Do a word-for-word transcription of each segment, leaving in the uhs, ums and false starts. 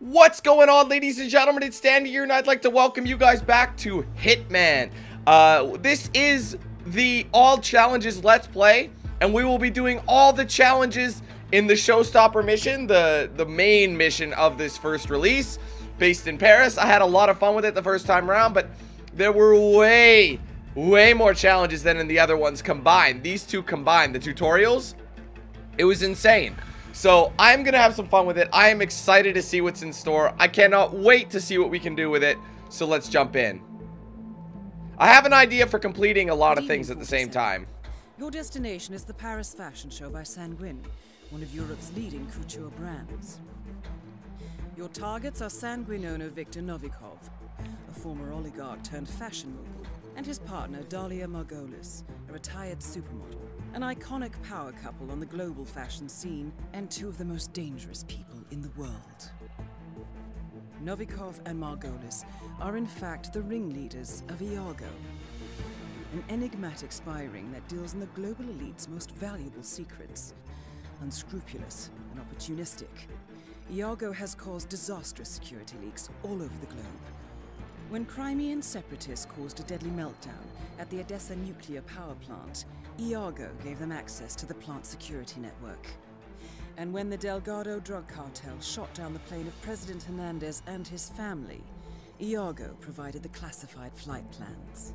What's going on, ladies and gentlemen? It's Dan here, and I'd like to welcome you guys back to Hitman. Uh, this is the all challenges let's play, and we will be doing all the challenges in the Showstopper mission, the, the main mission of this first release, based in Paris. I had a lot of fun with it the first time around, but there were way, way more challenges than in the other ones combined. These two combined, the tutorials, it was insane. So I'm gonna have some fun with it. I am excited to see what's in store. I cannot wait to see what we can do with it. So let's jump in. I have an idea for completing a lot of things at the same time. Your destination is the Paris Fashion Show by Sanguine, one of Europe's leading couture brands. Your targets are Sanguine owner Victor Novikov, a former oligarch turned fashion mogul, and his partner Dalia Margolis, a retired supermodel. An iconic power couple on the global fashion scene, and two of the most dangerous people in the world. Novikov and Margolis are in fact the ringleaders of Iago, an enigmatic spy ring that deals in the global elite's most valuable secrets. Unscrupulous and opportunistic, Iago has caused disastrous security leaks all over the globe. When Crimean separatists caused a deadly meltdown at the Odessa nuclear power plant, Iago gave them access to the plant's security network. And when the Delgado drug cartel shot down the plane of President Hernandez and his family, Iago provided the classified flight plans.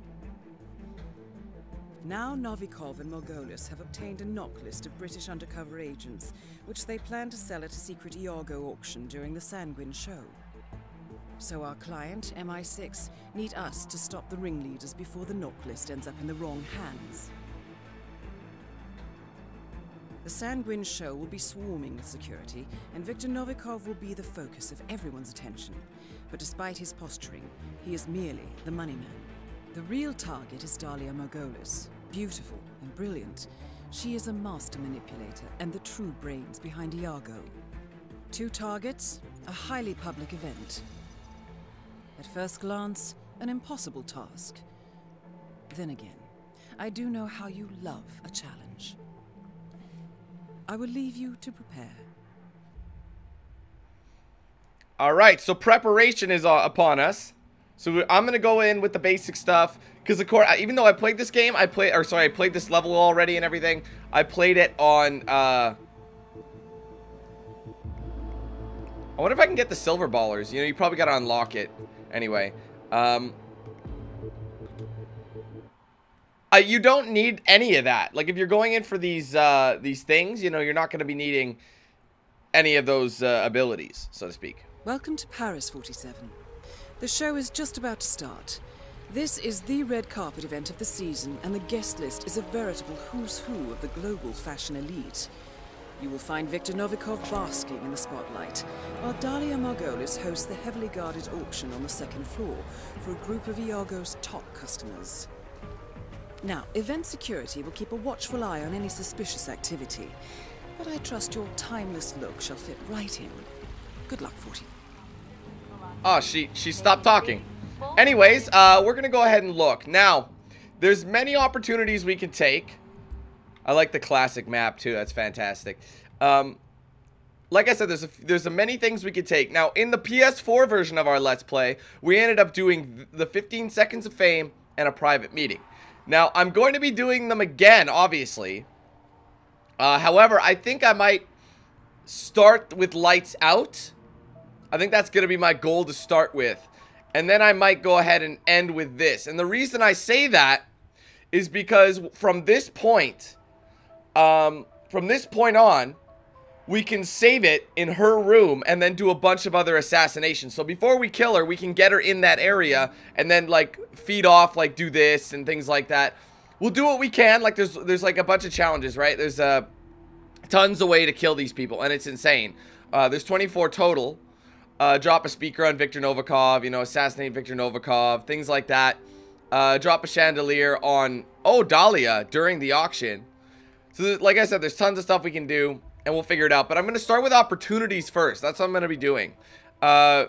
Now Novikov and Margolis have obtained a knock list of British undercover agents, which they plan to sell at a secret Iago auction during the Sanguine show. So our client, M I six, need us to stop the ringleaders before the knock list ends up in the wrong hands. The Sanguine show will be swarming with security, and Victor Novikov will be the focus of everyone's attention. But despite his posturing, he is merely the money man. The real target is Dalia Margolis. Beautiful and brilliant, she is a master manipulator and the true brains behind Iago. Two targets, a highly public event. At first glance, an impossible task. Then again, I do know how you love a challenge. I will leave you to prepare. All right, so preparation is uh, upon us. So I'm gonna go in with the basic stuff, because of course, even though I played this game, I played, or sorry, I played this level already and everything. I played it on. Uh, I wonder if I can get the silver ballers. You know, you probably gotta unlock it. Anyway, um, uh, you don't need any of that. Like, if you're going in for these uh, these things, you know, you're not going to be needing any of those uh, abilities, so to speak. Welcome to Paris, forty-seven. The show is just about to start. This is the red carpet event of the season, and the guest list is a veritable who's who of the global fashion elite. You will find Victor Novikov basking in the spotlight, while Dalia Margolis hosts the heavily guarded auction on the second floor for a group of Iago's top customers. Now, event security will keep a watchful eye on any suspicious activity, but I trust your timeless look shall fit right in. Good luck, forty. Oh, she, she stopped talking. Anyways, uh, we're going to go ahead and look. Now, there's many opportunities we can take. I like the classic map too. That's fantastic. Um, like I said, there's a, there's a many things we could take. Now, in the P S four version of our Let's Play, we ended up doing the fifteen seconds of fame and a private meeting. Now, I'm going to be doing them again, obviously. Uh, however, I think I might start with lights out. I think that's going to be my goal to start with. And then I might go ahead and end with this. And the reason I say that is because from this point... Um, from this point on, we can save it in her room and then do a bunch of other assassinations. So before we kill her, we can get her in that area and then, like, feed off, like, do this and things like that. We'll do what we can. Like, there's, there's like, a bunch of challenges, right? There's, uh, tons of way to kill these people, and it's insane. Uh, there's twenty-four total. Uh, drop a speaker on Victor Novikov, you know, assassinate Victor Novikov, things like that. Uh, drop a chandelier on, oh, Dalia during the auction. So, like I said, there's tons of stuff we can do, and we'll figure it out. But I'm going to start with opportunities first. That's what I'm going to be doing. Uh,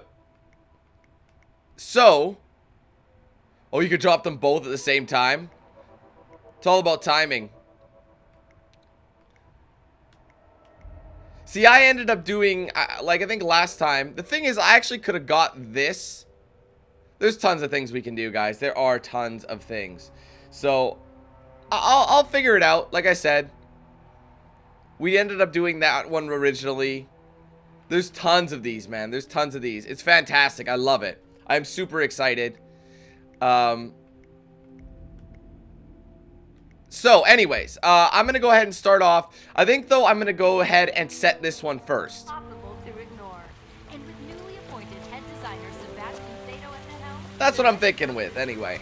so, oh, you could drop them both at the same time. It's all about timing. See, I ended up doing, uh, like I think last time. The thing is, I actually could have got this. There's tons of things we can do, guys. There are tons of things. So, I'll, I'll figure it out. Like I said, we ended up doing that one originally. There's tons of these, man. There's tons of these. It's fantastic. I love it. I'm super excited. Um... So, anyways, uh, I'm going to go ahead and start off. I think, though, I'm going to go ahead and set this one first. That's what I'm thinking with, anyway.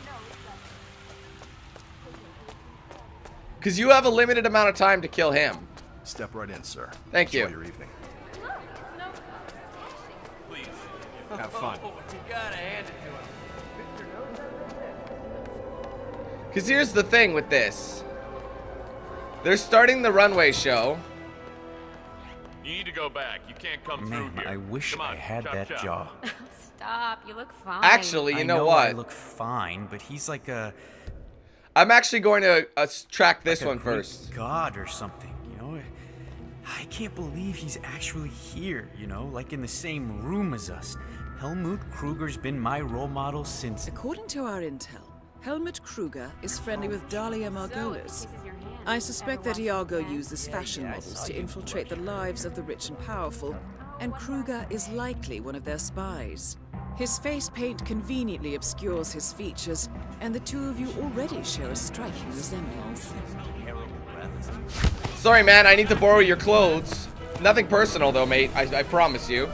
Because you have a limited amount of time to kill him. Step right in, sir. Thank you. Enjoy your evening. Please, have fun. You gotta hand it to him. Because here's the thing with this. They're starting the runway show. You need to go back. You can't come Man, through here. I wish Come on, I had chop, that chop. jaw. Stop, you look fine. Actually, you I know, know what? I look fine, but he's like a I'm actually going to uh, track this like a one Greek first. god or something, you know? I can't believe he's actually here, you know, like in the same room as us. Helmut Kruger's been my role model since... According to our intel, Helmut Kruger is friendly with Dahlia Margolis. I suspect that Iago uses fashion models to infiltrate the lives of the rich and powerful, and Kruger is likely one of their spies. His face paint conveniently obscures his features, and the two of you already share a striking resemblance. Sorry, man, I need to borrow your clothes. Nothing personal, though, mate. I, I promise you.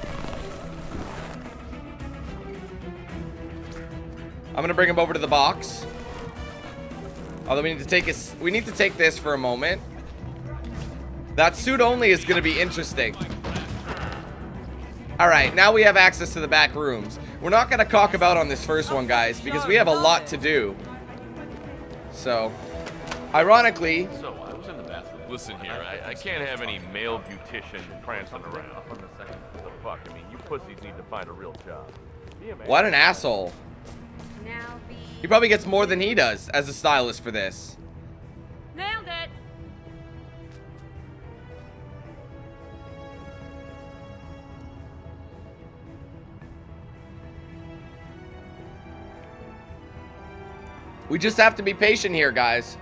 I'm gonna bring him over to the box. Although we need to take his, we need to take this for a moment. That suit only is gonna be interesting. Alright, now we have access to the back rooms. We're not gonna cock about on this first one, guys, because we have a lot to do. So, ironically... So, I was in the bathroom. Listen here, I, I can't have any male beautician prancing around. What the fuck? I mean, you pussies need to find a real job. What an asshole. He probably gets more than he does as a stylist for this. Nailed it. We just have to be patient here, guys.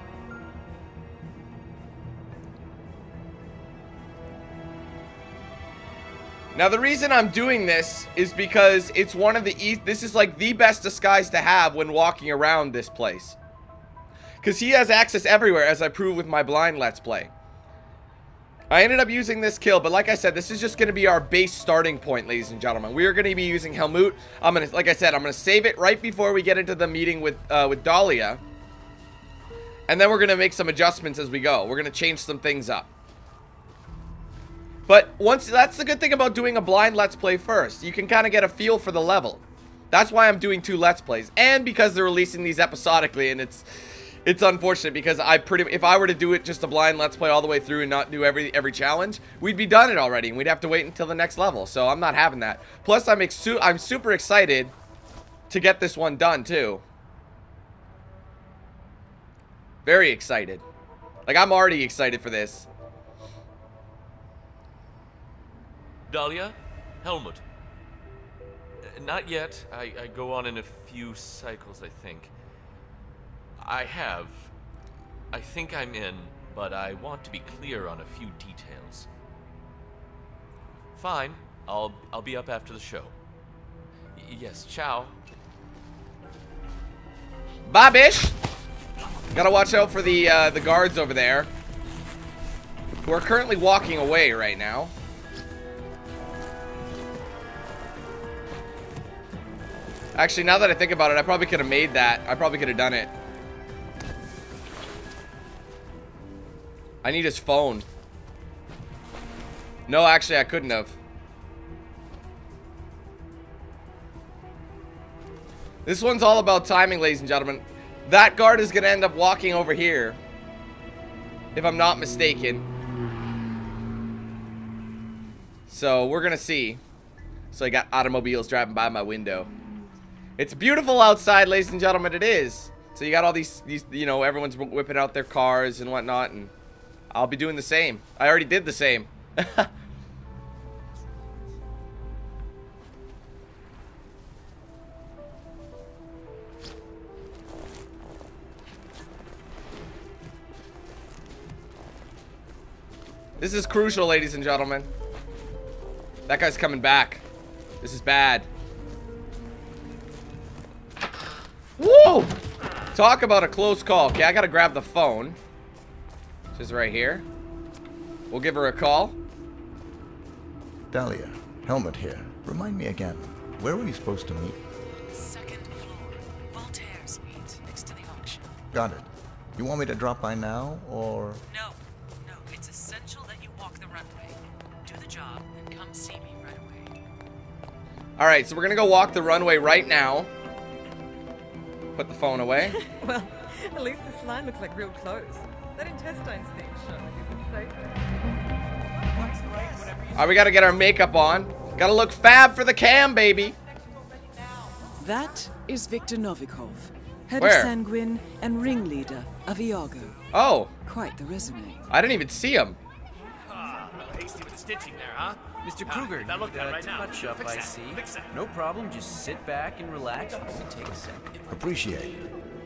Now, the reason I'm doing this is because it's one of the e this is like the best disguise to have when walking around this place. Because he has access everywhere, as I prove with my blind Let's Play. I ended up using this kill, but like I said, this is just going to be our base starting point, ladies and gentlemen. We are going to be using Helmut. I'm going to, like I said, I'm going to save it right before we get into the meeting with, uh, with Dahlia. And then we're going to make some adjustments as we go. We're going to change some things up. But once, that's the good thing about doing a blind Let's Play first. You can kind of get a feel for the level. That's why I'm doing two Let's Plays. And because they're releasing these episodically, and it's it's unfortunate because I pretty if I were to do it just a blind Let's Play all the way through and not do every every challenge, we'd be done it already, and we'd have to wait until the next level. So I'm not having that. Plus, I'm exu I'm super excited to get this one done too. Very excited. Like, I'm already excited for this. Dahlia? Helmut? Uh, not yet. I, I go on in a few cycles, I think. I have. I think I'm in, but I want to be clear on a few details. Fine. I'll, I'll be up after the show. Y yes, ciao. Bye, bish! Gotta watch out for the, uh, the guards over there, who are currently walking away right now. Actually, now that I think about it, I probably could have made that. I probably could have done it. I need his phone. No, actually, I couldn't have. This one's all about timing, ladies and gentlemen. That guard is going to end up walking over here, if I'm not mistaken. So, we're going to see. So, I got automobiles driving by my window. It's beautiful outside, ladies and gentlemen. It is. So you got all these, these, you know, everyone's whipping out their cars and whatnot, and I'll be doing the same. I already did the same. This is crucial, ladies and gentlemen. That guy's coming back. This is bad. Whoa! Talk about a close call. Okay, I gotta grab the phone. She's right here. We'll give her a call. Dahlia, Helmut here. Remind me again, where were you supposed to meet? Second floor, Voltaire Suite, next to the auction. Got it. You want me to drop by now, or...? No, no, it's essential that you walk the runway. Do the job, and come see me right away. Alright, so we're gonna go walk the runway right now. Put the phone away. Well, at least this line looks like real clothes. That intestines thing showed you could fake Alright, we gotta get our makeup on. Gotta look fab for the cam, baby. That is Victor Novikov, head Where? of Sanguine and ringleader of Iago. Oh, Quite the resume. I didn't even see him. Ah, a little hasty with the stitching there, huh? Mister Ah, Kruger, that looked you good got right a now. touch up, Fix I that, see. fix that. No problem, just sit back and relax while we take a second. Appreciate it.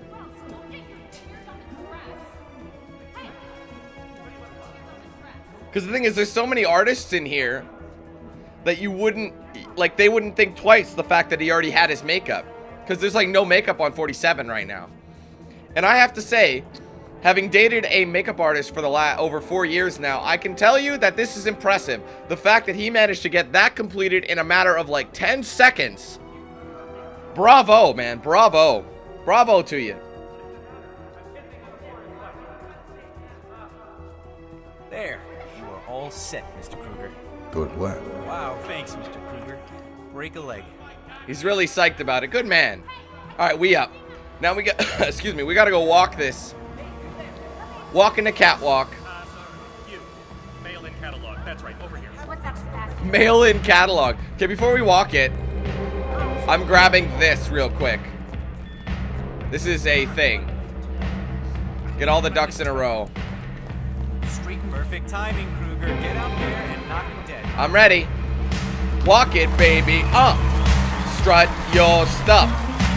Because the thing is, there's so many artists in here that you wouldn't, like, they wouldn't think twice the fact that he already had his makeup. Because there's, like, no makeup on forty-seven right now. And I have to say, having dated a makeup artist for the la over four years now, I can tell you that this is impressive. The fact that he managed to get that completed in a matter of, like, ten seconds. Bravo, man. Bravo. Bravo to you. There, you are all set, Mister Kruger. Good work. Wow, thanks, Mister Kruger. Break a leg. He's really psyched about it. Good man. All right, we up. Now we got, excuse me, we got to go walk this. Walk in the catwalk. Uh, sir, you. Mail in catalog. That's right, over here. What's up, Sebastian? Mail in catalog. Okay, before we walk it, I'm grabbing this real quick. This is a thing. Get all the ducks in a row. Streak perfect timing, Kruger. Get out there and knock him dead. I'm ready. Walk it, baby. Uh. Strut your stuff.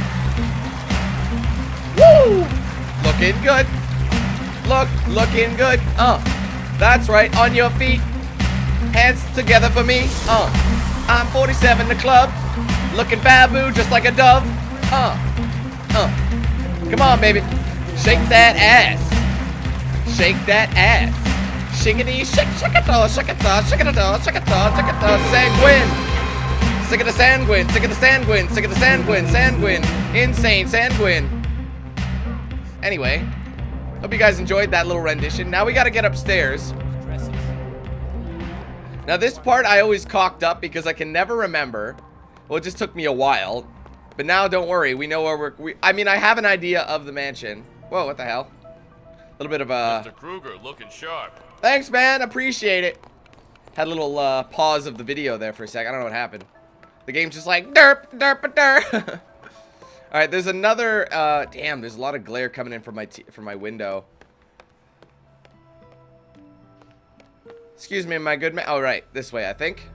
Woo! Looking good. Look, looking good. Uh. That's right. On your feet. Hands together for me. Uh. I'm forty-seven, the club. Looking babu just like a dove. Uh. Uh. Come on, baby. Shake that ass. Shake that ass. Shiggity, shake, shake it, though, shake it, though, shake it, though, shake it, though, shake it, though, sanguine. Sick of the sanguine, sick of the sanguine, sick of the sanguine, sanguine, insane sanguine. Anyway, hope you guys enjoyed that little rendition. Now we gotta get upstairs. Now this part I always cocked up because I can never remember. Well, it just took me a while. But now don't worry, we know where we're, we, I mean, I have an idea of the mansion. Whoa, what the hell? A little bit of a... Mister Kruger looking sharp. Thanks, man. Appreciate it. Had a little uh, pause of the video there for a sec. I don't know what happened. The game's just like derp, derp, derp. All right, there's another. Uh, damn, there's a lot of glare coming in from my t from my window. Excuse me, my good man. All right, this way, I think.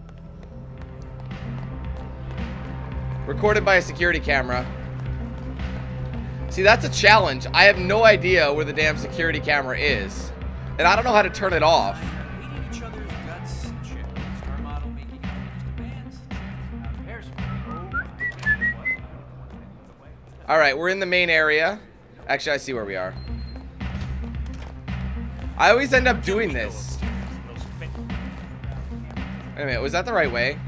Recorded by a security camera. See, that's a challenge. I have no idea where the damn security camera is. And I don't know how to turn it off. Hating each other's guts. Check. Star model making demands. All right, we're in the main area. Actually, I see where we are. I always end up doing this. Wait a minute, was that the right way?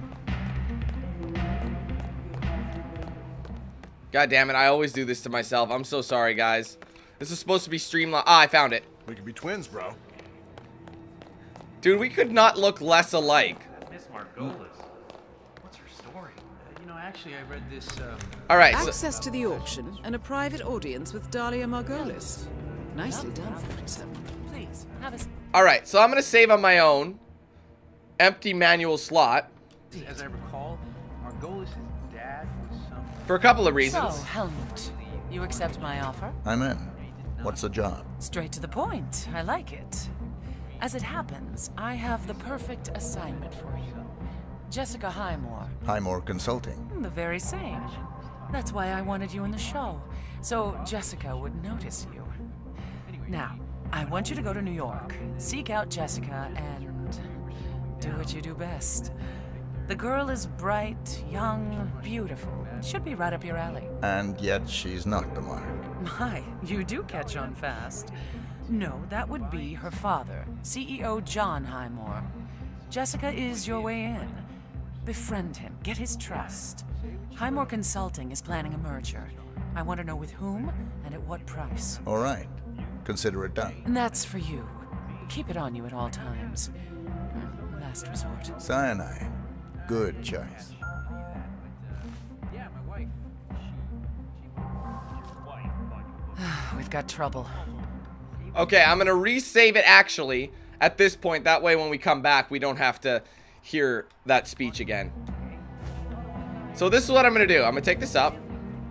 God damn it, I always do this to myself. I'm so sorry, guys. This is supposed to be streamlined. Ah, I found it. We could be twins, bro. Dude, we could not look less alike. Miss Margolis. What's her story? Uh, you know, actually, I read this. Um... All right. So Access to the auction and a private audience with Dahlia Margolis. Nicely done, forty-seven. Please, have a... all right, so I'm gonna save on my own. Empty manual slot. As I recall, Margolis' dad was some. For a couple of reasons. So, Helmut, you accept my offer? I'm in. What's the job? Straight to the point. I like it. As it happens, I have the perfect assignment for you. Jessica Highmore. Highmore Consulting. The very same. That's why I wanted you in the show, so Jessica would notice you. Now, I want you to go to New York, seek out Jessica, and do what you do best. The girl is bright, young, beautiful. Should be right up your alley. And yet she's not the mark. My, you do catch on fast. No, that would be her father, C E O John Highmore. Jessica is your way in. Befriend him, get his trust. Highmore Consulting is planning a merger. I want to know with whom and at what price. All right. Consider it done. And that's for you. Keep it on you at all times. Last resort. Cyanide. Good choice. We've got trouble. Okay, I'm gonna resave it actually at this point. That way when we come back, we don't have to hear that speech again. So this is what I'm gonna do. I'm gonna take this up.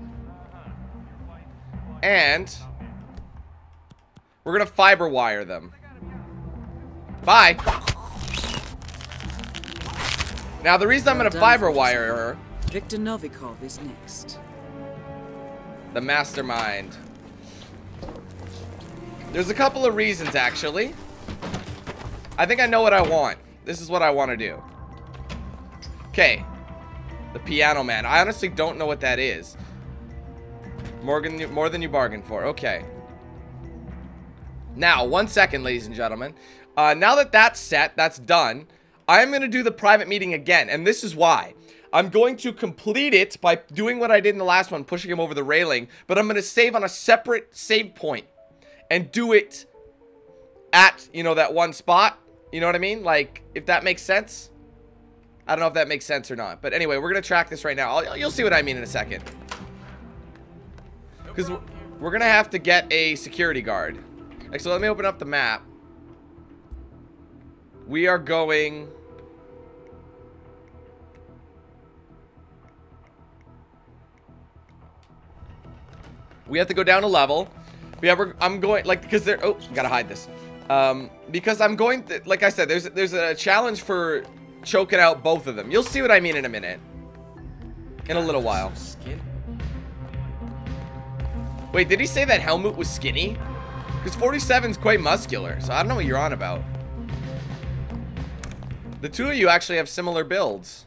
And we're gonna fiber wire them. Bye. Now the reason I'm gonna fiber wire her, Victor Novikov is next. the mastermind. There's a couple of reasons actually. I think I know what I want. This is what I want to do. Okay. The piano man. I honestly don't know what that is. Morgan, more than you bargained for. Okay. Now, one second, ladies and gentlemen. Uh, now that that's set, that's done, I'm going to do the private meeting again. And this is why. I'm going to complete it by doing what I did in the last one, pushing him over the railing. But I'm going to save on a separate save point. And do it at, you know, that one spot. You know what I mean? Like, if that makes sense. I don't know if that makes sense or not. But anyway, we're going to track this right now. I'll, you'll see what I mean in a second. Because we're going to have to get a security guard. Like, so let me open up the map. We are going... We have to go down a level. Yeah, we're, I'm going, like, because they're... Oh, gotta hide this. Um, because I'm going... To, like I said, there's, there's a challenge for choking out both of them. You'll see what I mean in a minute. In a little while. Wait, did he say that Helmut was skinny? Because forty-seven's quite muscular, so I don't know what you're on about. The two of you actually have similar builds.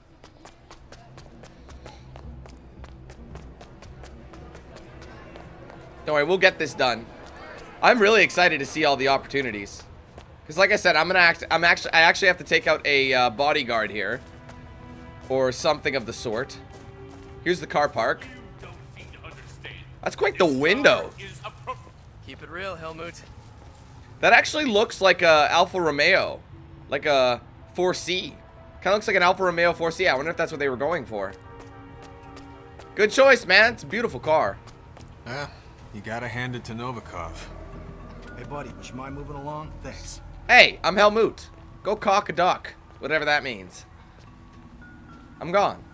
Don't worry, we'll get this done. I'm really excited to see all the opportunities. Because like I said, I'm gonna act I'm actually I actually have to take out a uh, bodyguard here. Or something of the sort. Here's the car park. That's quite the window. Keep it real, Helmut. That actually looks like a Alfa Romeo. Like a four C. Kinda looks like an Alfa Romeo four C. I wonder if that's what they were going for. Good choice, man. It's a beautiful car. Yeah. You gotta hand it to Novikov. Hey, buddy, would you mind moving along? Thanks. Hey, I'm Helmut. Go cock a duck. Whatever that means. I'm gone.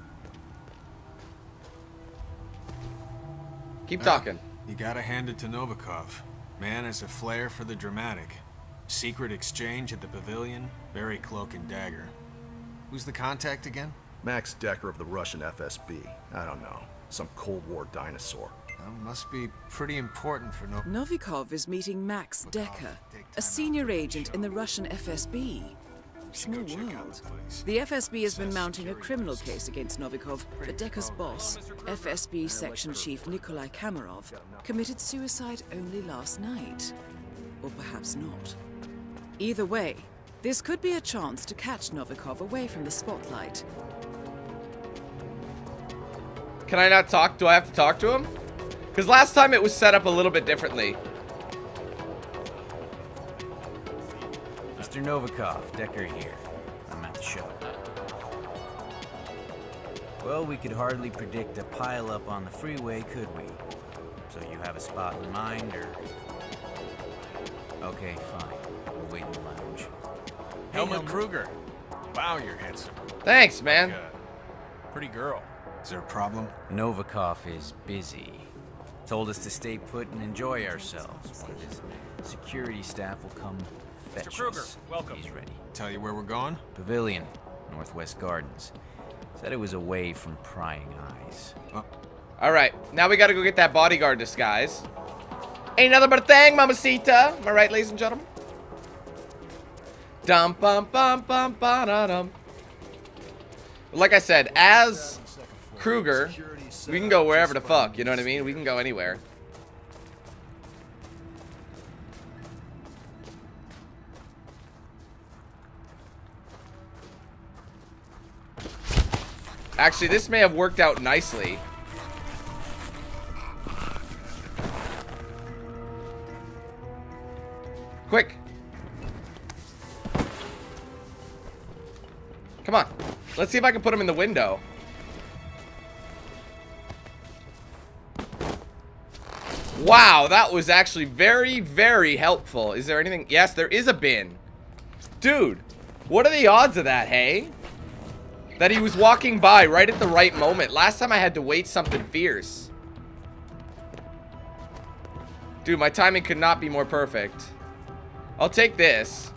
Keep talking. Uh, you gotta hand it to Novikov. Man has a flair for the dramatic. Secret exchange at the pavilion, very cloak and dagger. Who's the contact again? Max Decker of the Russian F S B. I don't know. Some Cold War dinosaur. That must be pretty important for no... Novikov is meeting Max Decker, a senior agent in the Russian F S B. Small world. The F S B has been mounting a criminal case against Novikov, but Decker's boss, F S B Section Chief Nikolai Kamarov, committed suicide only last night. Or perhaps not. Either way, this could be a chance to catch Novikov away from the spotlight. Can I not talk? Do I have to talk to him? Because last time it was set up a little bit differently. Mister Novikov, Decker here. I'm at the show. Well, we could hardly predict a pile-up on the freeway, could we? So you have a spot in mind, or...? Okay, fine. We'll wait in the lounge. Helmut Kruger. Wow, you're handsome. Thanks, man. Like a pretty girl. Is there a problem? Novikov is busy. Told us to stay put and enjoy ourselves. One of his security staff will come fetch Mister Kruger, us. welcome. He's ready. Tell you where we're going? Pavilion, Northwest Gardens. Said it was away from prying eyes. Oh. Alright, now we gotta go get that bodyguard disguise. Ain't nothing but a thing, mamacita. Am I right, ladies and gentlemen? Dum bum bum bum ba da dum. Like I said, as Kruger, we can go wherever the fuck. You know what I mean? We can go anywhere. Actually, this may have worked out nicely. Quick. Come on. Let's see if I can put him in the window. Wow, that was actually very, very helpful. Is there anything? Yes, there is a bin. Dude, what are the odds of that, hey? That he was walking by right at the right moment. Last time I had to wait something fierce. Dude, my timing could not be more perfect. I'll take this.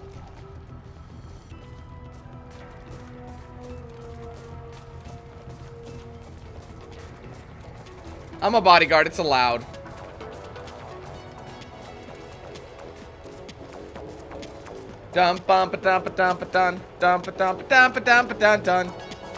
I'm a bodyguard, it's allowed. Dum bum ba dum ba dum ba dun dum ba dum ba dum ba dum ba dun dun.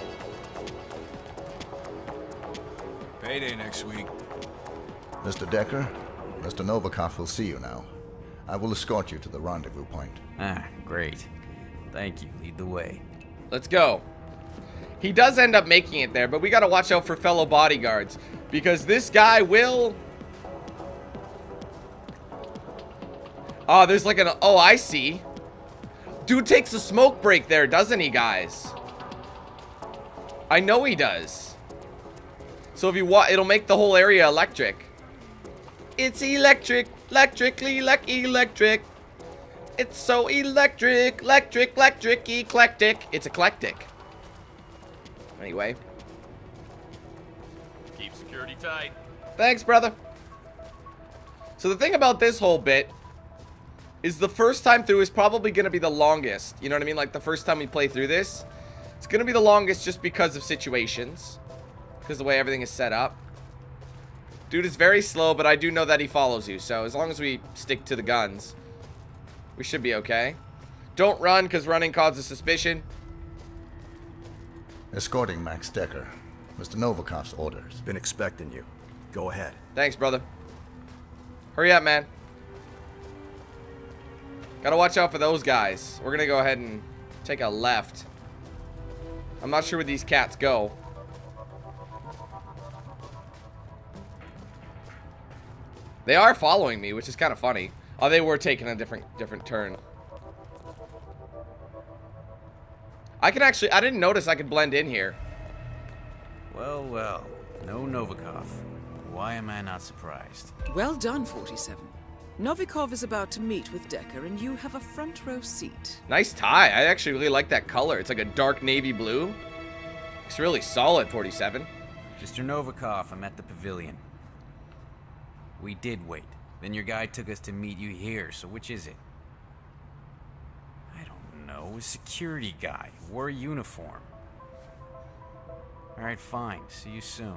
Payday next week. Mister Decker, Mister Novikov will see you now. I will escort you to the rendezvous point. Ah, great. Thank you. Lead the way. Let's go. He does end up making it there, but we gotta watch out for fellow bodyguards. Because this guy will... Oh, there's like an... Oh, I see. Dude takes a smoke break there, doesn't he, guys? I know he does. So if you want, it'll make the whole area electric. It's electric, electrically, like electric. It's so electric, electric, electric, eclectic. It's eclectic. Anyway. Keep security tight. Thanks, brother. So the thing about this whole bit is the first time through is probably going to be the longest. You know what I mean? Like the first time we play through this, it's going to be the longest just because of situations. Because the way everything is set up. Dude is very slow, but I do know that he follows you. So as long as we stick to the guns, we should be okay. Don't run, because running causes suspicion. Escorting Max Decker. Mister Novikov's orders. Been expecting you. Go ahead. Thanks, brother. Hurry up, man. Gotta watch out for those guys. We're gonna go ahead and take a left. I'm not sure where these cats go. They are following me, which is kind of funny. Oh, they were taking a different different turn. I can actually... I didn't notice I could blend in here. Well, well. No Novikov. Why am I not surprised? Well done, forty-seven. Novikov is about to meet with Decker, and you have a front row seat. Nice tie. I actually really like that color. It's like a dark navy blue. It's really solid, forty-seven. Mister Novikov, I'm at the pavilion. We did wait. Then your guy took us to meet you here, so which is it? I don't know. A security guy. Wore a uniform. Alright, fine. See you soon.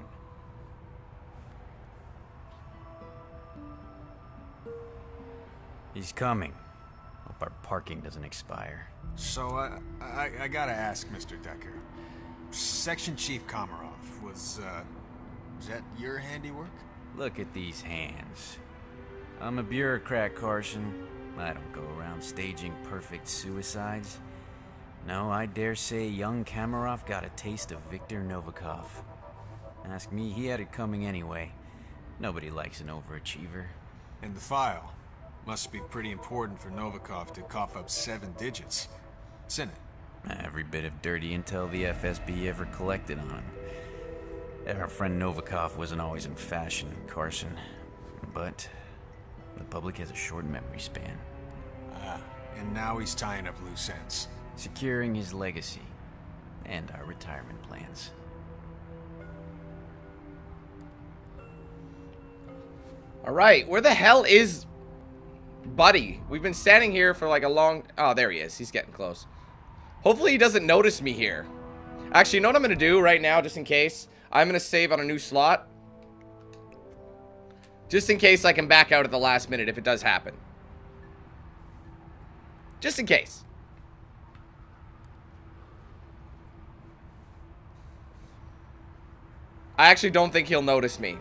He's coming. Hope our parking doesn't expire. So, uh, I, I gotta ask, Mister Decker. Section Chief Komarov, was, uh, was that your handiwork? Look at these hands. I'm a bureaucrat, Carson. I don't go around staging perfect suicides. No, I dare say young Komarov got a taste of Viktor Novikov. Ask me, he had it coming anyway. Nobody likes an overachiever. And the file. Must be pretty important for Novikov to cough up seven digits. It's in it. Every bit of dirty intel the F S B ever collected on him. Our friend Novikov wasn't always in fashion, Carson. But the public has a short memory span. Ah, and now he's tying up loose ends. Securing his legacy. And our retirement plans. Alright, where the hell is Buddy? We've been standing here for like a long... Oh, there he is. He's getting close. Hopefully he doesn't notice me here. Actually, you know what I'm going to do right now, just in case? I'm going to save on a new slot. Just in case I can back out at the last minute if it does happen. Just in case. I actually don't think he'll notice me.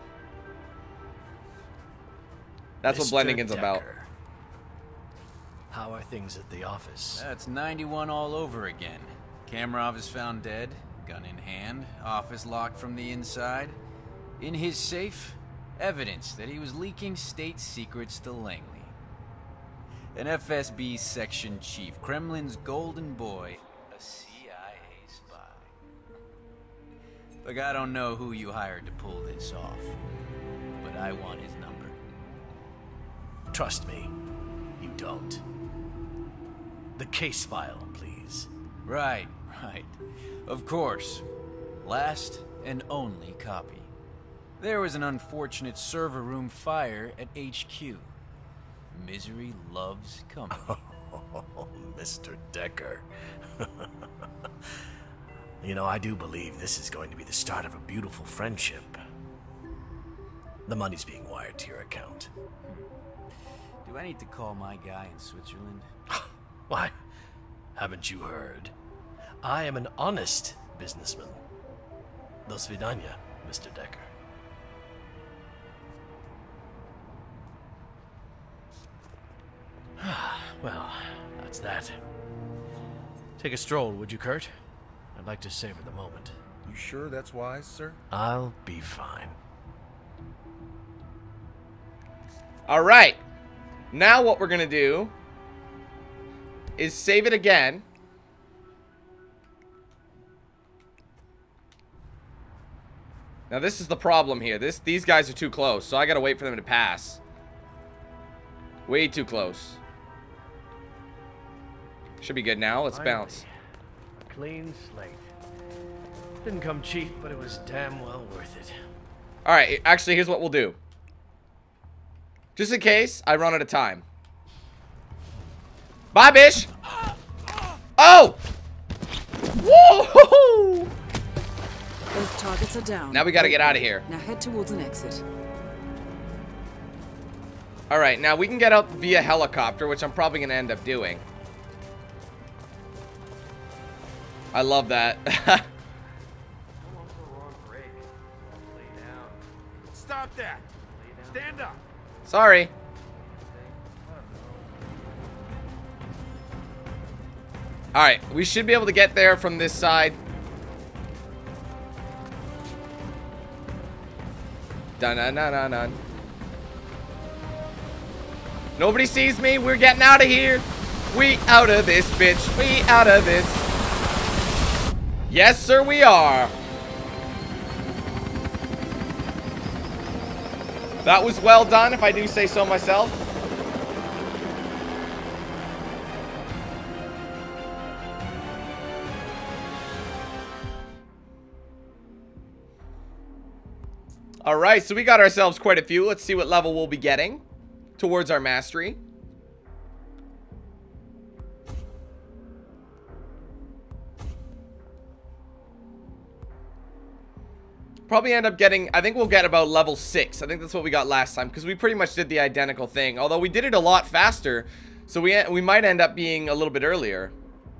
That's what blending is about. How are things at the office? That's ninety-one all over again. Kamarov is found dead, gun in hand, office locked from the inside. In his safe, evidence that he was leaking state secrets to Langley. An F S B section chief, Kremlin's golden boy, a C I A spy. Look, I don't know who you hired to pull this off, but I want his number. Trust me, you don't. The case file, please. Right, right. Of course. Last and only copy. There was an unfortunate server room fire at H Q. Misery loves company. Oh, Mister Decker. You know, I do believe this is going to be the start of a beautiful friendship. The money's being wired to your account. Do I need to call my guy in Switzerland? Why, haven't you heard? I am an honest businessman. Do svidaniya, Mister Decker. Well, that's that. Take a stroll, would you, Kurt? I'd like to savor the moment. You sure that's wise, sir? I'll be fine. All right. Now what we're going to do is save it again. Now this is the problem here. This these guys are too close, so I got to wait for them to pass. Way too close. Should be good now. Let's Finally, bounce. A clean slate. Didn't come cheap, but it was damn well worth it. All right, actually, here's what we'll do. Just in case I run out of time. Bye, bish. Oh! Whoa! Both targets are down. Now we got to get out of here. Now head towards an exit. All right, now we can get out via helicopter, which I'm probably going to end up doing. I love that. Stop that! Stand up! Sorry. All right, we should be able to get there from this side. Dun dun dun dun dun. Nobody sees me. We're getting out of here. We out of this, bitch. We out of this. Yes, sir, we are. That was well done, if I do say so myself. All right, so we got ourselves quite a few. Let's see what level we'll be getting towards our mastery. Probably end up getting, I think we'll get about level six. I think that's what we got last time, because we pretty much did the identical thing. Although we did it a lot faster, so we we might end up being a little bit earlier.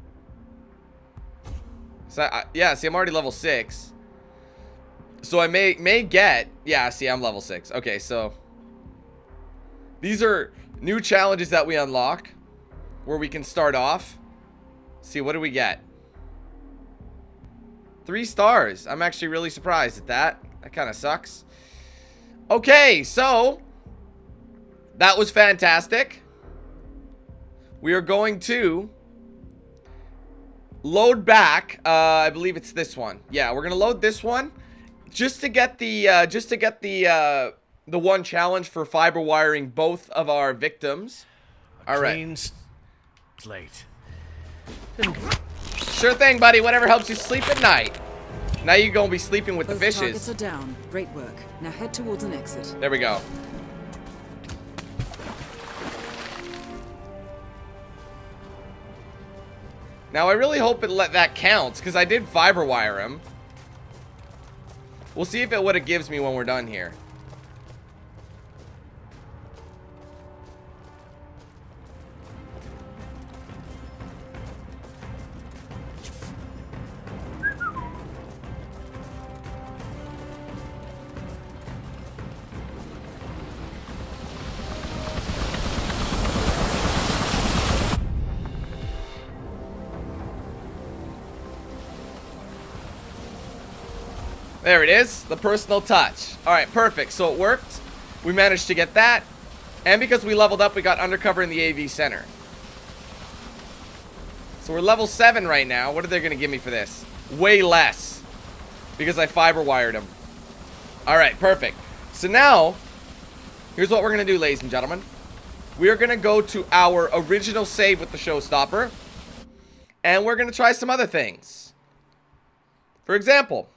So I, yeah, see, I'm already level six. So I may may get, yeah, see, I'm level six. Okay, so these are new challenges that we unlock, where we can start off. See, what do we get? Three stars. I'm actually really surprised at that. That kind of sucks. Okay, so that was fantastic. We are going to load back. Uh, I believe it's this one. Yeah, we're gonna load this one just to get the uh, just to get the uh, the one challenge for fiber wiring both of our victims. All right. Clean slate. Sure thing, buddy. Whatever helps you sleep at night. Now you're gonna be sleeping with Both the fishes. Targets are down. Great work. Now head towards an exit. There we go. Now I really hope it let that counts, because I did fiber wire him. We'll see if it what it gives me when we're done here. There it is, the personal touch. Alright, perfect. So it worked. We managed to get that. And because we leveled up, we got undercover in the A V center. So we're level seven right now. What are they going to give me for this? Way less. Because I fiber wired them. Alright, perfect. So now, here's what we're going to do, ladies and gentlemen. We are going to go to our original save with the Showstopper. And we're going to try some other things. For example...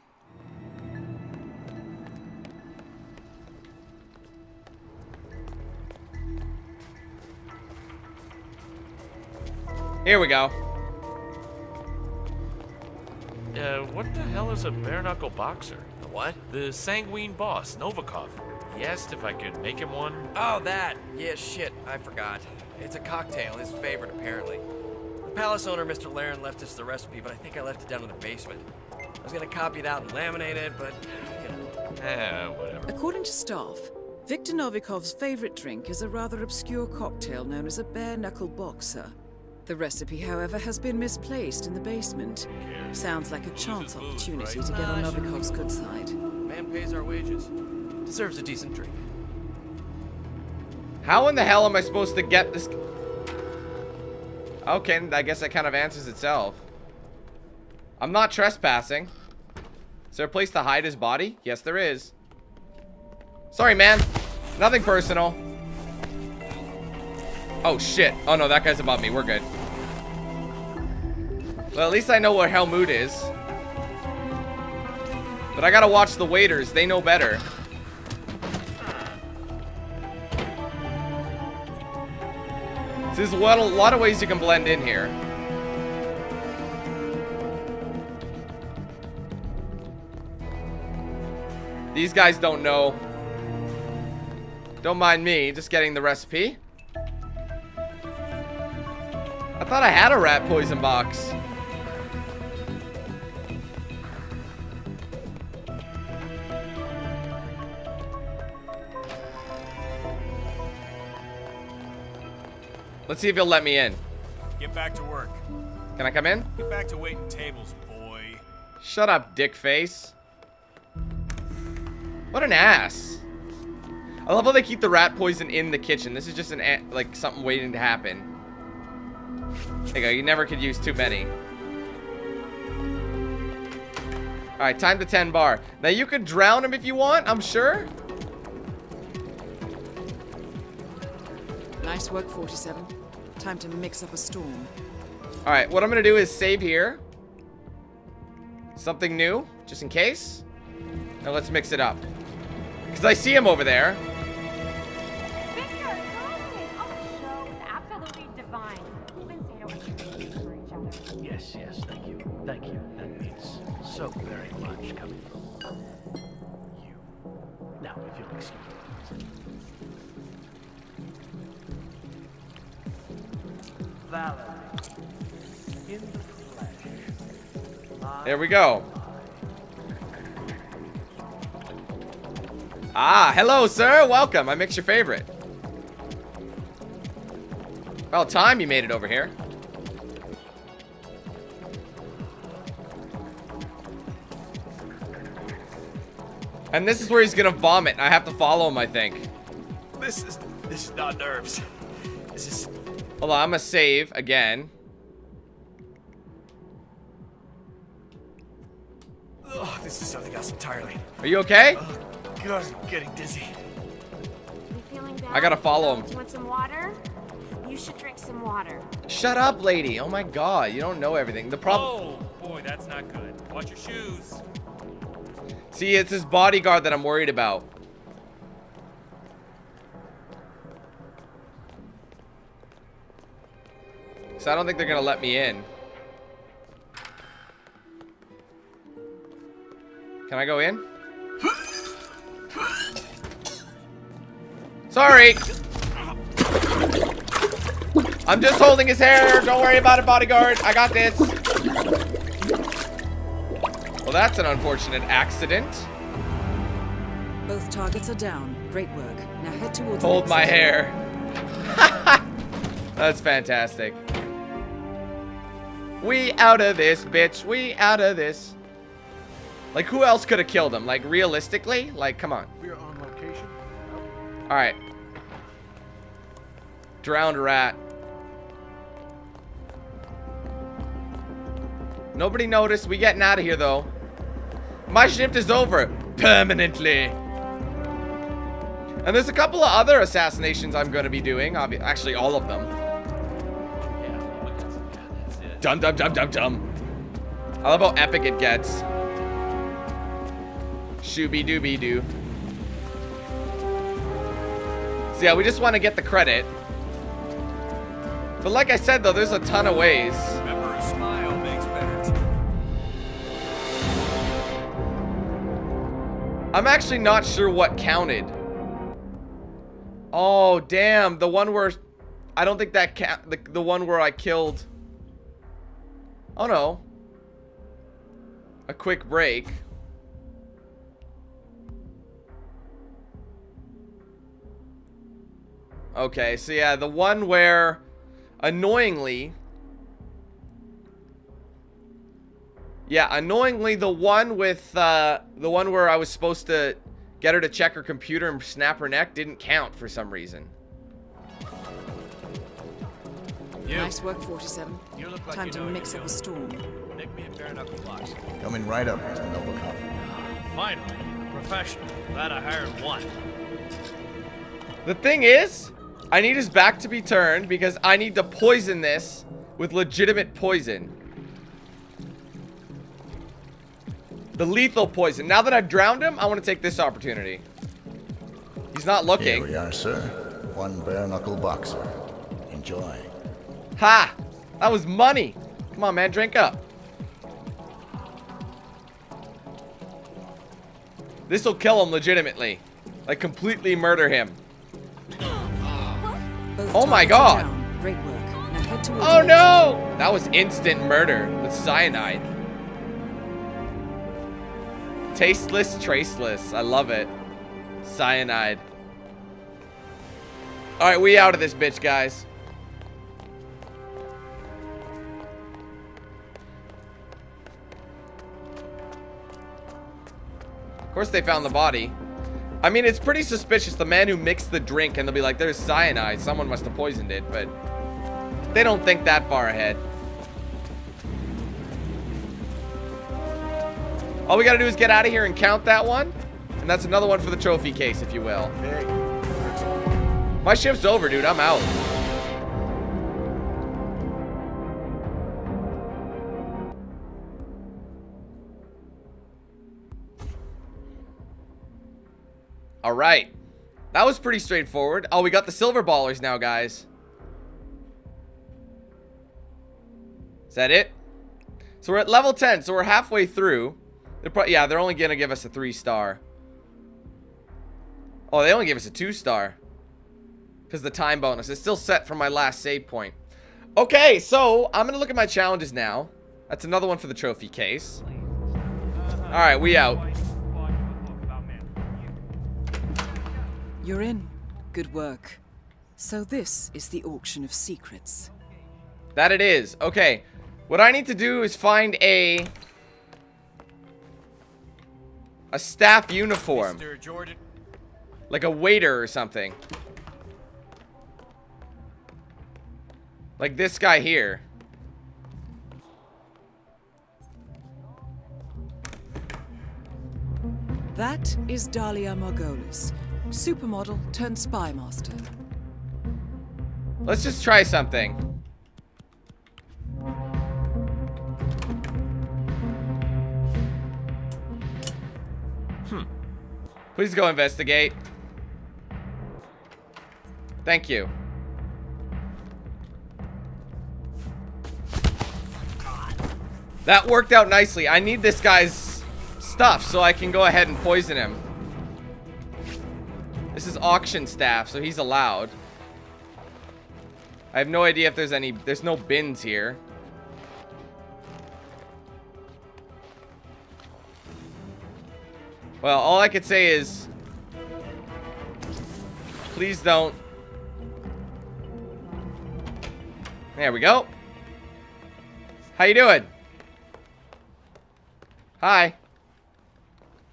Here we go. Uh, what the hell is a bare-knuckle boxer? The what? The sanguine boss, Novikov. He asked if I could make him one. Oh, that. Yeah, shit. I forgot. It's a cocktail, his favorite, apparently. The palace owner, Mister Laren, left us the recipe, but I think I left it down in the basement. I was gonna copy it out and laminate it, but, you know. Eh, whatever. According to staff, Viktor Novikov's favorite drink is a rather obscure cocktail known as a bare-knuckle boxer. The recipe, however, has been misplaced in the basement. Sounds like a chance opportunity to get on Novikov's good side. Man pays our wages. Deserves a decent drink. How in the hell am I supposed to get this? Okay, I guess that kind of answers itself. I'm not trespassing. Is there a place to hide his body? Yes, there is. Sorry, man. Nothing personal. Oh, shit. Oh, no, that guy's above me. We're good. Well, at least I know where Helmut is. But I gotta watch the waiters. They know better. So there's a lot of ways you can blend in here. These guys don't know. Don't mind me, just getting the recipe. I thought I had a rat poison box. Let's see if he'll let me in. Get back to work. Can I come in? Get back to waiting tables, boy. Shut up, dick face. What an ass. I love how they keep the rat poison in the kitchen. This is just an like something waiting to happen. There you go. You never could use too many. Alright, time to ten bar. Now you could drown him if you want, I'm sure. Nice work, forty-seven. Time to mix up a storm. Alright, what I'm gonna do is save here. Something new, just in case. Now let's mix it up. Because I see him over there. Yes, yes, thank you. Thank you. That means so very much coming from you. Now, if you'll excuse me. Valerie, in the flesh. There we go. Ah, hello, sir. Welcome. I mixed your favorite. Well, time you made it over here. And this is where he's gonna vomit. I have to follow him, I think. This is this is not nerves. This is. Hold on, I'm gonna save again. Oh, this is something else entirely. Are you okay? Oh, God, I'm getting dizzy. You feeling bad? I gotta follow him. Do you want some water? You should drink some water. Shut up, lady. Oh my God, you don't know everything. The problem. Oh boy, that's not good. Watch your shoes. See, it's his bodyguard that I'm worried about. So I don't think they're gonna let me in. Can I go in? Sorry. I'm just holding his hair. Don't worry about it, bodyguard. I got this. Well, that's an unfortunate accident. Both targets are down. Great work. Now head towards. Hold my hair. That's fantastic. We out of this, bitch. We out of this. Like, who else could have killed him? Like, realistically? Like, come on. We're on location. Alright. Drowned rat. Nobody noticed. We getting out of here, though. My shift is over. Permanently. And there's a couple of other assassinations I'm going to be doing. Obvi- Actually, all of them. Dum dum dum dum dum. I love how epic it gets. Shooby dooby doo. So yeah, we just want to get the credit. But like I said, though, there's a ton of ways. Remember, a smile makes better. I'm actually not sure what counted. Oh, damn. The one where... I don't think that... Ca the, the one where I killed... Oh, no. A quick break. Okay, so yeah, the one where... Annoyingly... Yeah, annoyingly, the one with... Uh, the one where I was supposed to... get her to check her computer and snap her neck didn't count for some reason. You. Nice work, forty-seven. You look like Time you to know mix up a storm. Nick me a bare knuckle box. Coming right up, Mister Novikov. Finally, a professional. Glad I hired one. The thing is, I need his back to be turned because I need to poison this with legitimate poison. The lethal poison. Now that I've drowned him, I want to take this opportunity. He's not looking. Here we are, sir. One bare knuckle boxer. Enjoy. Ha! That was money. Come on, man. Drink up. This will kill him legitimately. Like, completely murder him. Oh my god. Great work. Now head towards Oh no! That was instant murder with cyanide. Tasteless, traceless. I love it. Cyanide. Alright, we out of this bitch, guys. Of course they found the body. I mean, it's pretty suspicious. The man who mixed the drink, and they'll be like, there's cyanide. Someone must have poisoned it, but they don't think that far ahead. All we gotta do is get out of here and count that one. And that's another one for the trophy case, if you will. My shift's over, dude. I'm out. All right. That was pretty straightforward. Oh, we got the silver ballers now, guys. Is that it? So we're at level ten, so we're halfway through. They're pro yeah, they're only gonna give us a three star. Oh, they only gave us a two star. Because the time bonus is still set from my last save point. Okay, so I'm gonna look at my challenges now. That's another one for the trophy case. Alright, we out. You're in. Good work. So this is the auction of secrets. That it is. Okay. What I need to do is find a... a staff uniform. Mister Jordan. Like a waiter or something. Like this guy here. That is Dahlia Margolis, supermodel turned spy master. Let's just try something. Hmm. Please go investigate. Thank you. That worked out nicely. I need this guy's stuff so I can go ahead and poison him. This is auction staff, so he's allowed. I have no idea if there's any... There's no bins here. Well, all I could say is... Please don't... There we go. How you doing? Hi.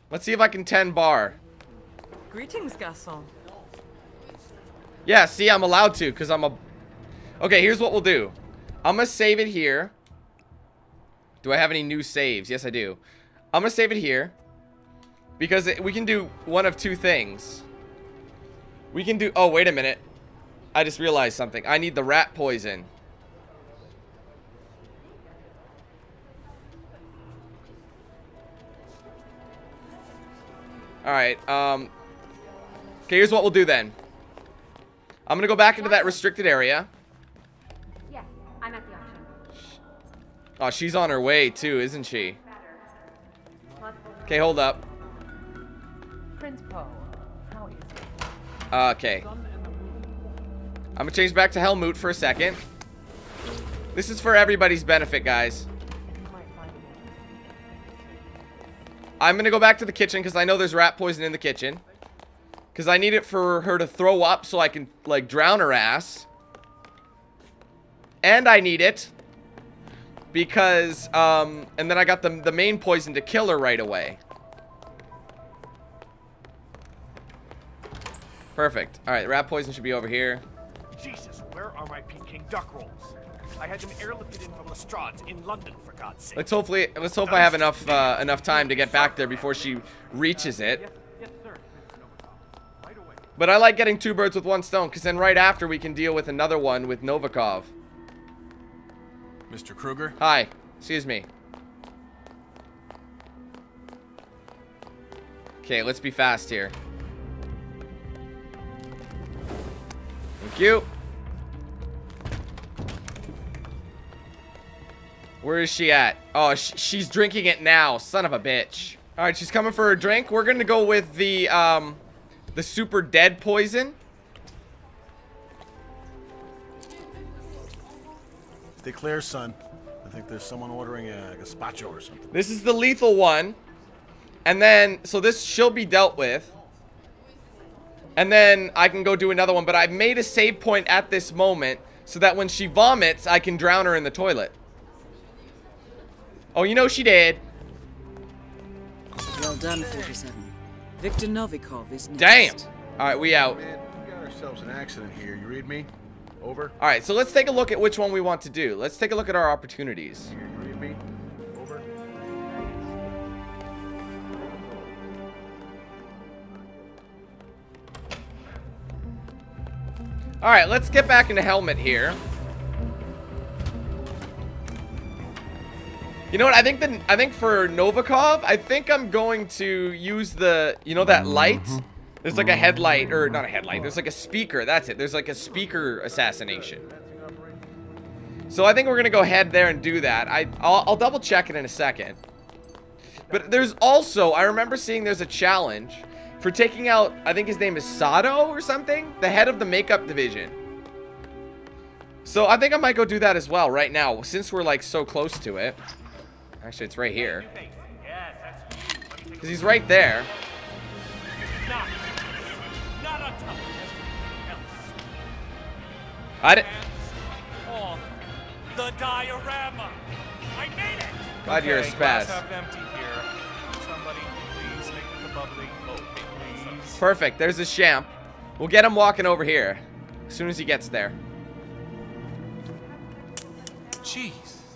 Let's see if I can ten bar. Greetings, garçon. Yeah, see, I'm allowed to because I'm a... Okay, here's what we'll do. I'm going to save it here. Do I have any new saves? Yes, I do. I'm going to save it here. Because it, we can do one of two things. We can do... Oh, wait a minute. I just realized something. I need the rat poison. Alright, um... okay, here's what we'll do then. I'm gonna go back into that restricted area. Yes, I'm at the auction. Oh, she's on her way too, isn't she? Okay, hold up. Prince Poe, how is it? Uh, okay. I'm gonna change back to Helmut for a second. This is for everybody's benefit, guys. I'm gonna go back to the kitchen because I know there's rat poison in the kitchen. Because I need it for her to throw up so I can, like, drown her ass. And I need it because, um, and then I got the, the main poison to kill her right away. Perfect. Alright, rat poison should be over here. Jesus, where are my Peking duck rolls? I had them airlifted in from Lestrade's in London, for God's sake. Let's hopefully, let's hope I have enough, uh, enough time to get back there before she reaches it. But I like getting two birds with one stone, because then right after we can deal with another one with Novikov. Mister Kruger? Hi. Excuse me. Okay, let's be fast here. Thank you. Where is she at? Oh, sh she's drinking it now. Son of a bitch. All right, she's coming for her drink. We're going to go with the, um, the super dead poison. Stay clear, son. I think there's someone ordering a gazpacho or something. This is the lethal one. And then, so this she'll be dealt with. And then I can go do another one. But I've made a save point at this moment so that when she vomits, I can drown her in the toilet. Oh, you know she did. Well done, forty-seven. Victor Novikov is next. Damn. All right, we out. Man, we got ourselves an accident here. You read me? Over. All right, so let's take a look at which one we want to do. Let's take a look at our opportunities. You read me? Over. All right, let's get back into helmet here. You know what? I think the I think for Novikov, I think I'm going to use the, you know, that light. There's like a headlight, or not a headlight. There's like a speaker. That's it. There's like a speaker assassination. So I think we're gonna go ahead there and do that. I I'll, I'll double check it in a second. But there's also, I remember seeing there's a challenge for taking out, I think his name is Sato or something, the head of the makeup division. So I think I might go do that as well right now, since we're like so close to it. Actually, it's right here. Because he's right there. I didn't. Oh, the diorama. I made it. Glad you're a Okay, spaz. glass half empty here. Somebody, please make it the bubbly. Okay, please. Perfect. There's a champ. We'll get him walking over here as soon as he gets there. Jeez.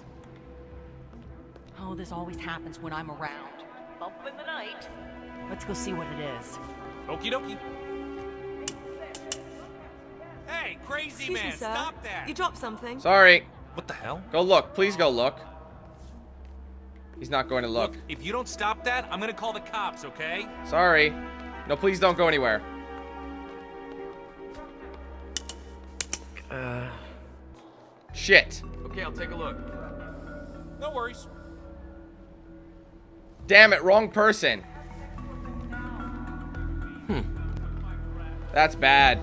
Oh, this always happens when I'm around. Bump in the night. Let's go see what it is. Okie dokie. Hey, crazy Excuse man, me, sir. stop that. You dropped something. Sorry. What the hell? Go look. Please go look. He's not going to look. If you don't stop that, I'm gonna call the cops, okay? Sorry. No, please don't go anywhere. Uh. Shit. Okay, I'll take a look. No worries. Damn it, wrong person. Hmm. That's bad.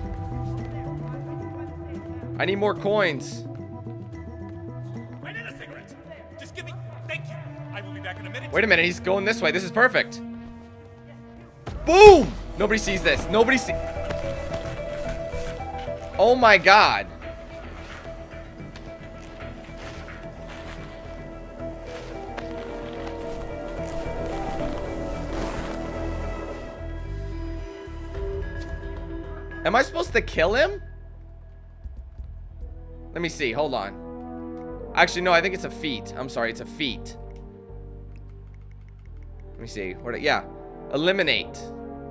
I need more coins. I need a cigarette. Just give me. Thank you. I will be back in a minute. Wait a minute, he's going this way. This is perfect. Boom! Nobody sees this. Nobody see. Oh my god. Am I supposed to kill him? Let me see. Hold on. Actually, no. I think it's a feat. I'm sorry. It's a feat. Let me see. What? Yeah. Eliminate.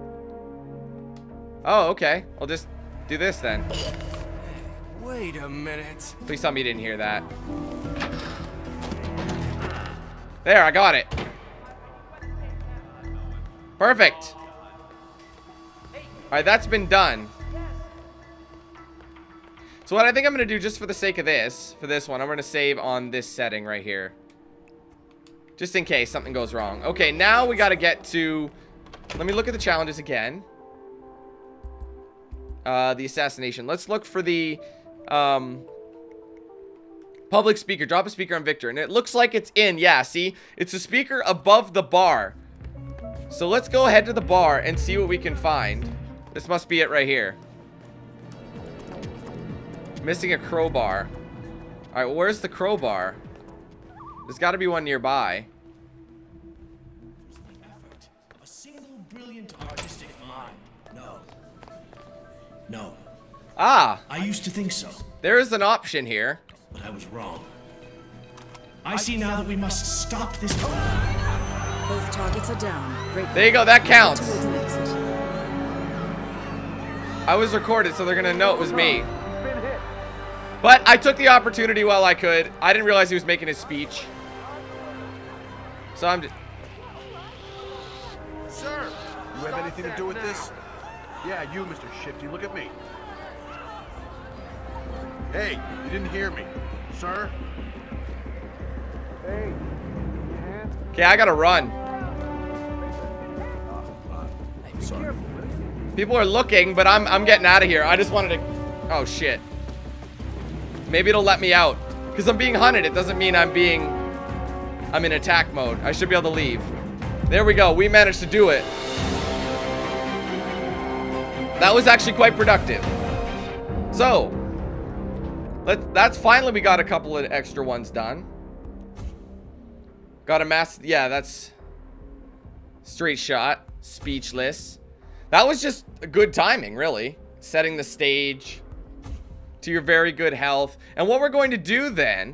Oh, okay. I'll just do this then. Wait a minute. Please tell me you didn't hear that. There, I got it. Perfect. Alright, that's been done. So what I think I'm going to do, just for the sake of this, for this one, I'm going to save on this setting right here. Just in case something goes wrong. Okay, now we got to get to... Let me look at the challenges again. Uh, the assassination. Let's look for the... Um, public speaker. Drop a speaker on Victor. And it looks like it's in. Yeah, see? It's a speaker above the bar. So let's go ahead to the bar and see what we can find. This must be it right here. Missing a crowbar. Alright, well, where's the crowbar? There's got to be one nearby. A single brilliant artistic mind. No. No. Ah! I used to think so. There is an option here. But I was wrong. I see now that we must stop this. Both targets are down. Great. There you go, that counts. I was recorded, so they're gonna know it was me. But I took the opportunity while I could. I didn't realize he was making his speech. So I'm just... Sir, you have anything to do with this? Yeah, you, Mister Shifty. Look at me. Hey, you didn't hear me, sir. Hey. Okay, I gotta run. I'm sorry. People are looking, but I'm I'm getting out of here. I just wanted to... Oh, shit. Maybe it'll let me out. Because I'm being hunted. It doesn't mean I'm being... I'm in attack mode. I should be able to leave. There we go. We managed to do it. That was actually quite productive. So... Let, that's finally we got a couple of extra ones done. Got a mass... Yeah, that's... Straight shot. Speechless. That was just good timing, really. Setting the stage to your very good health. And what we're going to do then...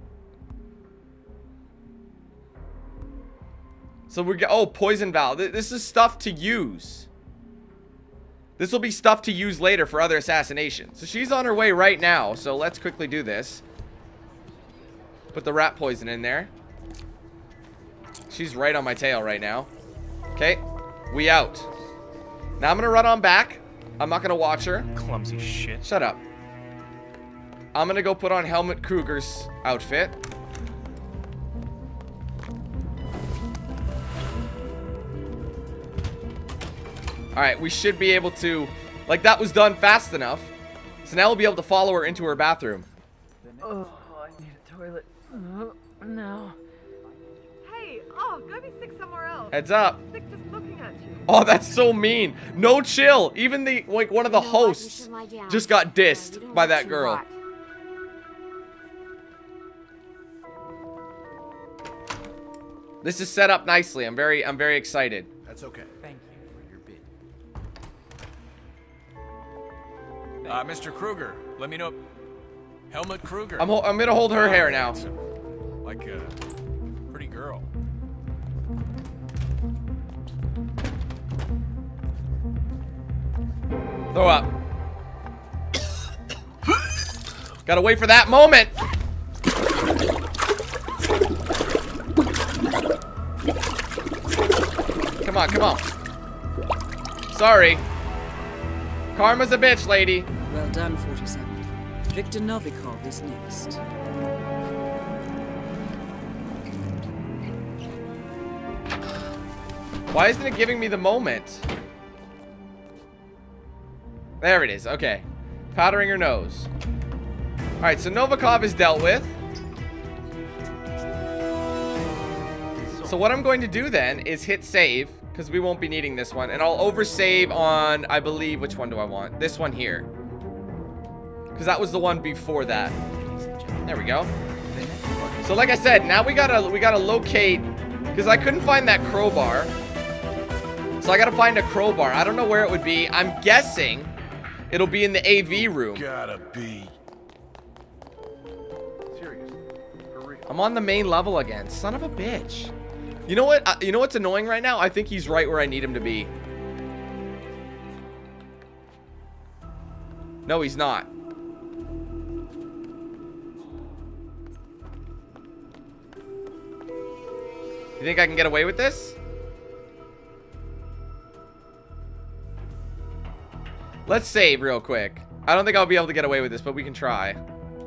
So we get... Oh, poison valve. This is stuff to use. This will be stuff to use later for other assassinations. So she's on her way right now. So let's quickly do this. Put the rat poison in there. She's right on my tail right now. Okay. We out. Now I'm going to run on back. I'm not going to watch her. Clumsy shit. Shut up. I'm going to go put on Helmut Kruger's outfit. Alright, we should be able to... Like, that was done fast enough. So now we'll be able to follow her into her bathroom. Oh, I need a toilet. Oh, no. Hey, oh, go be sick somewhere else. Heads up. I'm sick just looking at you. Oh, that's so mean. No chill. Even the, like, one of the hosts just got dissed by that girl. This is set up nicely. I'm very, I'm very excited. That's okay. Thank you for your bid. Uh, Mister Kruger, let me know. Helmut Kruger. I'm, I'm gonna hold her hair now. Like a pretty girl. Throw up. Gotta wait for that moment. Come on, come on. Sorry. Karma's a bitch, lady. Well done, forty-seven. Victor Novikov is next. Why isn't it giving me the moment? There it is. Okay. Powdering her nose. Alright, so Novikov is dealt with. So what I'm going to do then is hit save, because we won't be needing this one. And I'll oversave on, I believe, which one do I want? This one here. Because that was the one before that. There we go. So like I said, now we gotta we gotta locate, because I couldn't find that crowbar. So I gotta find a crowbar. I don't know where it would be. I'm guessing it'll be in the A V room. Gotta be. I'm on the main level again. Son of a bitch. You know what? Uh, you know what's annoying right now? I think he's right where I need him to be. No, he's not. You think I can get away with this? Let's save real quick. I don't think I'll be able to get away with this, but we can try.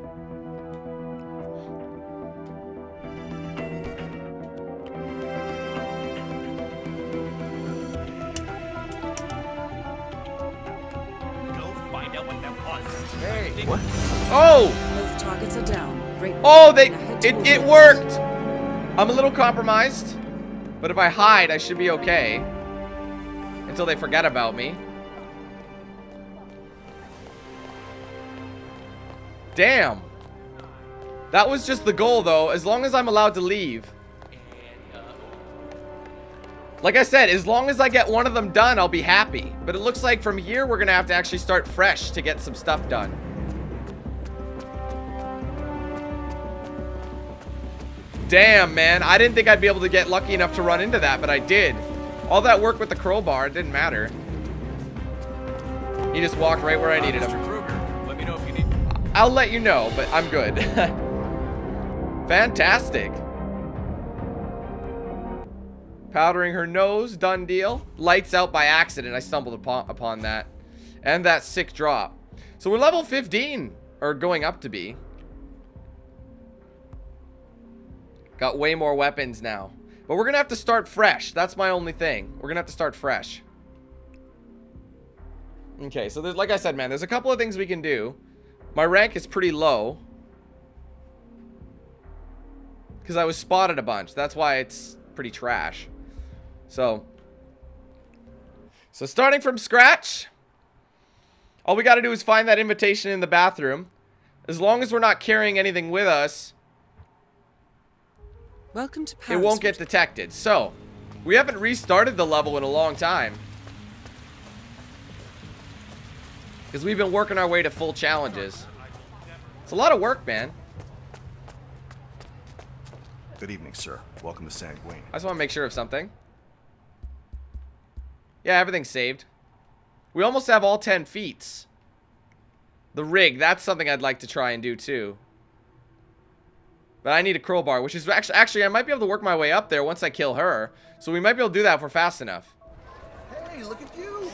Hey, what? Oh! Both targets are down. Great. Oh, they it it worked. I'm a little compromised, but if I hide, I should be okay until they forget about me. Damn. That was just the goal, though. As long as I'm allowed to leave. Like I said, as long as I get one of them done, I'll be happy. But it looks like from here, we're going to have to actually start fresh to get some stuff done. Damn, man. I didn't think I'd be able to get lucky enough to run into that, but I did. All that work with the crowbar, it didn't matter. He just walked right where I needed him. Let me know if you need... I'll let you know, but I'm good. Fantastic. Powdering her nose, done deal. Lights out by accident. I stumbled upon, upon that. And that sick drop. So we're level fifteen, or going up to be. Got way more weapons now. But we're going to have to start fresh. That's my only thing. We're going to have to start fresh. Okay, so there's, like I said, man, there's a couple of things we can do. My rank is pretty low. Because I was spotted a bunch. That's why it's pretty trash. So. So starting from scratch. All we got to do is find that invitation in the bathroom. As long as we're not carrying anything with us. Welcome to It won't get detected. So, we haven't restarted the level in a long time. Because we've been working our way to full challenges. It's a lot of work, man. Good evening, sir. Welcome to Sanguine. I just want to make sure of something. Yeah, everything's saved. We almost have all ten feats. The rig, that's something I'd like to try and do too. But I need a crowbar, which is actually, actually, I might be able to work my way up there once I kill her. So we might be able to do that if we're fast enough. Hey, look at you!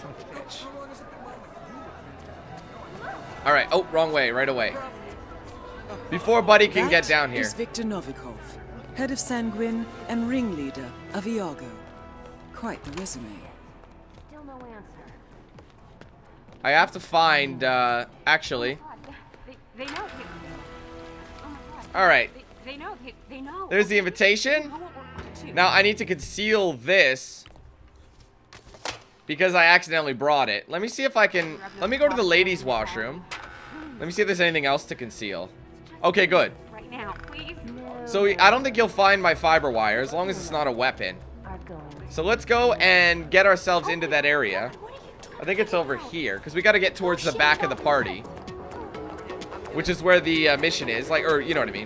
Alright, oh, wrong way, right away. Before Buddy can That get down here. is Victor Novikov, head of Sanguine and ringleader of Iago. Quite the resume. Still no answer. I have to find, uh, actually. They, they know. They, oh my God. Alright. They, they know. They, they know. There's the invitation. Now I need to conceal this. Because I accidentally brought it. Let me see if I can... Let me go to the ladies' washroom. Let me see if there's anything else to conceal. Okay, good. Right now, please. So I don't think you'll find my fiber wire as long as it's not a weapon. So let's go and get ourselves into that area. I think it's over here because we got to get towards the back of the party, which is where the uh, mission is. Like, or you know what I mean.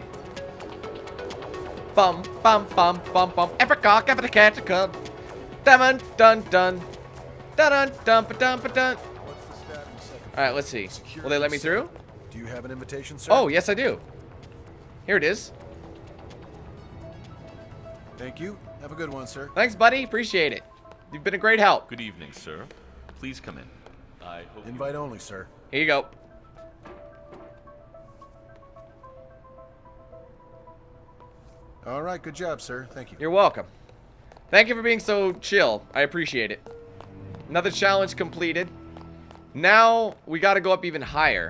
Bum bum bum bum bum. Every cock, every cat, dun dun dun dun dun dun dun dun. All right, let's see. Will they let me through? Do you have an invitation, sir? Oh, yes, I do. Here it is. Thank you. Have a good one, sir. Thanks, buddy. Appreciate it. You've been a great help. Good evening, sir. Please come in. I hope Invite only, sir. Here you go. All right, good job, sir. Thank you. You're welcome. Thank you for being so chill. I appreciate it. Another challenge completed. Now we got to go up even higher.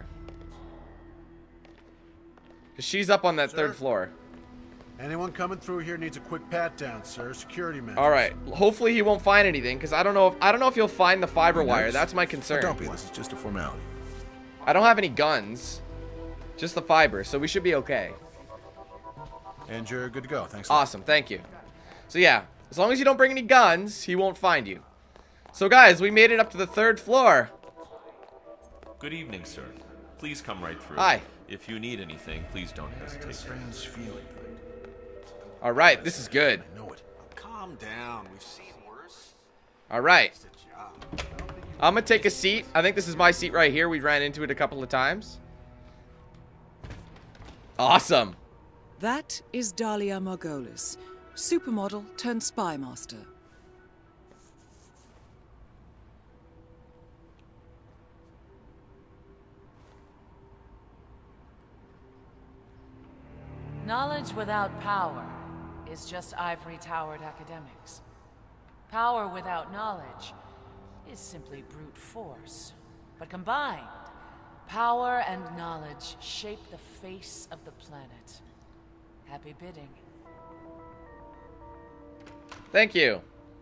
Because she's up on that Sir? third floor. Anyone coming through here needs a quick pat down, sir. Security man. All right. Hopefully he won't find anything, because I don't know if I don't know if he'll find the fiber wire. That's my concern. Don't be. This is just a formality. I don't have any guns, just the fiber, so we should be okay. And you're good to go. Thanks. Awesome. Thank you. So yeah, as long as you don't bring any guns, he won't find you. So guys, we made it up to the third floor. Good evening, sir. Please come right through. Hi. If you need anything, please don't hesitate. Strange feeling. All right, this is good. I know it. Calm down. We've seen worse. All right. I'm gonna take a seat. I think this is my seat right here. We ran into it a couple of times. Awesome. That is Dahlia Margolis, supermodel turned spy master. Knowledge without power is just ivory-towered academics. Power without knowledge is simply brute force. But combined, power and knowledge shape the face of the planet. Happy bidding. Thank you.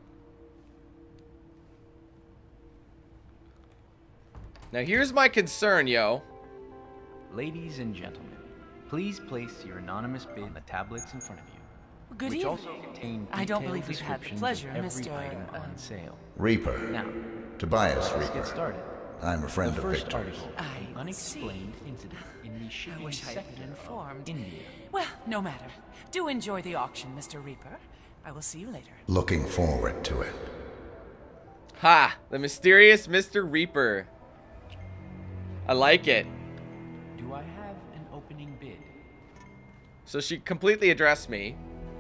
Now here's my concern, yo. Ladies and gentlemen, please place your anonymous bid on the tablets in front of you. Good which evening. also contain I don't detailed believe we've had the descriptions pleasure, of every Mister item uh, on sale. Reaper. Now, Tobias let's Reaper. get started. I'm a friend the of first Victor's. article, an unexplained incident in the shipping I wish I had sector been informed. of India. Well, no matter. Do enjoy the auction, Mister Reaper. I will see you later. Looking forward to it. Ha! The mysterious Mister Reaper. I like it. Do I have an opening bid? So she completely addressed me.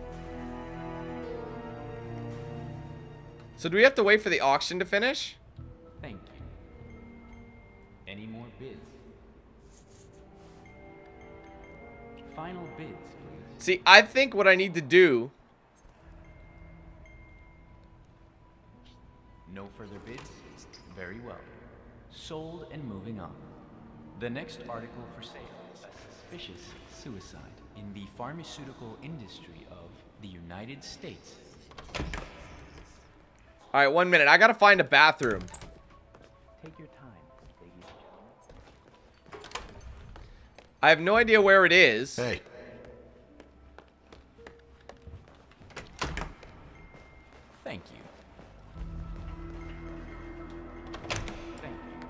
So do we have to wait for the auction to finish? Thank you. Any more bids? Final bids, please. See, I think what I need to do... No further bids? Very well. Sold and moving on. The next article for sale, a suspicious suicide in the pharmaceutical industry of the United States. Alright, one minute. I gotta find a bathroom. Take your time, ladies and gentlemen. I have no idea where it is. Hey. Thank you. Thank you.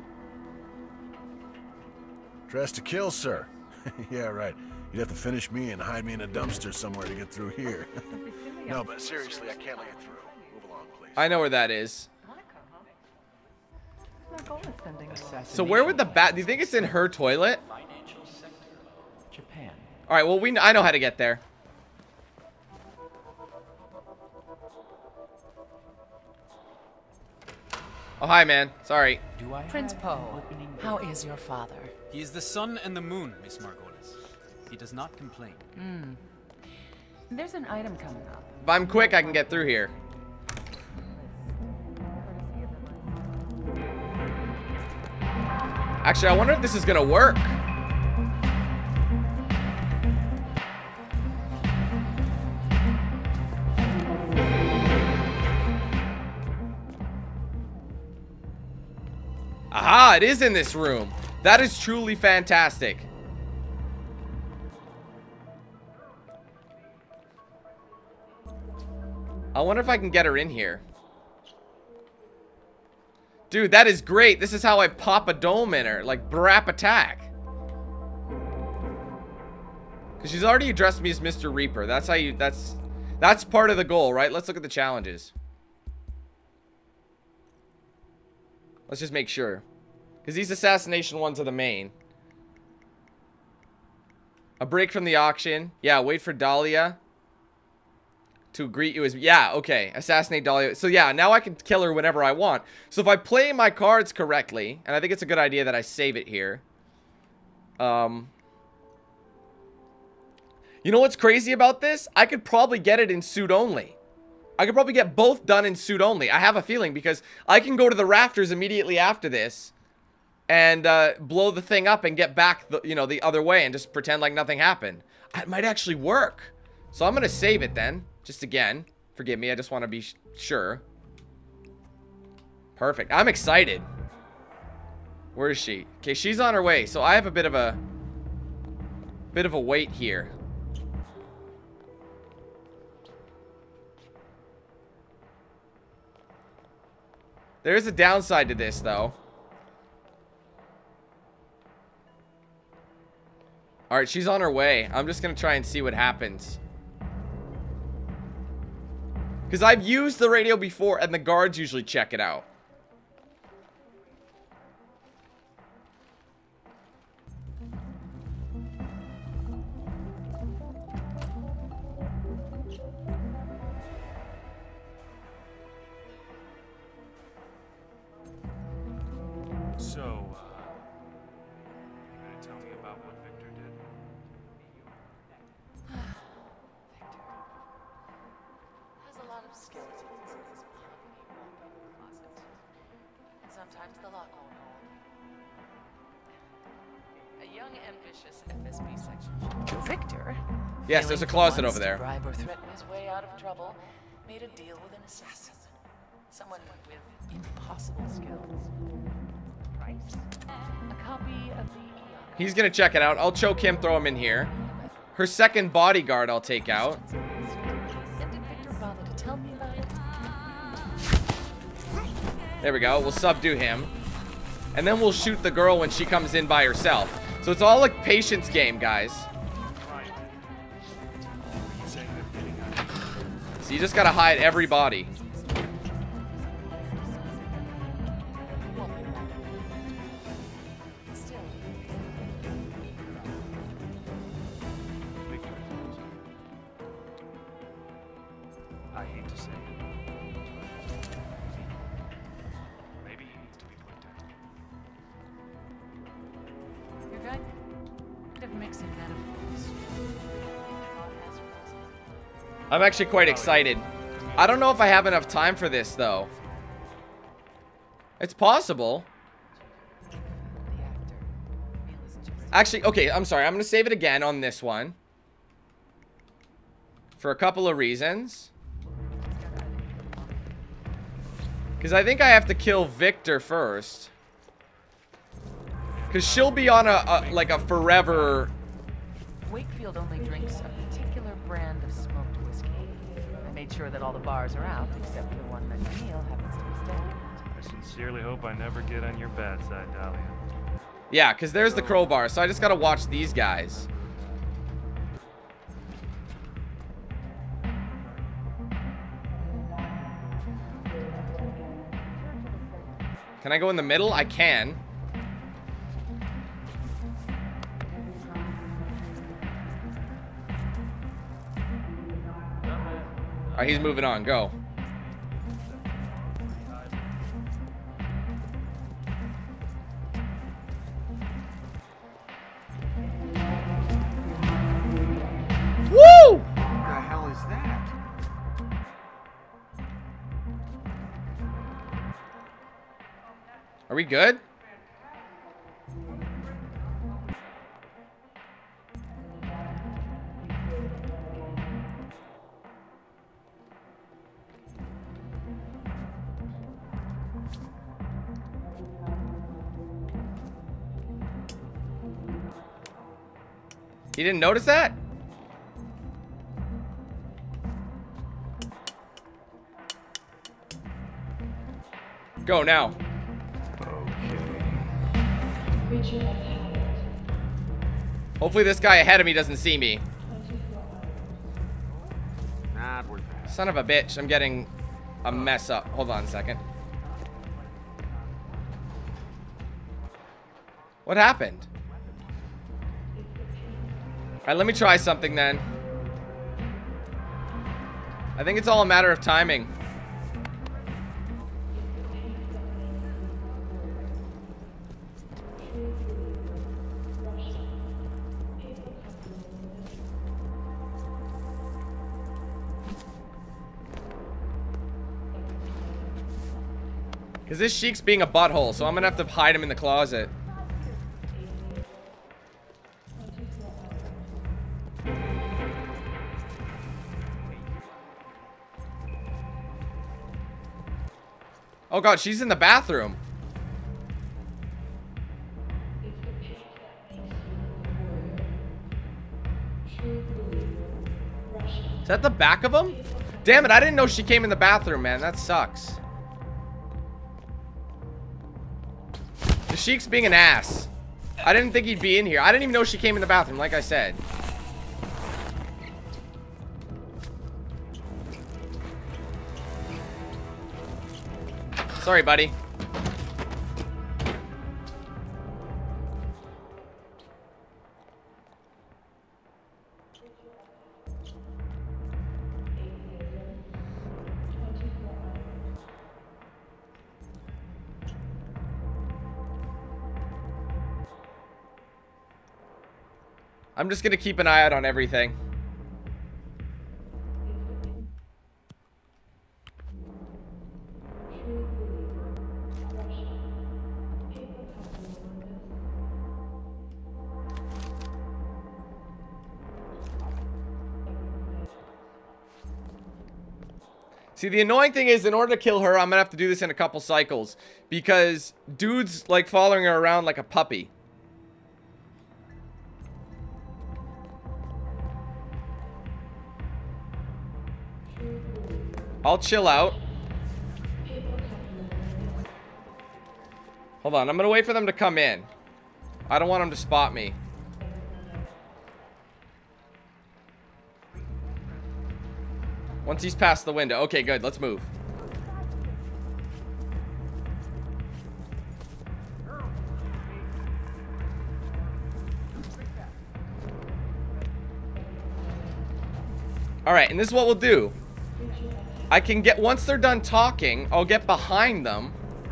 Dressed to kill, sir. Yeah, right. You'd have to finish me and hide me in a dumpster somewhere to get through here. No, but seriously, I can't let you through. Move along, please. I know where that is. So where would the bat... Do you think it's in her toilet? Financial sector of Japan. Alright, well, we. Kn I know how to get there. Oh, hi, man. Sorry. Do I Prince have Poe, an opening bid? how is your father? He is the sun and the moon, Miss Margolis. He does not complain. Hmm. There's an item coming up. If I'm quick, I can get through here. Actually, I wonder if this is gonna work. Aha, it is in this room. That is truly fantastic. I wonder if I can get her in here. Dude, that is great. This is how I pop a dome in her. Like, brap attack. Because she's already addressed me as Mister Reaper. That's how you... That's... That's part of the goal, right? Let's look at the challenges. Let's just make sure. Because these assassination ones are the main. A break from the auction. Yeah, wait for Dahlia to greet you as... Yeah, okay. Assassinate Dahlia. So yeah, now I can kill her whenever I want. So if I play my cards correctly, and I think it's a good idea that I save it here. Um... You know what's crazy about this? I could probably get it in suit only. I could probably get both done in suit only. I have a feeling because I can go to the rafters immediately after this and uh, blow the thing up and get back, the, you know, the other way and just pretend like nothing happened. It might actually work. So I'm going to save it then. Just again. Forgive me. I just want to be sh sure. Perfect. I'm excited. Where is she? Okay, she's on her way. So I have a bit of a bit of a wait here. There is a downside to this, though. Alright, she's on her way. I'm just gonna try and see what happens. Because I've used the radio before, and the guards usually check it out. So, uh, you gonna tell me about what Victor did? Has a lot of skeletons in his mahogany wallpaper closet. And sometimes the lock won't hold. A young, ambitious F S B section chief, Victor. Yes, there's a closet over there. To bribe or threaten his way out of trouble, made a deal with an assassin. Someone with impossible skills. Price? A copy of the He's gonna check it out. I'll choke him, throw him in here. Her second bodyguard I'll take out. There we go. We'll subdue him. And then we'll shoot the girl when she comes in by herself. So it's all a patience game, guys. So you just gotta hide every body. I hate to say it. Maybe he needs to be put down. You're good? Bit of mixing metaphors. I'm actually quite excited. I don't know if I have enough time for this, though. It's possible. Actually, okay, I'm sorry. I'm going to save it again on this one. For a couple of reasons. Because I think I have to kill Victor first. Because she'll be on a, a, like a forever... Wakefield only drinks a particular brand of smoked whiskey. I made sure that all the bars are out, except for the one that Neil happens to be staying at. I sincerely hope I never get on your bad side, Dahlia. Yeah, because there's the crowbar, so I just gotta watch these guys. Can I go in the middle? I can. Alright, he's moving on. Go. Woo! What the hell is that? Are we good? You didn't notice that? Go now. Hopefully this guy ahead of me doesn't see me. Not worth it. Son of a bitch, I'm getting a mess up. Hold on a second. What happened? Alright, let me try something then. I think it's all a matter of timing. Because this Sheik's being a butthole, so I'm gonna have to hide him in the closet. Oh god, she's in the bathroom. Is that the back of him? Damn it, I didn't know she came in the bathroom, man. That sucks. The Sheik's being an ass. I didn't think he'd be in here. I didn't even know she came in the bathroom, like I said. Sorry, buddy. I'm just gonna keep an eye out on everything. See, the annoying thing is, in order to kill her, I'm gonna have to do this in a couple cycles. Because dude's, like, following her around like a puppy. I'll chill out. Hold on, I'm gonna wait for them to come in. I don't want them to spot me. Once he's past the window. Okay, good. Let's move. Alright, and this is what we'll do. I can get, once they're done talking, I'll get behind them.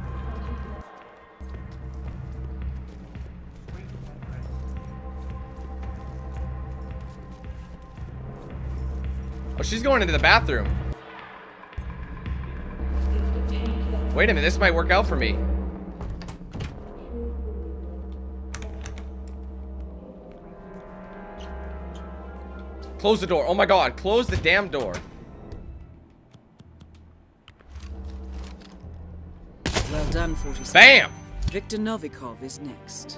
Oh, she's going into the bathroom. Wait a minute, this might work out for me. Close the door. Oh my god, close the damn door. Well done, forty-seven. Bam! Victor Novikov is next.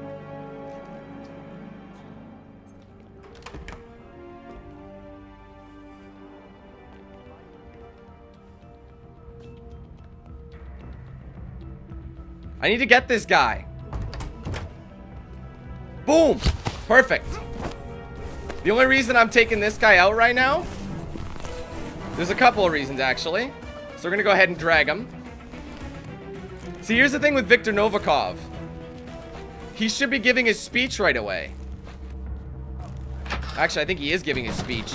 I need to get this guy. Boom! Perfect. The only reason I'm taking this guy out right now, there's a couple of reasons actually. So we're gonna go ahead and drag him. See, here's the thing with Victor Novikov. He should be giving his speech right away. Actually, I think he is giving his speech.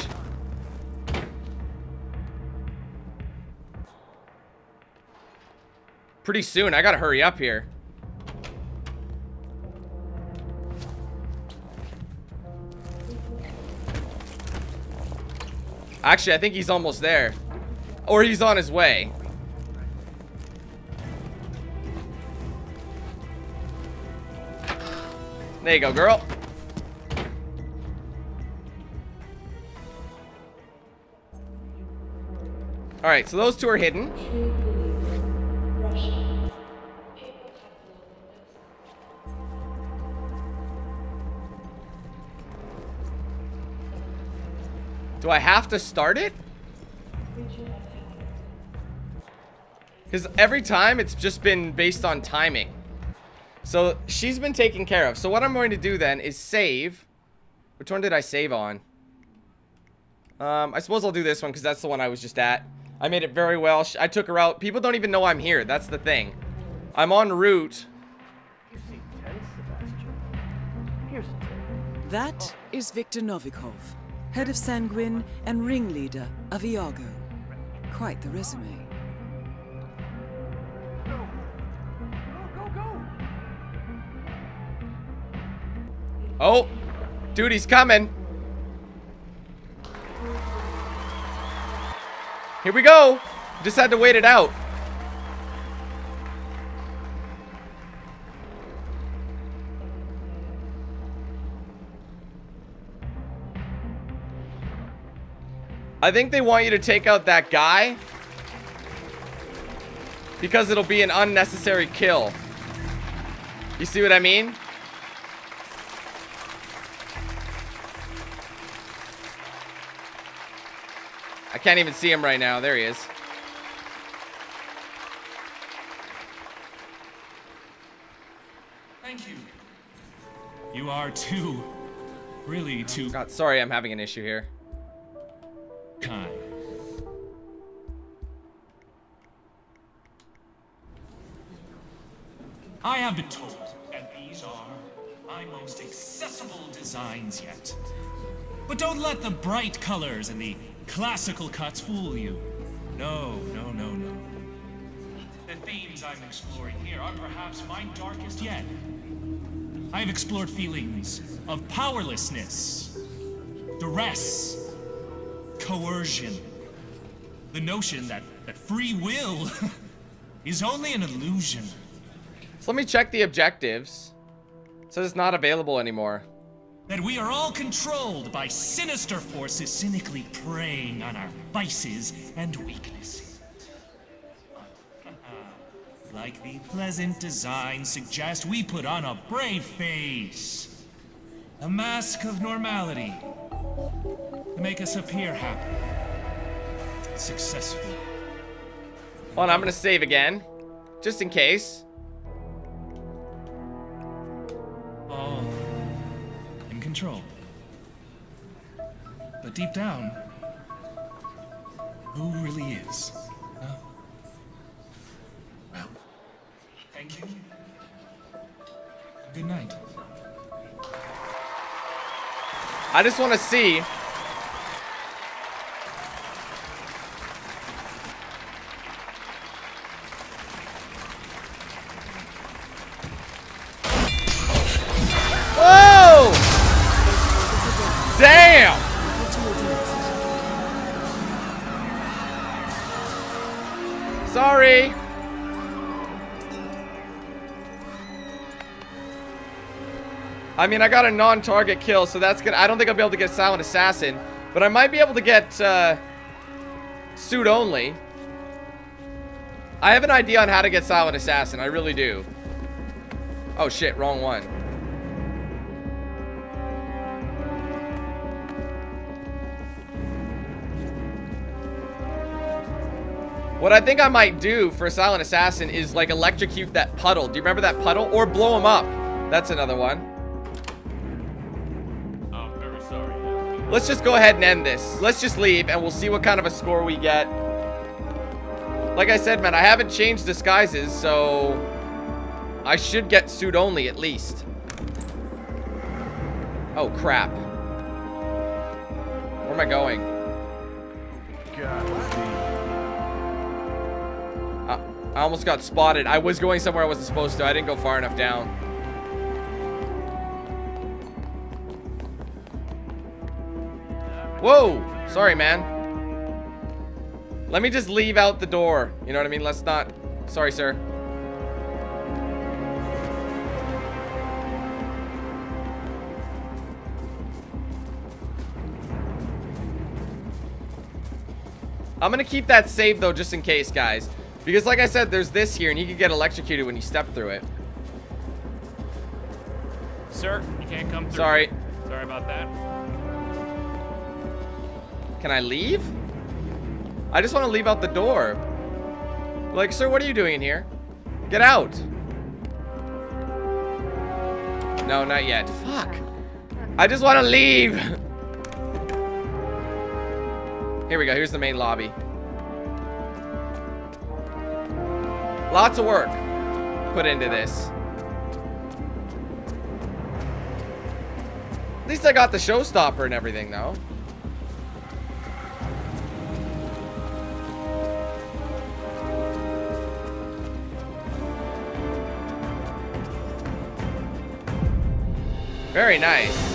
Pretty soon. I gotta hurry up here. Actually, I think he's almost there. Or he's on his way. There you go, girl. Alright, so those two are hidden. Do I have to start it? Because every time it's just been based on timing. So she's been taken care of. So what I'm going to do then is save. Which one did I save on? Um, I suppose I'll do this one because that's the one I was just at. I made it very well. I took her out. People don't even know I'm here. That's the thing. I'm en route. That is Victor Novikov, head of Sanguine and ringleader of Iago. Quite the resume. Oh, dude, he's coming. Here we go. Just had to wait it out. I think they want you to take out that guy because it'll be an unnecessary kill. You see what I mean? I can't even see him right now. There he is. Thank you. You are too, really too... Oh, God, sorry, I'm having an issue here. Kind. I have been told that these are my most accessible designs yet. But don't let the bright colors and the classical cuts fool you. No, no, no, no. The themes I'm exploring here are perhaps my darkest yet. I've explored feelings of powerlessness, duress, coercion. The notion that, that free will is only an illusion. So let me check the objectives. It says it's not available anymore. That we are all controlled by sinister forces cynically preying on our vices and weaknesses. Like the pleasant design suggests, we put on a brave face. A mask of normality. To make us appear happy. Successful. Hold on, I'm gonna save again. Just in case. All in control. But deep down, who really is? Huh? Well, thank you. Good night. I just want to see. Whoa! Damn! Sorry. I mean, I got a non-target kill, so that's good. I don't think I'll be able to get Silent Assassin, but I might be able to get uh, Suit Only. I have an idea on how to get Silent Assassin. I really do. Oh shit, wrong one. What I think I might do for a Silent Assassin is like electrocute that puddle. Do you remember that puddle? Or blow him up. That's another one. I'm very sorry. Let's just go ahead and end this. Let's just leave and we'll see what kind of a score we get. Like I said, man, I haven't changed disguises, so I should get Suit Only at least. Oh, crap. Where am I going? Uh, I almost got spotted. I was going somewhere I wasn't supposed to. I didn't go far enough down. Whoa! Sorry, man. Let me just leave out the door. You know what I mean? Let's not... Sorry, sir. I'm gonna keep that saved, though, just in case, guys. Because, like I said, there's this here, and you can get electrocuted when you step through it. Sir, you can't come through. Sorry. Sorry about that. Can I leave? I just want to leave out the door. Like, sir, what are you doing in here? Get out. No, not yet. Fuck. I just want to leave. Here we go. Here's the main lobby. Lots of work put into this. At least I got the Showstopper and everything, though. Very nice.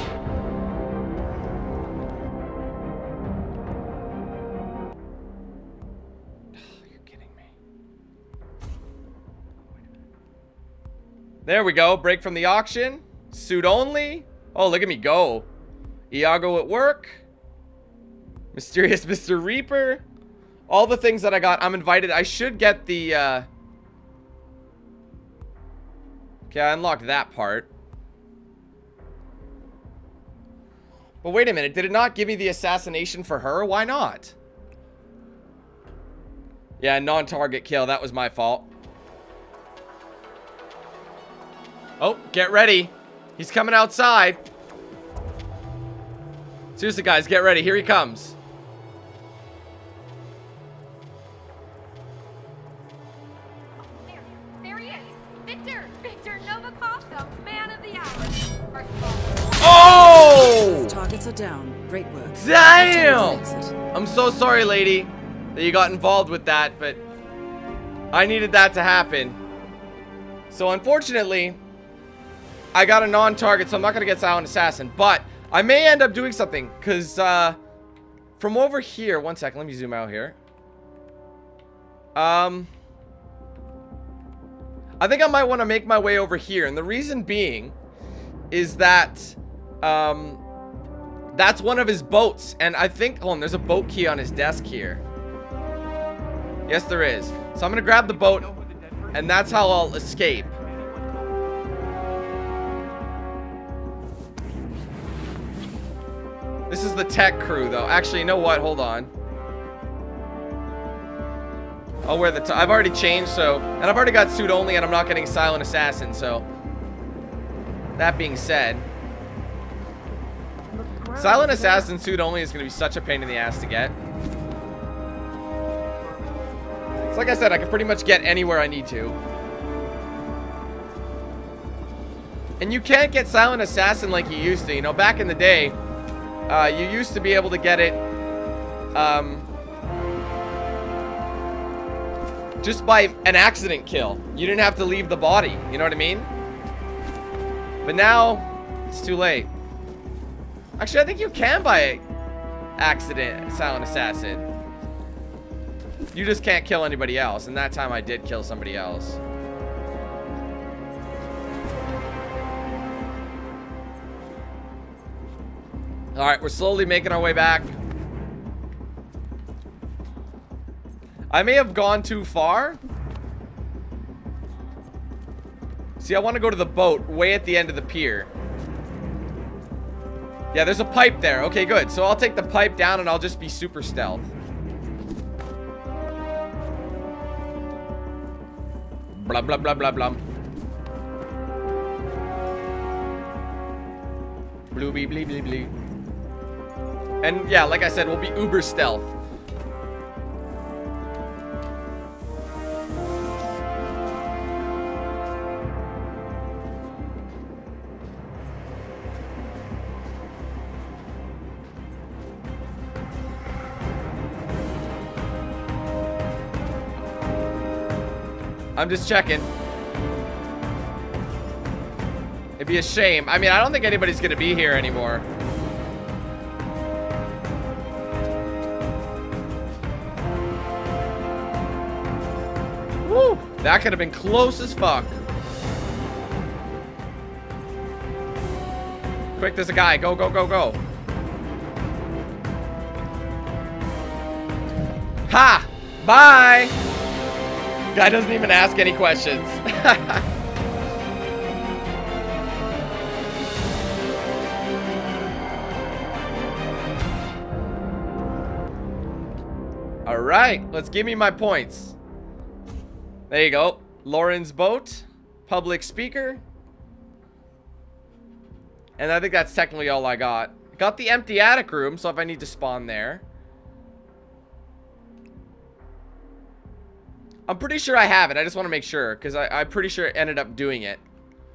There we go. Break from the auction. Suit Only. Oh, look at me go. Iago at work. Mysterious Mister Reaper. All the things that I got. I'm invited. I should get the... Uh... Okay, I unlocked that part. But wait a minute. Did it not give me the assassination for her? Why not? Yeah, non-target kill. That was my fault. Oh, get ready. He's coming outside. Seriously, guys, get ready. Here he comes. There, there he is. Victor, Victor Novikov, the man of the hour. First of all. Oh! Targets are down. Great work. Damn! I'm so sorry, lady, that you got involved with that, but I needed that to happen. So unfortunately, I got a non-target, so I'm not gonna get Silent Assassin, but I may end up doing something, because uh, from over here, one second, let me zoom out here. Um, I think I might want to make my way over here, and the reason being is that um, that's one of his boats, and I think, hold on, there's a boat key on his desk here. Yes, there is. So I'm gonna grab the boat, and that's how I'll escape. This is the tech crew, though. Actually, you know what? Hold on. I'll wear the t I've already changed, so... And I've already got suit only, and I'm not getting Silent Assassin, so... That being said... Silent Assassin suit only is going to be such a pain in the ass to get. It's like I said, I can pretty much get anywhere I need to. And you can't get Silent Assassin like you used to. You know, back in the day... Uh, you used to be able to get it um, just by an accident kill. You didn't have to leave the body. You know what I mean? But now, it's too late. Actually, I think you can buy accident Silent Assassin. You just can't kill anybody else. And that time I did kill somebody else. Alright, we're slowly making our way back. I may have gone too far. See, I want to go to the boat way at the end of the pier. Yeah, there's a pipe there. Okay, good. So I'll take the pipe down and I'll just be super stealth. Blah, blah, blah, blah, blah. Blue, blee, blee, blee, blee. And yeah, like I said, we'll be uber stealth. I'm just checking. It'd be a shame. I mean, I don't think anybody's gonna be here anymore. Woo! That could have been close as fuck. Quick, there's a guy. Go, go, go, go. Ha! Bye! Guy doesn't even ask any questions. All right, let's give me my points. There you go. Lauren's boat, public speaker. And I think that's technically all I got. Got the empty attic room, so if I need to spawn there. I'm pretty sure I have it. I just want to make sure, because I'm pretty sure it ended up doing it.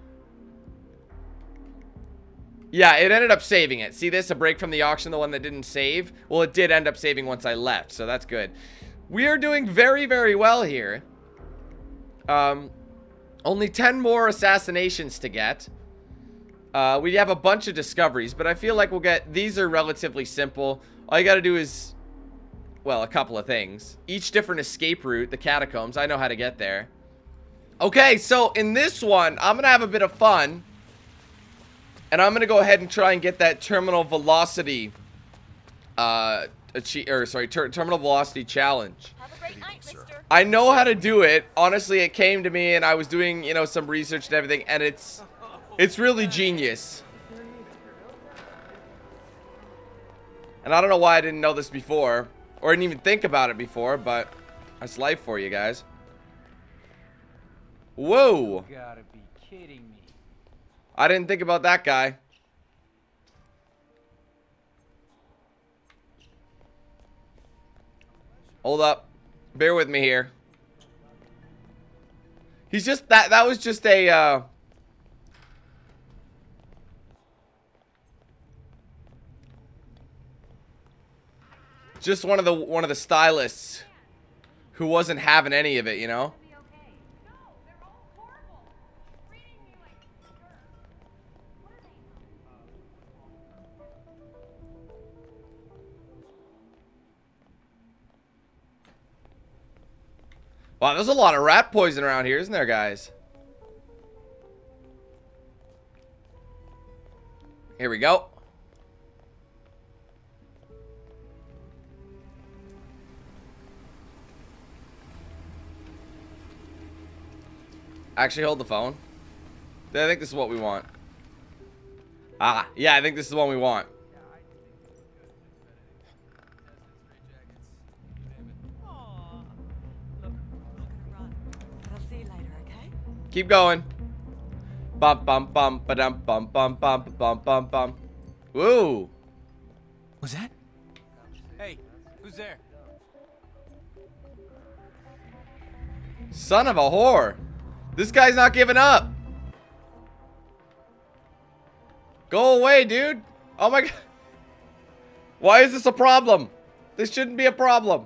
Yeah, it ended up saving it. See this? A break from the auction, the one that didn't save? Well, it did end up saving once I left, so that's good. We are doing very, very well here. Um, only ten more assassinations to get. Uh, we have a bunch of discoveries, but I feel like we'll get... These are relatively simple. All you gotta do is... Well, a couple of things. Each different escape route, the catacombs. I know how to get there. Okay, so in this one, I'm gonna have a bit of fun. And I'm gonna go ahead and try and get that terminal velocity... Uh... Achieve, or sorry, ter terminal velocity challenge. I know how to do it. Honestly, it came to me and I was doing, you know, some research and everything, and it's it's really genius. And I don't know why I didn't know this before, or didn't even think about it before, but that's life for you guys. Whoa. You gotta be kidding me. I didn't think about that guy. Hold up. Bear with me here. He's just that that was just a uh just one of the one of the stylists who wasn't having any of it, you know? Wow, there's a lot of rat poison around here, isn't there, guys? Here we go. Actually, hold the phone. I think this is what we want. Ah, yeah, I think this is the one we want. Keep going. Bum bum bum ba dum bum bum bum bum bum bum. Woo. Was that? Hey, who's there? Son of a whore. This guy's not giving up. Go away, dude. Oh my god. Why is this a problem? This shouldn't be a problem.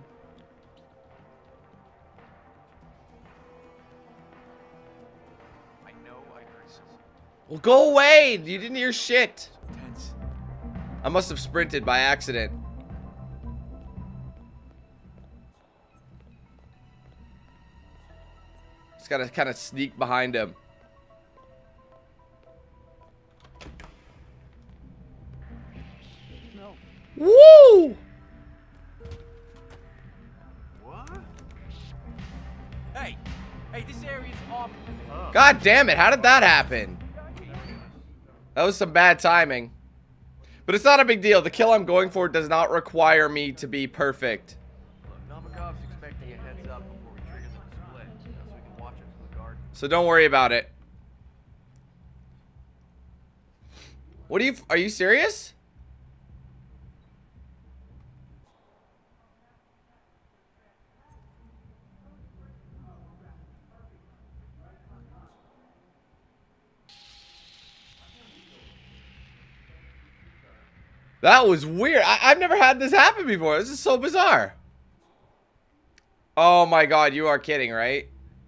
Well, go away! You didn't hear shit. I must have sprinted by accident. Just gotta kind of sneak behind him. No. Woo! What? Hey, hey, this area's off. God damn it! How did that happen? That was some bad timing. But it's not a big deal. The kill I'm going for does not require me to be perfect. Novikov's expecting a heads up before we trigger the split, so we can watch it from the garden. So don't worry about it. What are you... Are you serious? That was weird. I I've never had this happen before. This is so bizarre. Oh my god, you are kidding, right?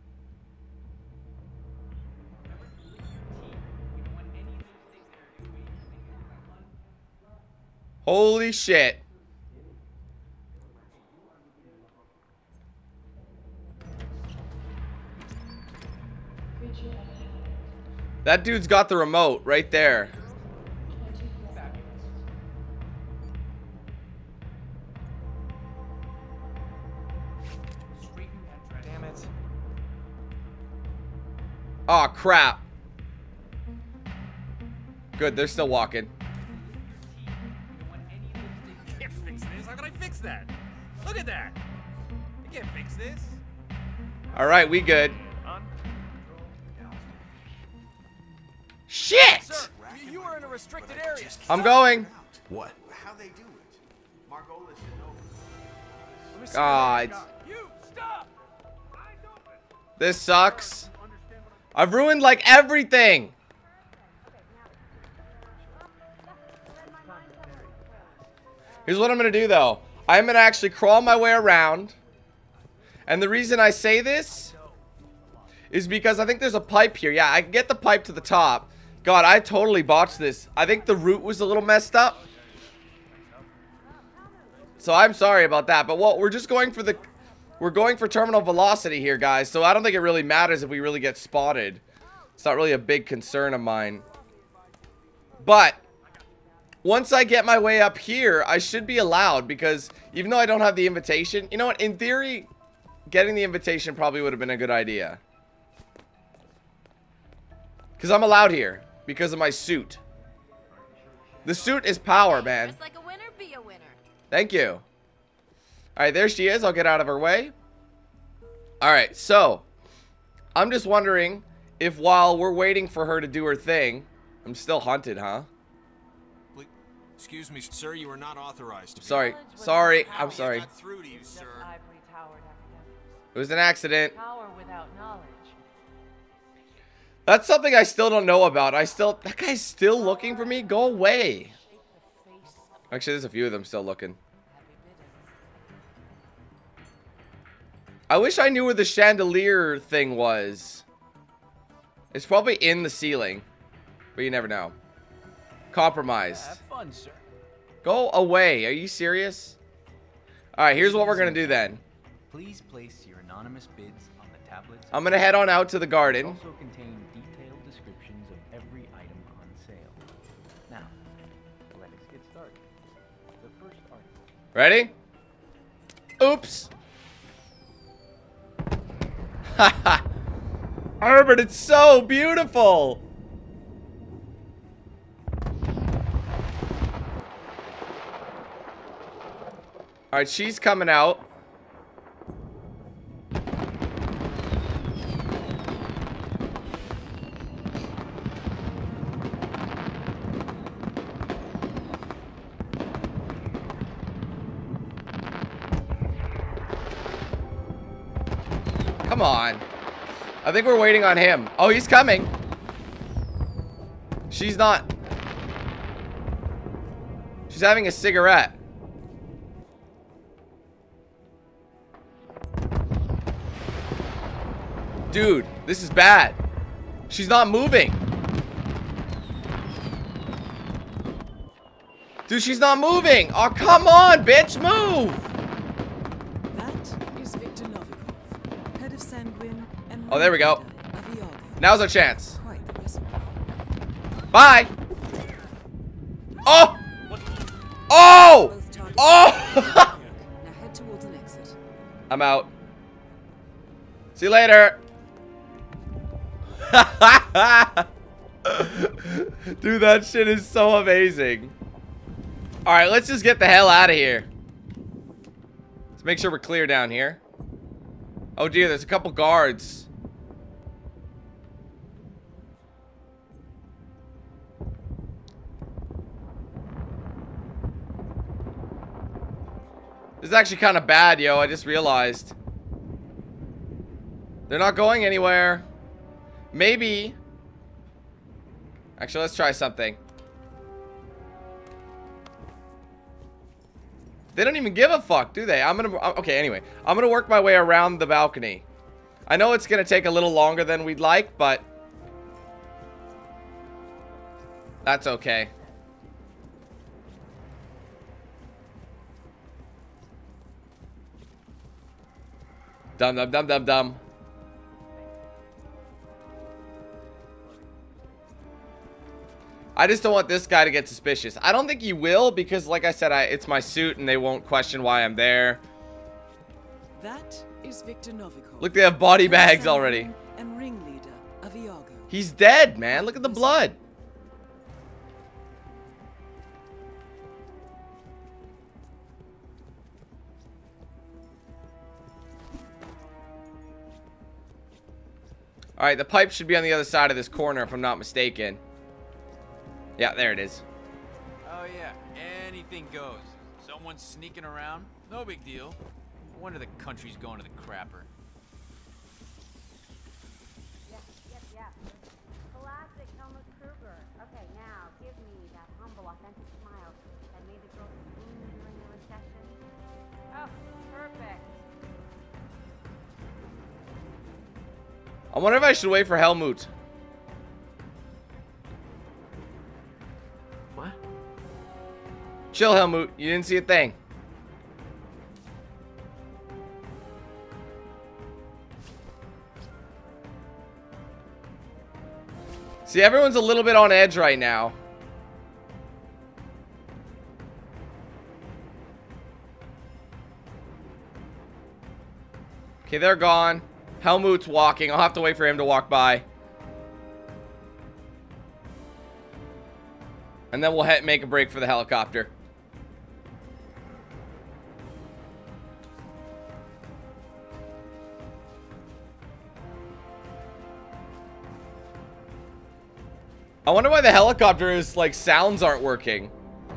Holy shit. That dude's got the remote right there. Oh crap. Good, they're still walking. I can't fix this. How can I fix that? Look at that. I can't fix this. Alright, we good. Shit! Sir, you are in a restricted area. I'm going. What? How they do it? Margolis should know. God. You stop. This sucks. I've ruined like everything. Here's what I'm gonna do though. I'm gonna actually crawl my way around. And the reason I say this is because I think there's a pipe here. Yeah, I can get the pipe to the top. God, I totally botched this. I think the route was a little messed up. So I'm sorry about that. But what we're just going for the we're going for terminal velocity here, guys. So I don't think it really matters if we really get spotted. It's not really a big concern of mine. But once I get my way up here, I should be allowed, because even though I don't have the invitation, you know what? In theory, getting the invitation probably would have been a good idea. Because I'm allowed here because of my suit. The suit is power, man. Just like a winner, be a winner. Thank you. Alright, there she is. I'll get out of her way. Alright, so I'm just wondering if while we're waiting for her to do her thing, I'm still hunted, huh? Please, excuse me, sir. You are not authorized. To be Sorry. Sorry. I'm sorry. Got through to you, sir. It was an accident. Power without knowledge. That's something I still don't know about. I still... That guy's still looking for me? Go away. Actually, there's a few of them still looking. I wish I knew where the chandelier thing was. It's probably in the ceiling. But you never know. Compromised. Have fun, sir. Go away. Are you serious? Alright, here's what we're going to do then. Please place your anonymous bids on the tablets. I'm going to head on out to the garden. Also contain detailed descriptions of every item on sale. Now, let us get started. The first article. Ready? Oops. Haha. Herbert, it's so beautiful. Alright, she's coming out. Come on. I think we're waiting on him. Oh, he's coming. She's not. She's having a cigarette. Dude, this is bad. She's not moving. Dude, she's not moving. Oh, come on, bitch, move. That is Victor Novikov, head of Sanguine and Oh, there we go. of Iago. Now's our chance. Quite the resume. Bye. Oh. Oh. Oh. Now head towards an exit. I'm out. See you later. Dude, that shit is so amazing. Alright, let's just get the hell out of here. Let's make sure we're clear down here. Oh dear, there's a couple guards. This is actually kind of bad, yo. I just realized. They're not going anywhere. Maybe. Actually, let's try something. They don't even give a fuck, do they? I'm gonna... Okay, anyway. I'm gonna work my way around the balcony. I know it's gonna take a little longer than we'd like, but... That's okay. Dum dum dum dum dum. I just don't want this guy to get suspicious. I don't think he will because, like I said, I, it's my suit and they won't question why I'm there. That is Victor Novikov. Look, they have body bags already. And ringleader of Iago. He's dead, man. Look at the blood. Alright, the pipe should be on the other side of this corner if I'm not mistaken. Yeah, there it is. Oh yeah, anything goes. Someone's sneaking around, no big deal. No wonder the country's going to the crapper. Yes, yes, yes. Classic Helmut Kruger. Okay, now give me that humble, authentic smile that made the girls swoon during the recession. Oh, perfect. I wonder if I should wait for Helmut. What? Chill, Helmut. You didn't see a thing. See, everyone's a little bit on edge right now. Okay, they're gone. Helmut's walking. I'll have to wait for him to walk by. And then we'll he- make a break for the helicopter. I wonder why the helicopter's like sounds aren't working.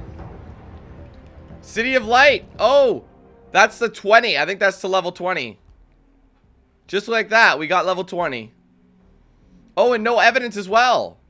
City of Light. Oh, that's the twenty. I think that's to level twenty. Just like that, we got level twenty. Oh, and no evidence as well.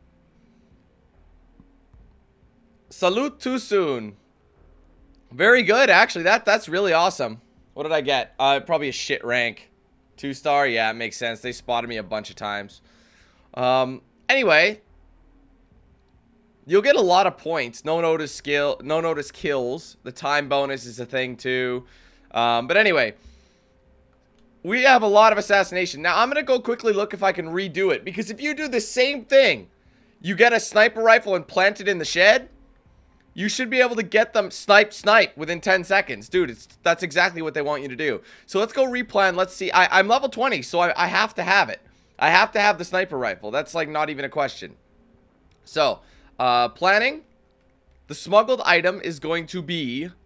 Salute too soon. Very good, actually. That that's really awesome. What did I get? Uh, probably a shit rank. Two star. Yeah, it makes sense. They spotted me a bunch of times. Um. Anyway. You'll get a lot of points. No notice skill, no notice kills. The time bonus is a thing too. Um, but anyway, we have a lot of assassination. Now I'm gonna go quickly look if I can redo it, because if you do the same thing, you get a sniper rifle and plant it in the shed, you should be able to get them snipe snipe within ten seconds, dude. It's that's exactly what they want you to do. So let's go replan. Let's see. I, I'm level twenty, so I, I have to have it. I have to have the sniper rifle. That's like not even a question. So. Uh, planning. The smuggled item is going to be, as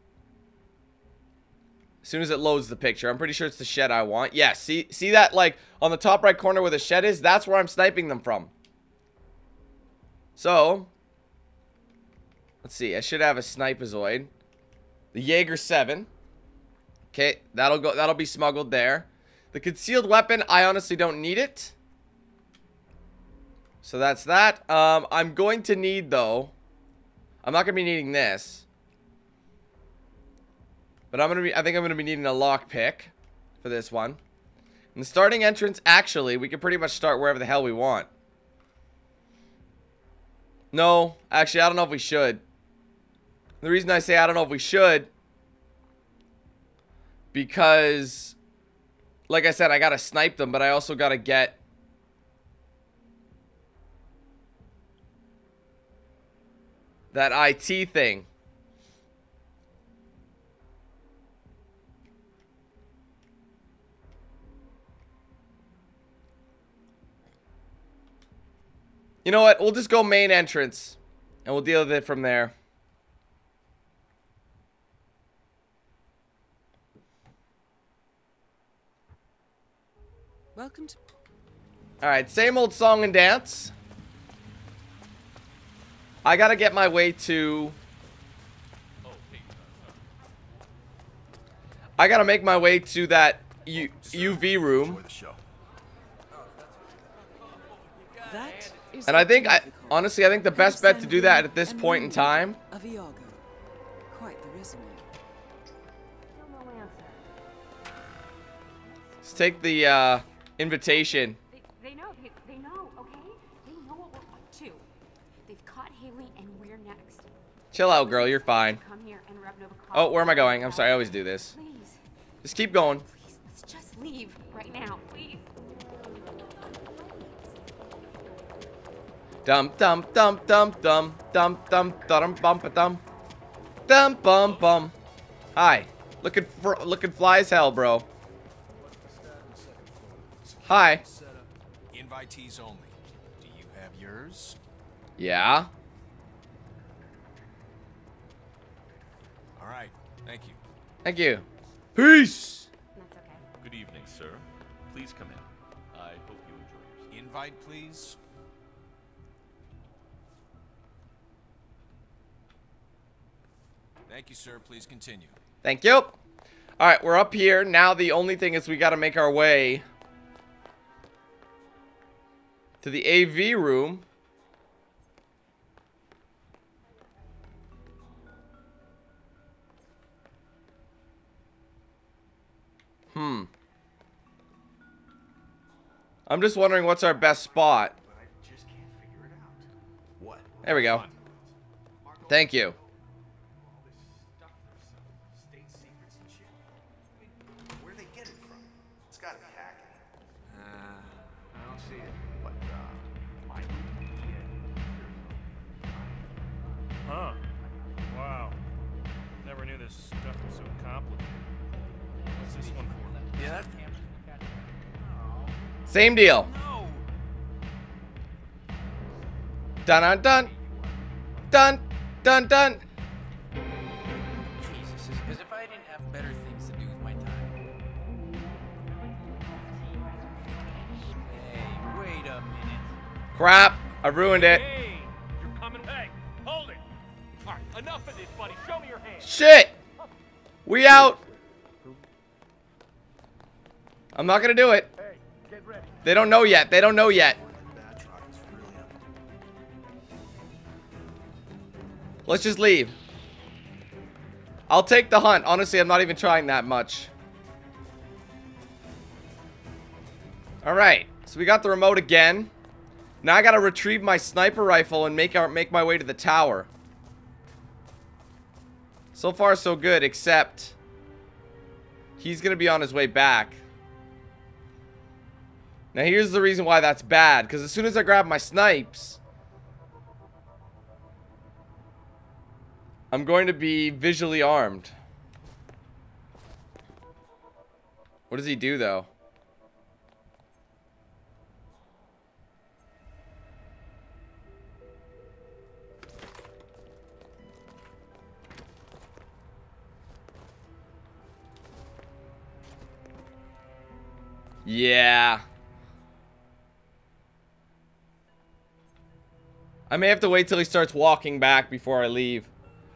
soon as it loads the picture, I'm pretty sure it's the shed I want. Yeah, see, see that like on the top right corner where the shed is? That's where I'm sniping them from. So, let's see. I should have a snipazoid. The Jaeger seven. Okay, that'll go. That'll be smuggled there. The concealed weapon, I honestly don't need it. So that's that. Um, I'm going to need, though, I'm not going to be needing this. But I'm going to be, I think I'm going to be needing a lockpick for this one. And the starting entrance, actually, we can pretty much start wherever the hell we want. No, actually, I don't know if we should. The reason I say I don't know if we should, because, like I said, I got to snipe them, but I also got to get that I T thing. You know what? We'll just go main entrance. And we'll deal with it from there. Welcome to... Alright, same old song and dance. I gotta get my way to... I gotta make my way to that U UV room. And I think, I honestly, I think the best bet to do that at this point in time... Quite the resume. Let's take the uh, invitation. They, they know, they, they know, okay? They know what we're up to. They've caught Haley and we're next. Chill out, girl. You're fine. Come here and rub Nova Oh, where am I going? I'm sorry. I always do this. Please. Just keep going. Please, let's just leave right now, please. Dum dum dum dum dum dum dum dum bum ba dum dum bum bum. Hi. Looking for looking fly as hell, bro. Hi. Invitees only. Do you have yours? Yeah. All right. Thank you. Thank you. Peace. That's okay. Good evening, sir. Please come in. I hope you enjoy yourself. Invite, please. Thank you, sir. Please continue. Thank you. All right, we're up here. Now the only thing is we got to make our way to the A V room. Hmm. I'm just wondering what's our best spot. There we go. Thank you. Huh. Wow. Never knew this stuff was so complicated. What's this one for? Yeah, that... Same deal. Dun dun dun. Dun dun dun. Jesus, as, as if I didn't have better things to do with my time. Hey, wait a minute. Crap. I ruined it. Hey, Shit! We out! I'm not gonna do it. They don't know yet. They don't know yet. Let's just leave. I'll take the hunt. Honestly, I'm not even trying that much. Alright. So we got the remote again. Now I gotta retrieve my sniper rifle and make our make my way to the tower. So far, so good, except he's gonna be on his way back. Now here's the reason why that's bad, because as soon as I grab my snipes, I'm going to be visually armed. What does he do though? Yeah. I may have to wait till he starts walking back before I leave.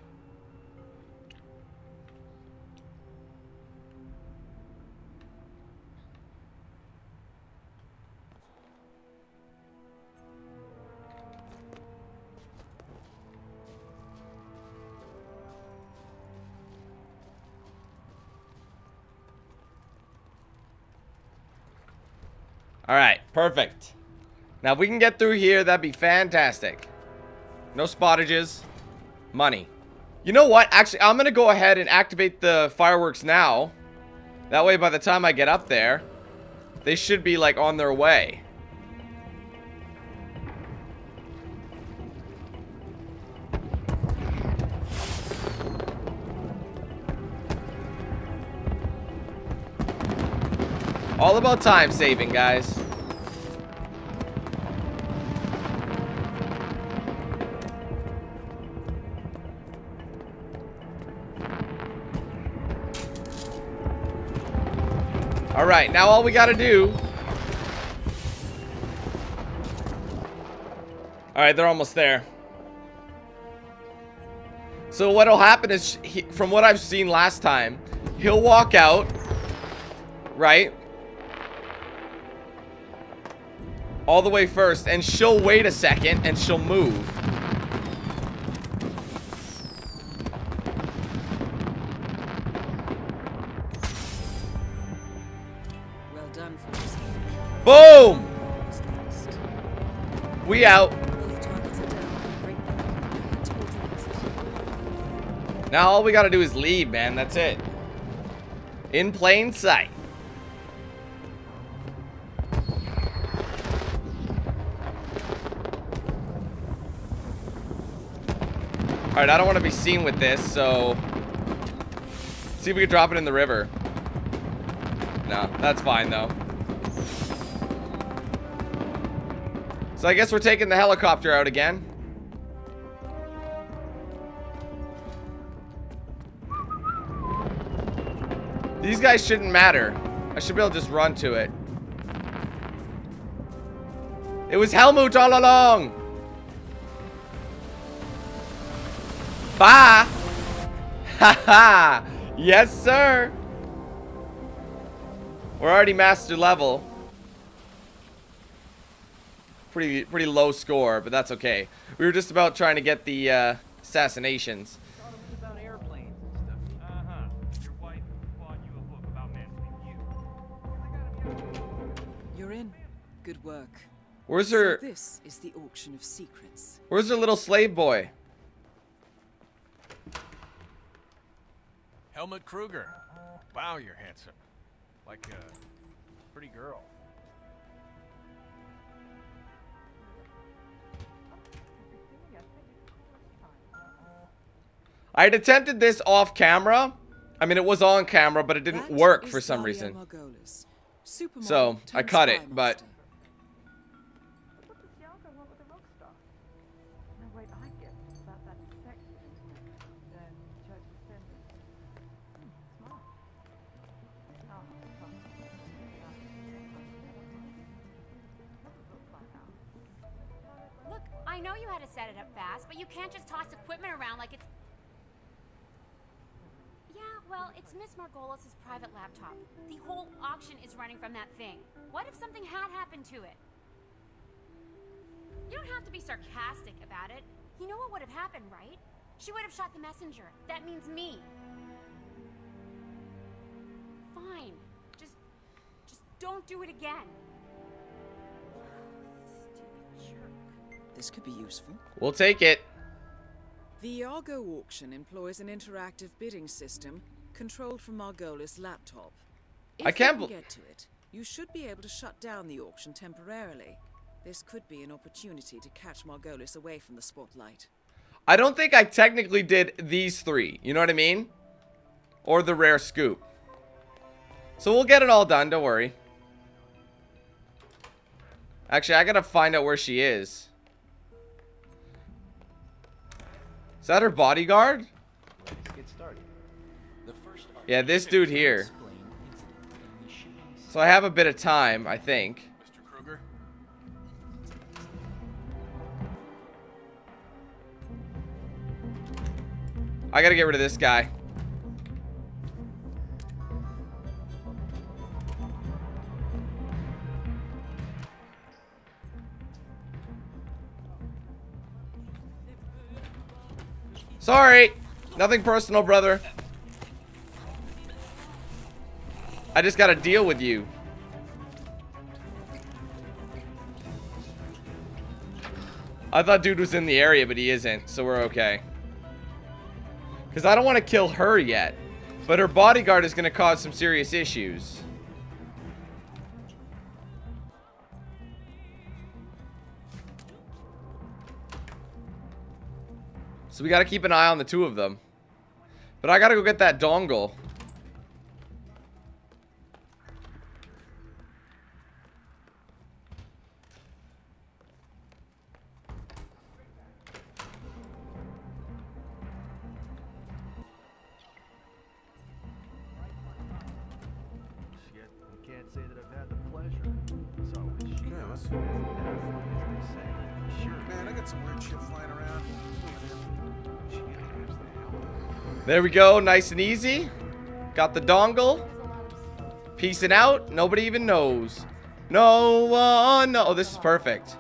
Alright, perfect. Now if we can get through here, that'd be fantastic. No spottages. Money. You know what? Actually, I'm gonna go ahead and activate the fireworks now. That way by the time I get up there, they should be like on their way. All about time saving, guys. Alright, now all we gotta do... Alright, they're almost there. So what'll happen is, he, from what I've seen last time, he'll walk out, right? All the way first, and she'll wait a second, and she'll move. Well done, boom! We out. Now all we gotta do is leave, man. That's it. In plain sight. Alright, I don't want to be seen with this, so... Let's see if we can drop it in the river. No, that's fine, though. So I guess we're taking the helicopter out again. These guys shouldn't matter. I should be able to just run to it. It was Helmut all along! Bye! Haha! Yes, sir! We're already master level. Pretty, pretty low score, but that's okay. We were just about trying to get the uh, assassinations. You're in. Good work. Where's her... So this is the auction of secrets. Where's her little slave boy? Helmut Kruger. Wow, you're handsome. Like a pretty girl. I had attempted this off camera. I mean, it was on camera, but it didn't work for some reason. So, I cut it, but... I know you had to set it up fast, but you can't just toss equipment around like it's... Well, it's Miss Margolis' private laptop. The whole auction is running from that thing. What if something had happened to it? You don't have to be sarcastic about it. You know what would have happened, right? She would have shot the messenger. That means me. Fine. Just... just don't do it again. Stupid jerk. This could be useful. We'll take it. The Iago auction employs an interactive bidding system controlled from Margolis' laptop. If I can't you can get to it, you should be able to shut down the auction temporarily. This could be an opportunity to catch Margolis away from the spotlight. I don't think I technically did these three. You know what I mean? Or the rare scoop. So we'll get it all done. Don't worry. Actually, I gotta find out where she is. Is that her bodyguard? Let's get started. The first Yeah, this dude here. So I have a bit of time, I think. Mister Kruger? I gotta get rid of this guy. Sorry. Nothing personal, brother. I just gotta deal with you. I thought dude was in the area, but he isn't, so we're okay. Because I don't want to kill her yet. But her bodyguard is going to cause some serious issues. So we got to keep an eye on the two of them. But I got to go get that dongle. There we go, nice and easy. Got the dongle. Peacing out. Nobody even knows. No one. No, oh, this is perfect.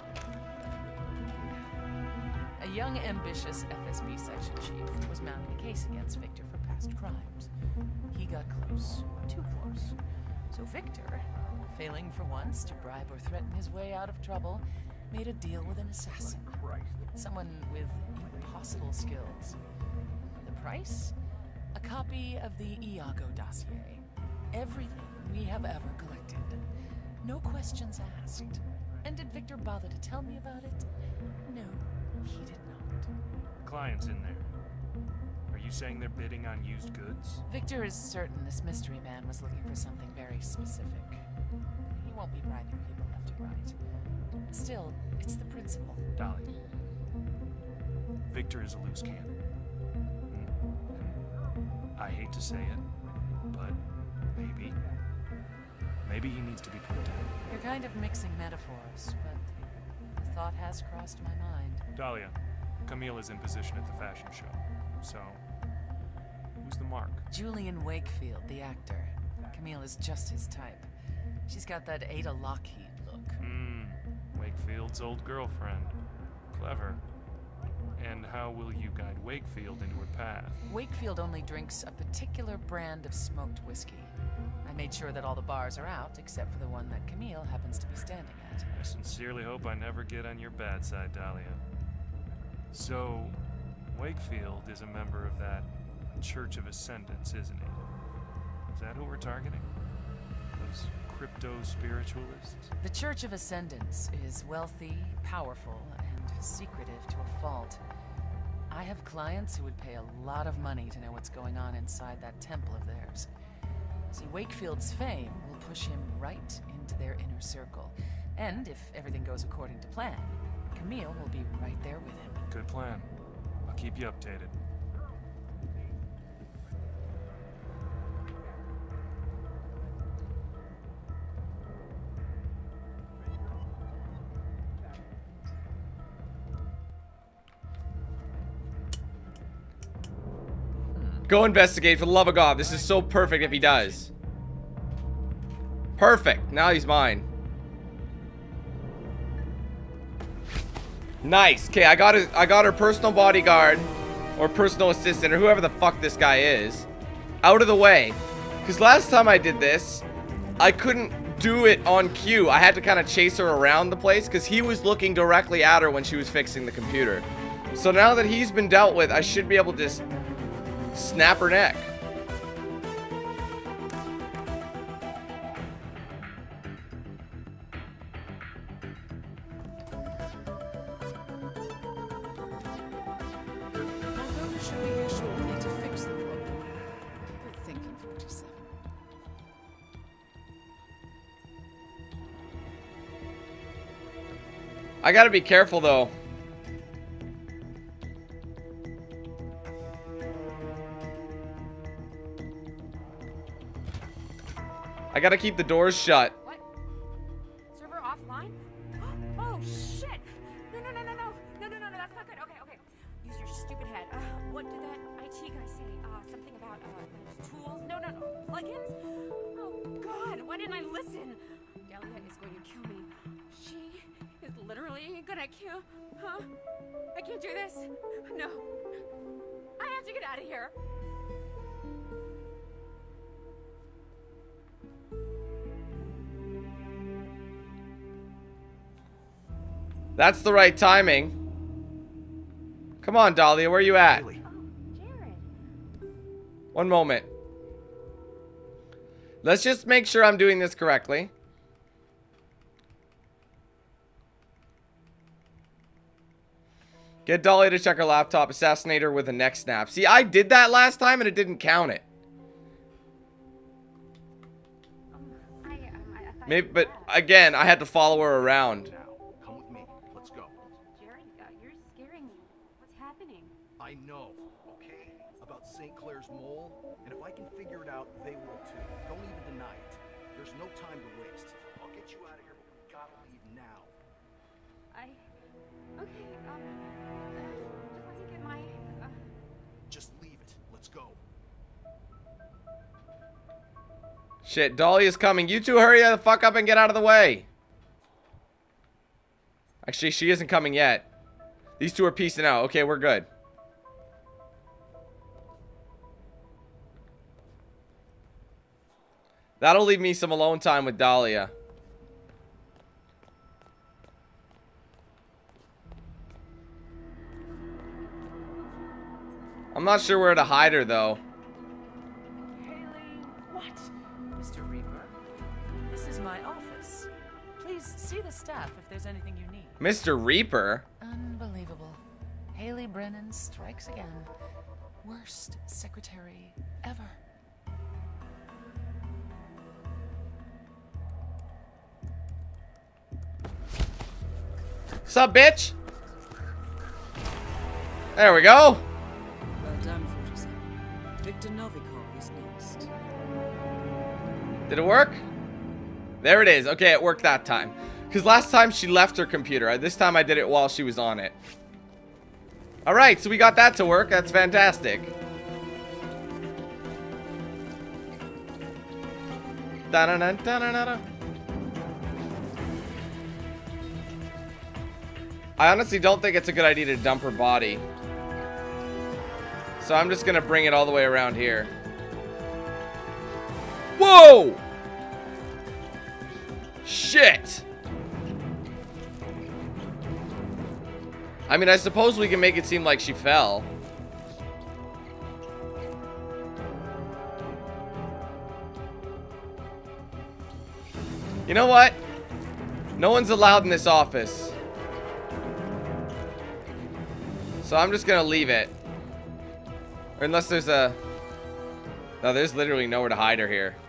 A young, ambitious F S B section chief was mounting a case against Victor for past crimes. He got close, too close. So Victor, failing for once to bribe or threaten his way out of trouble, made a deal with an assassin. Someone with impossible skills. The price? A copy of the Iago dossier. Everything we have ever collected. No questions asked. And did Victor bother to tell me about it? No, he did not. Clients in there. Are you saying they're bidding on used goods? Victor is certain this mystery man was looking for something very specific. He won't be bribing people left and right. Still, it's the principle. Dolly. Victor is a loose cannon. I hate to say it, but maybe, maybe he needs to be put down. You're kind of mixing metaphors, but the thought has crossed my mind. Dahlia, Camille is in position at the fashion show, so who's the mark? Julian Wakefield, the actor. Camille is just his type. She's got that Ada Lockheed look. Hmm, Wakefield's old girlfriend. Clever. And how will you guide Wakefield into her path? Wakefield only drinks a particular brand of smoked whiskey. I made sure that all the bars are out, except for the one that Camille happens to be standing at. I sincerely hope I never get on your bad side, Dahlia. So, Wakefield is a member of that Church of Ascendants, isn't he? Is that who we're targeting? Those crypto-spiritualists? The Church of Ascendants is wealthy, powerful, and secretive to a fault. I have clients who would pay a lot of money to know what's going on inside that temple of theirs. See, Wakefield's fame will push him right into their inner circle. And if everything goes according to plan, Camille will be right there with him. Good plan. I'll keep you updated. Go investigate, for the love of God. This is so perfect if he does. Perfect. Now he's mine. Nice. Okay, I got his, I got her personal bodyguard or personal assistant or whoever the fuck this guy is out of the way. Because last time I did this, I couldn't do it on cue. I had to kind of chase her around the place because he was looking directly at her when she was fixing the computer. So now that he's been dealt with, I should be able to just snap her neck. Margona should be here shortly to fix the problem. Good thinking, forty-seven. I gotta be careful though. I gotta keep the doors shut. What? Server offline? Oh shit! No, no, no, no, no, no, no, no, no. That's not good. Okay, okay. Use your stupid head. Uh, what did that I T guy say? Uh, something about uh tools? No, no, no. Plugins? Oh God! Why didn't I listen? Delia is going to kill me. She is literally gonna kill. Huh? I can't do this. No. I have to get out of here. That's the right timing. Come on, Dahlia, where are you at? Oh, Jared. One moment. Let's just make sure I'm doing this correctly. Get Dahlia to check her laptop, assassinate her with a neck snap. See, I did that last time and it didn't count it. Um, I, um, I, I thought Maybe, you but were. again, I had to follow her around. Come with me. Let's go. Jared, uh, you're scaring me. What's happening? I know, okay? About Saint Clair's mole, and if I can figure it out, they will too. Don't even deny it. There's no time to waste. I'll get you out of here, but we gotta leave now. I. Okay, um. Just let me get my. Uh, Just leave it. Let's go. Shit, Dahlia's coming. You two hurry the fuck up and get out of the way. Actually, she isn't coming yet. These two are peacing out. Okay, we're good. That'll leave me some alone time with Dahlia. I'm not sure where to hide her, though. What? Mister Reaper, this is my office. Please see the staff if there's anything you need. Mister Reaper? Unbelievable. Haley Brennan strikes again. Worst secretary ever. Sup, bitch? There we go. Well done, forty-seven. Victor Novikov is next. Did it work? There it is. Okay, it worked that time. Because last time she left her computer. This time I did it while she was on it. Alright, so we got that to work. That's fantastic. Da-da-da-da-da-da. I honestly don't think it's a good idea to dump her body. So I'm just gonna bring it all the way around here. Whoa! Shit! I mean, I suppose we can make it seem like she fell. You know what? No one's allowed in this office. So I'm just gonna leave it. Or unless there's a... No, there's literally nowhere to hide her here.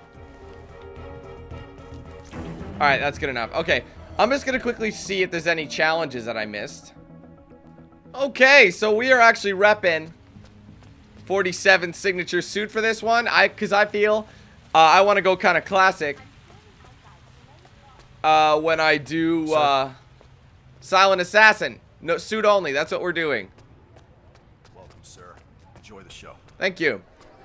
Alright, that's good enough. Okay, I'm just gonna quickly see if there's any challenges that I missed. Okay, so we are actually repping forty-seven signature suit for this one. I, Because I feel uh, I want to go kind of classic. Uh, when I do uh, Silent Assassin. No, suit only. That's what we're doing. Welcome, sir. Enjoy the show. Thank you.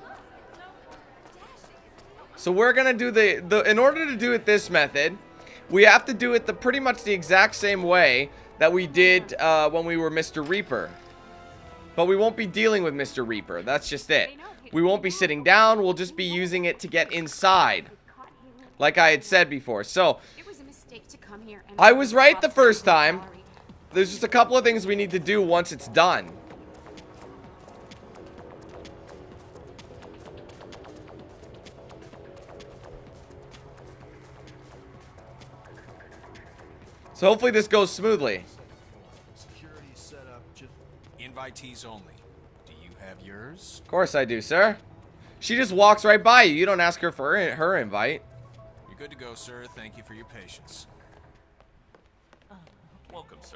So we're gonna do the, the in order to do it this method, we have to do it the pretty much the exact same way that we did uh, when we were Mister Reaper. But we won't be dealing with Mister Reaper. That's just it. We won't be sitting down. We'll just be using it to get inside, like I had said before. So I was right the first time. There's just a couple of things we need to do once it's done. So hopefully this goes smoothly. Security set up. Just invitees only. Do you have yours? Of course I do, sir. She just walks right by you. You don't ask her for her, her invite. You're good to go, sir. Thank you for your patience. Welcome, sir.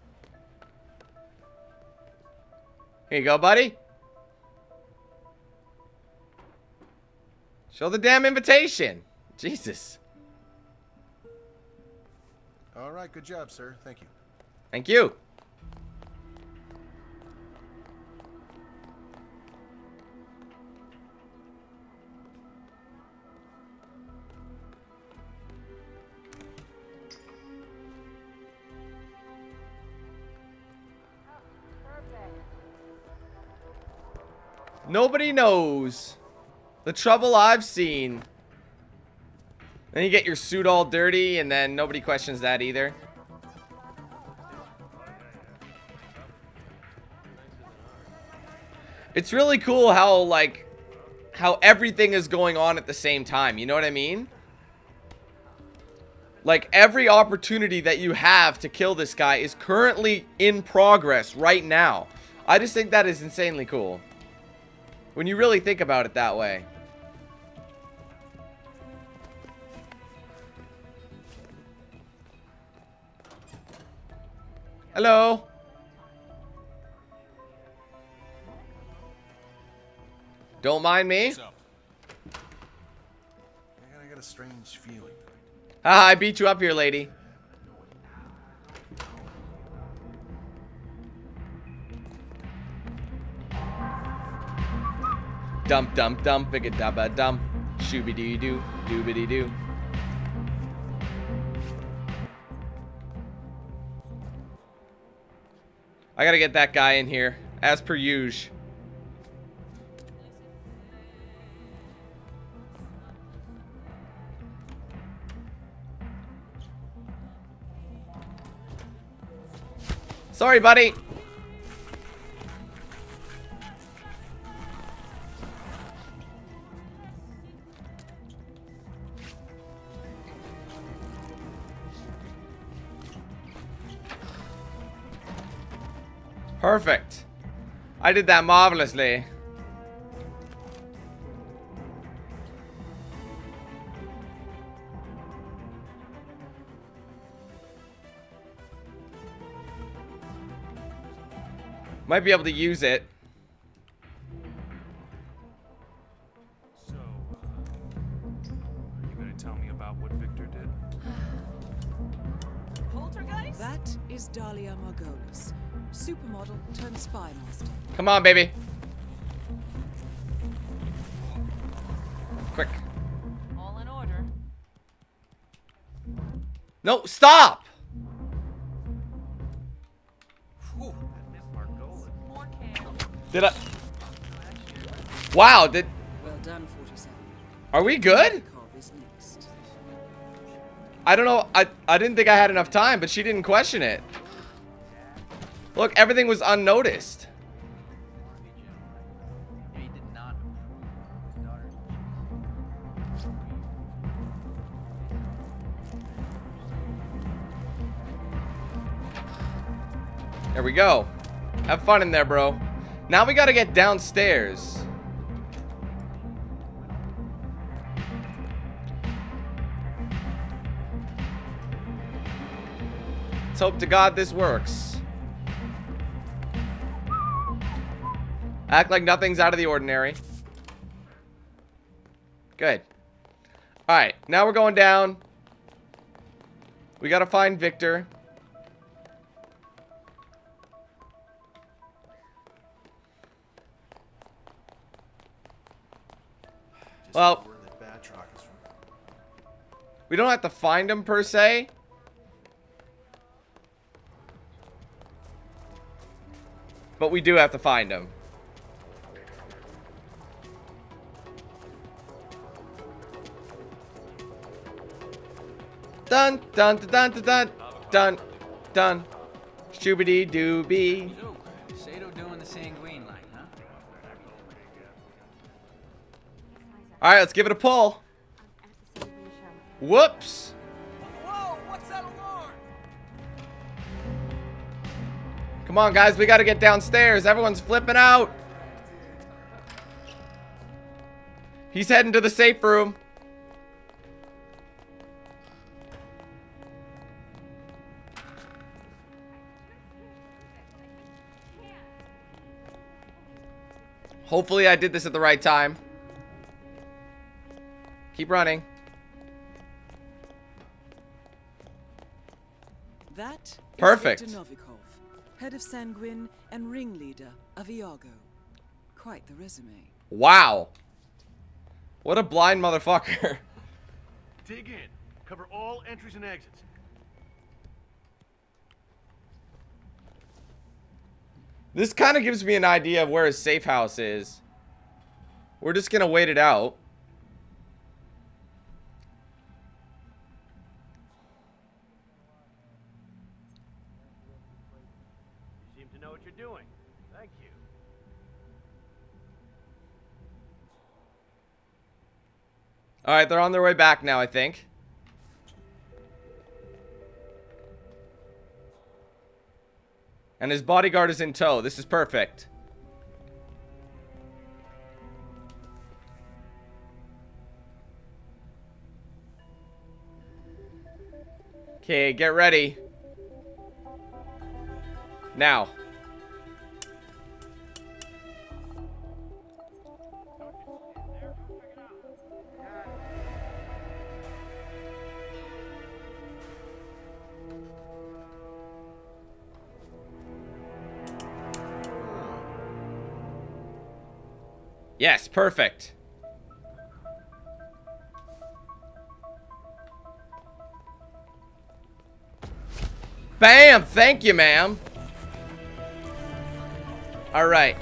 Here you go, buddy. Show the damn invitation. Jesus. All right, good job, sir. Thank you. Thank you. Nobody knows the trouble I've seen. Then you get your suit all dirty, and then nobody questions that either. It's really cool how, like, how everything is going on at the same time. You know what I mean? Like, every opportunity that you have to kill this guy is currently in progress right now. I just think that is insanely cool. When you really think about it that way. Hello. Don't mind me. What's up? I got a strange feeling. Ah, I beat you up here, lady. Dump, dump, dump, bigga dabba dump. Shooby doo doo, doobity doo. I gotta get that guy in here, as per usual. Sorry, buddy. Perfect. I did that marvelously. Might be able to use it. So, uh, are you gonna tell me about what Victor did? Poltergeist? That is Dahlia Margolis, supermodel turned spy master. Come on, baby. Quick. All in order. No, stop! Did I? Wow, did... Well done, forty-seven. Are we good? I don't know. I, I didn't think I had enough time, but she didn't question it. Look, everything was unnoticed. There we go. Have fun in there, bro. Now we gotta get downstairs. Let's hope to God this works. Act like nothing's out of the ordinary. Good. Alright, now we're going down. We gotta find Victor. Just Well, word that Batroc is We don't have to find him per se. But we do have to find him. Dun dun dun dun dun dun dun. Shoobity doobie. Sato doing the sanguine line, huh? All right, let's give it a pull. Whoops. Whoa, what's that alarm? Come on, guys, we got to get downstairs. Everyone's flipping out. He's heading to the safe room. Hopefully I did this at the right time. Keep running. That Perfect. is Victor Novikov, head of Sanguine and ringleader of Iago. Quite the resume. Wow. What a blind motherfucker. Dig in. Cover all entries and exits. This kind of gives me an idea of where his safe house is. We're just gonna wait it out. You seem to know what you're doing. Thank you. Alright, they're on their way back now, I think. And his bodyguard is in tow. This is perfect. Okay, get ready. Now. Yes, perfect. Bam! Thank you, ma'am. All right.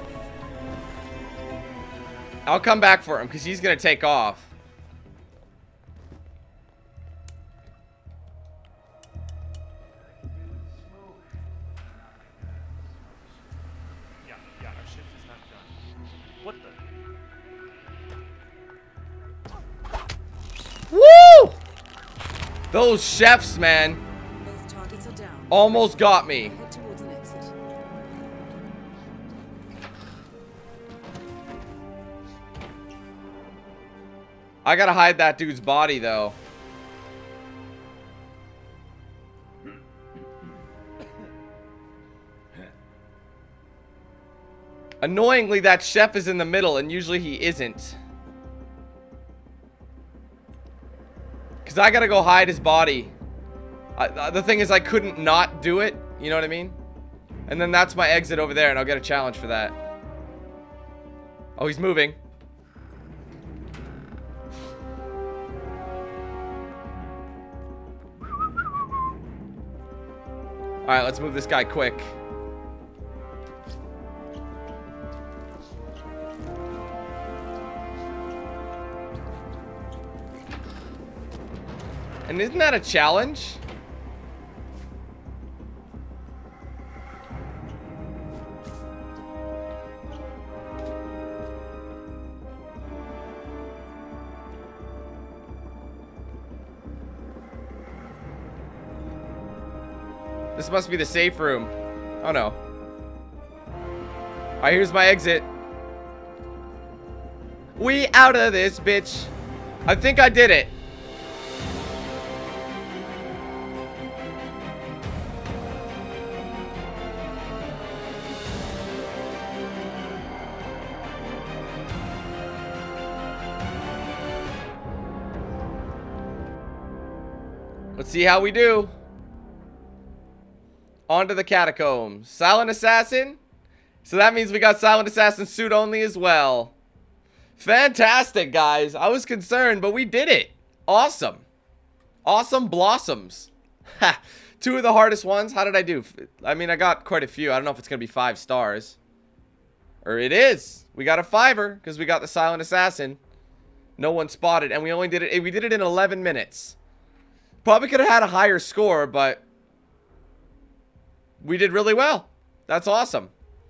I'll come back for him because he's going to take off. Yeah, yeah, our shift is not done. What the? Woo! Those chefs, man. Both targets are down. Almost got me. Head towards an exit. I gotta hide that dude's body, though. Annoyingly, that chef is in the middle, and usually he isn't. Because I gotta go hide his body. I, the thing is, I couldn't not do it. You know what I mean? And then that's my exit over there, and I'll get a challenge for that. Oh, he's moving. Alright, let's move this guy quick. And isn't that a challenge? This must be the safe room. Oh no. Alright, here's my exit. We out of this, bitch. I think I did it. Let's see how we do. On to the catacombs. Silent Assassin. So that means we got Silent Assassin suit only as well. Fantastic, guys. I was concerned, but we did it. Awesome. Awesome blossoms. Ha! Two of the hardest ones. How did I do? I mean, I got quite a few. I don't know if it's going to be five stars. Or it is. We got a fiver because we got the silent assassin. No one spotted. And we only did it. We did it in eleven minutes. Probably could have had a higher score, but we did really well. That's awesome.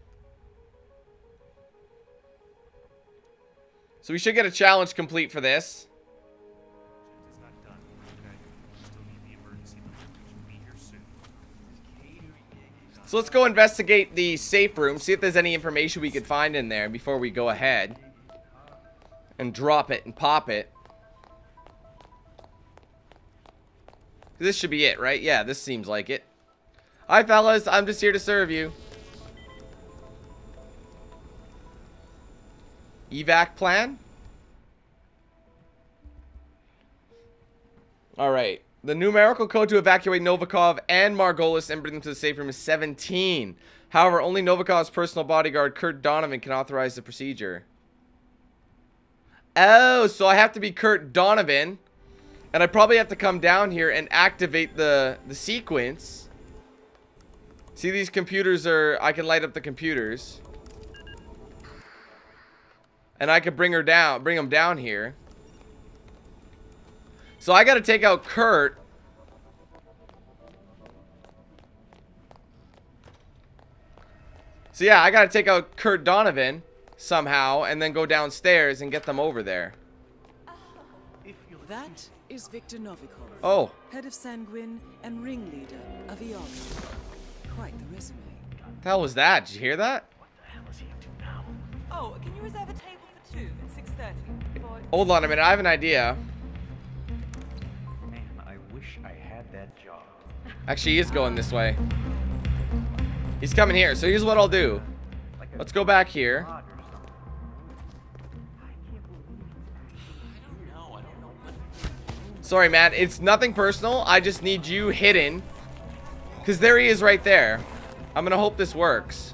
So we should get a challenge complete for this. So let's go investigate the safe room, see if there's any information we could find in there before we go ahead and drop it and pop it. This should be it, right? Yeah, this seems like it. Hi, fellas. I'm just here to serve you. Evac plan? Alright. The numerical code to evacuate Novikov and Margolis and bring them to the safe room is seventeen. However, only Novikov's personal bodyguard, Kurt Donovan, can authorize the procedure. Oh, so I have to be Kurt Donovan. And I probably have to come down here and activate the, the sequence. See, these computers are... I can light up the computers. And I could bring her down, bring them down here. So I gotta take out Kurt. So yeah, I gotta take out Kurt Donovan somehow and then go downstairs and get them over there. That is Victor Novikov. Oh. Head of Sanguine and ringleader of Iago. Quite the resume. What the hell was that? Did you hear that? Oh, can you reserve a table for two at six thirty? Hold on a minute, I have an idea. Man, I wish I had that job. Actually, he is going this way. He's coming here, so here's what I'll do. Let's go back here. Sorry, man, it's nothing personal. I just need you hidden. Because there he is right there. I'm gonna hope this works.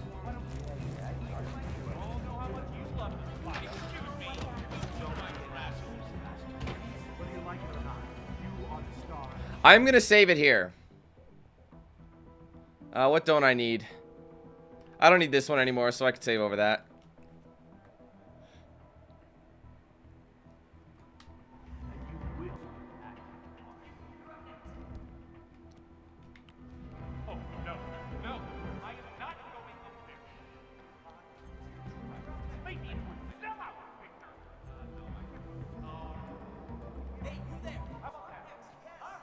I'm gonna save it here. Uh, what don't I need? I don't need this one anymore, so I can save over that. Oh, no, no, I am not going in there. Make me step out, Victor. Hey, you there? How about that? Huh?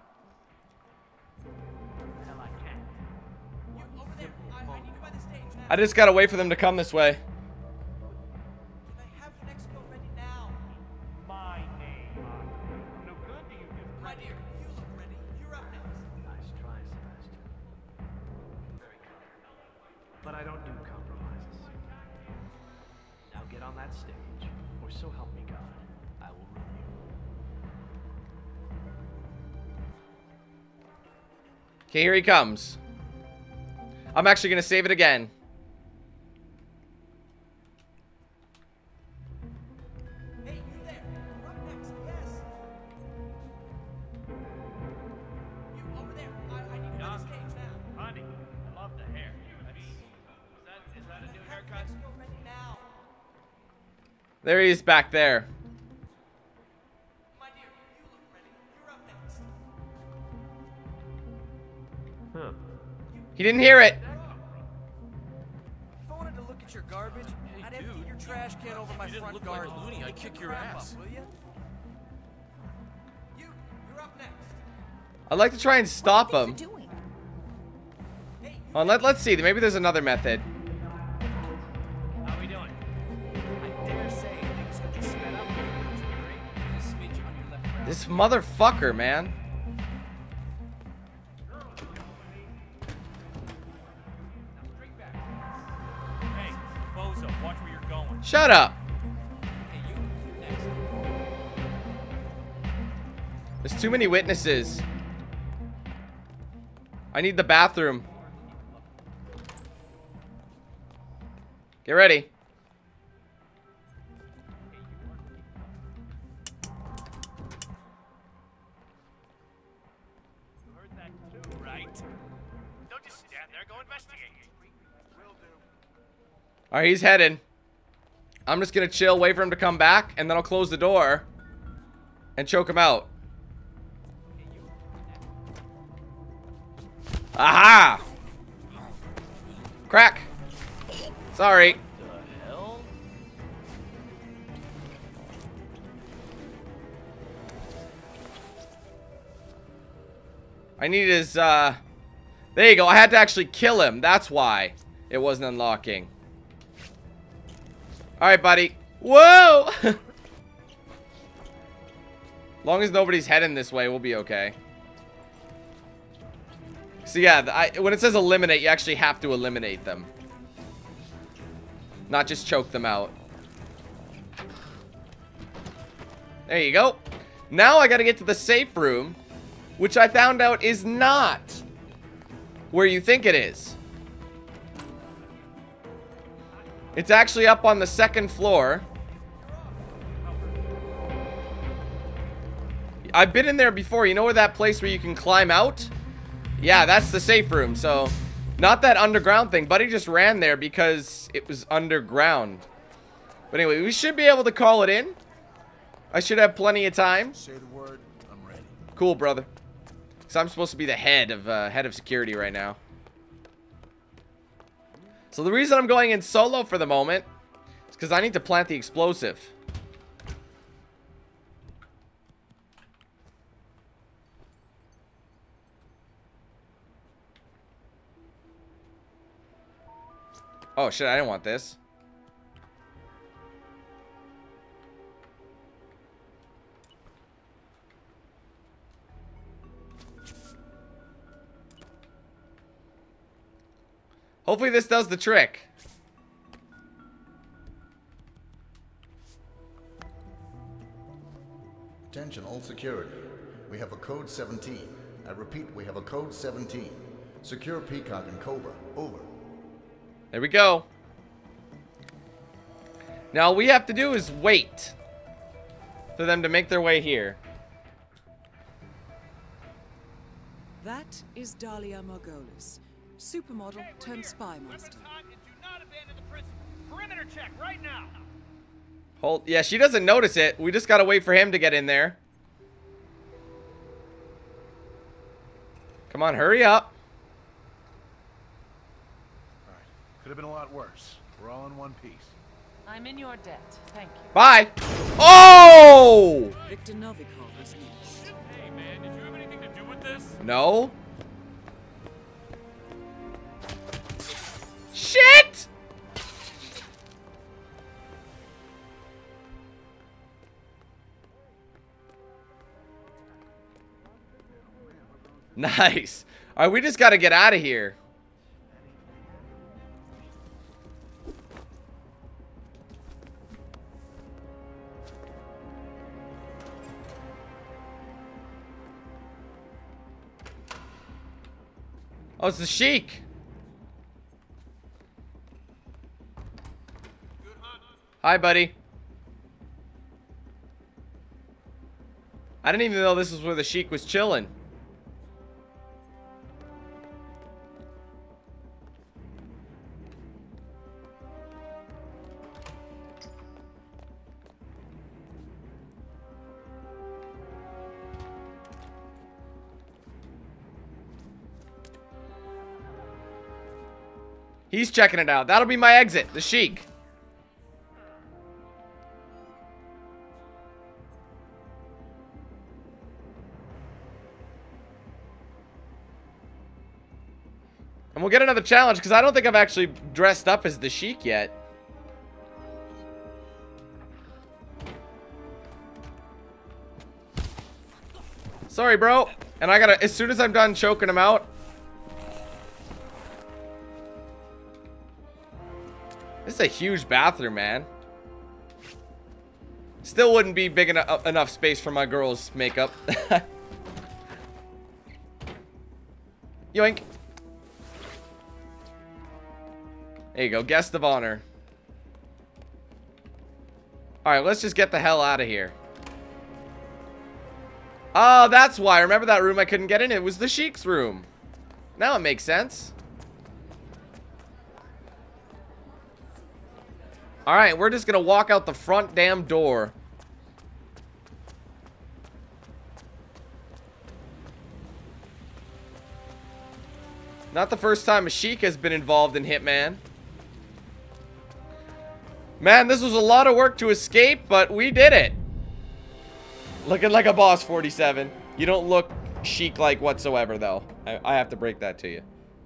Hell, I can't. You over there? I, I need you by the stage now. I just gotta wait for them to come this way. Can I have your next skill ready now? My name. No good do you do? My dear, you look ready. You're up next. Nice try, Sebastian. Very clever. But I don't do compromises. Now get on that stage, or so help me God, I will ruin you. Okay, here he comes. I'm actually gonna save it again. Hey, you there? You're up next. Yes. You over there? I, I need you by the stage now. Honey, I love the hair. I mean, is that is that a new haircut? Skill ready now. There he is back there. My dear, you look ready. You're up next. Huh. He didn't hear it. If I wanted to look at your garbage, I'd empty your trash can over my front look garden. like a loony, I'd kick your Crap ass. up, will ya? You, you're up next. I'd like to try and stop him. Oh, let, let's see. Maybe there's another method. How we doing? I dare say things are just sped up. There's a smidge on your left brow. This motherfucker, man. Hey, Bozo, watch where you're going. Shut up. There's too many witnesses. I need the bathroom. Get ready. Alright, he's heading. I'm just gonna chill, wait for him to come back, and then I'll close the door and choke him out. Aha! Crack! Sorry. I need his, uh... There you go. I had to actually kill him. That's why it wasn't unlocking. Alright, buddy. Whoa! Long as nobody's heading this way, we'll be okay. So yeah, I, when it says eliminate, you actually have to eliminate them. Not just choke them out. There you go. Now I gotta get to the safe room, which I found out is not where you think it is. It's actually up on the second floor. I've been in there before. You know where that place where you can climb out? Yeah, that's the safe room. So, not that underground thing. Buddy just ran there because it was underground. But anyway, we should be able to call it in. I should have plenty of time. Say the word, I'm ready. Cool, brother. So I'm supposed to be the head of uh, head of security right now. So the reason I'm going in solo for the moment is because I need to plant the explosive. Oh shit, I didn't want this. Hopefully this does the trick. Attention all security. We have a code seventeen. I repeat, we have a code seventeen. Secure Peacock and Cobra. Over. There we go. Now all we have to do is wait for them to make their way here. That is Dahlia Margolis, supermodel turned spy master. Perimeter check right now. Hold. Yeah, she doesn't notice it. We just gotta wait for him to get in there. Come on, hurry up. Could have been a lot worse. We're all in one piece. I'm in your debt. Thank you. Bye. Oh! Victor Novikov is next. Hey man, did you have anything to do with this? No. Shit! Nice. All right, we just got to get out of here. Oh, it's the Sheik. Hi, buddy. I didn't even know this was where the Sheik was chilling. He's checking it out. That'll be my exit, the Sheik. And we'll get another challenge because I don't think I've actually dressed up as the Sheik yet. Sorry, bro. And I gotta, as soon as I'm done choking him out. This is a huge bathroom, man. Still wouldn't be big enough enough space for my girl's makeup. Yoink. There you go, guest of honor. Alright, let's just get the hell out of here. Oh, that's why. Remember that room I couldn't get in? It was the Sheik's room. Now it makes sense. Alright, we're just gonna walk out the front damn door. Not the first time a Sheik has been involved in Hitman. Man, this was a lot of work to escape, but we did it. Looking like a boss, forty-seven. You don't look Sheik-like whatsoever, though. I, I have to break that to you.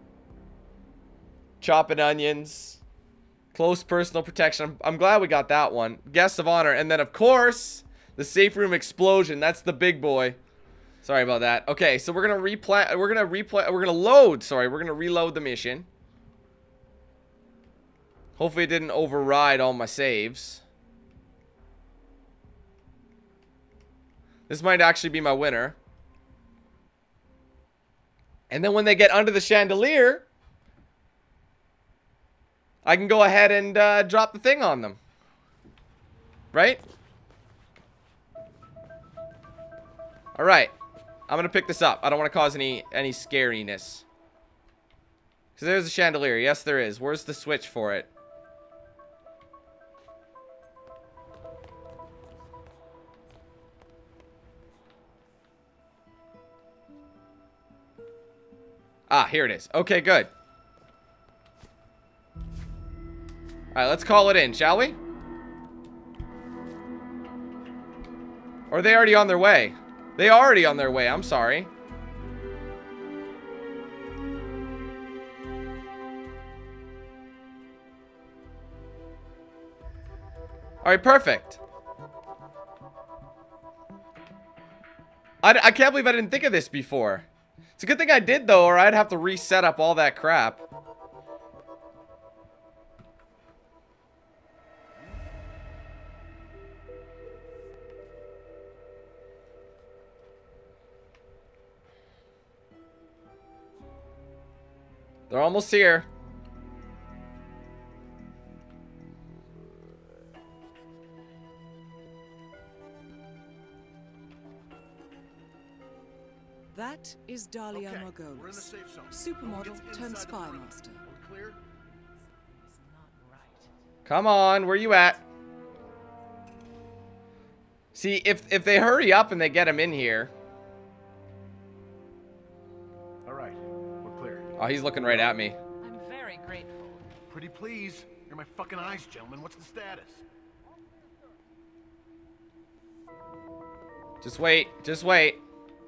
Chopping onions. Close personal protection. I'm, I'm glad we got that one. Guests of honor. And then, of course, the safe room explosion. That's the big boy. Sorry about that. Okay, so we're gonna replay. We're gonna replay. We're gonna load. Sorry, we're gonna reload the mission. Hopefully, it didn't override all my saves. This might actually be my winner. And then when they get under the chandelier, I can go ahead and uh, drop the thing on them. Right? Alright. I'm going to pick this up. I don't want to cause any, any scariness. Because there's a chandelier. Yes, there is. Where's the switch for it? Ah, here it is. Okay, good. Alright, let's call it in, shall we? Or are they already on their way? They are already on their way, I'm sorry. Alright, perfect. I, I can't believe I didn't think of this before. It's a good thing I did, though, or I'd have to reset up all that crap. They're almost here. That is Dahlia Okay, Margolis, we're in the safe zone. supermodel turned spy master. Clear? Come on, where you at? See, if if they hurry up and they get him in here. All right, we're clear. Oh, he's looking right at me. I'm very grateful. Pretty please. You're my fucking eyes, gentlemen. What's the status? Just wait. Just wait.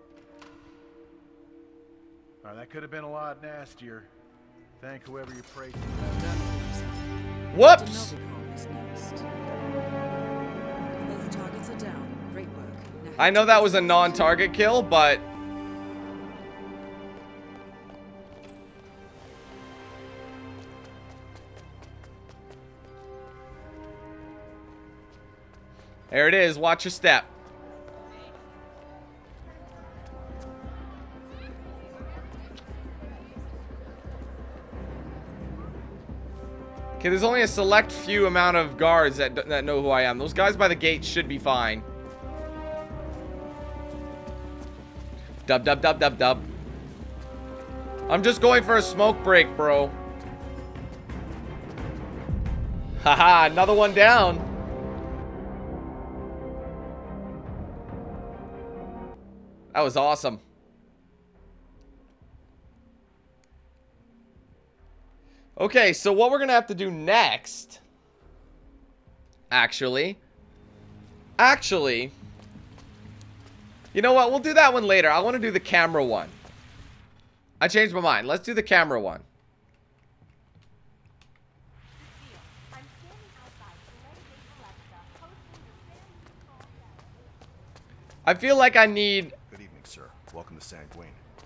All right, that could have been a lot nastier. Thank whoever you prayed to. Whoops! Both targets are down. Great work. Now I know that was a non-target kill, but... there it is. Watch your step. Okay, there's only a select few amount of guards that, that know who I am. Those guys by the gate should be fine. Dub, dub, dub, dub, dub. I'm just going for a smoke break, bro. Haha, another one down. That was awesome. Okay, so what we're going to have to do next, actually, actually, you know what? We'll do that one later. I want to do the camera one. I changed my mind. Let's do the camera one. I feel like I need... Good evening, sir. Welcome to Sanguine.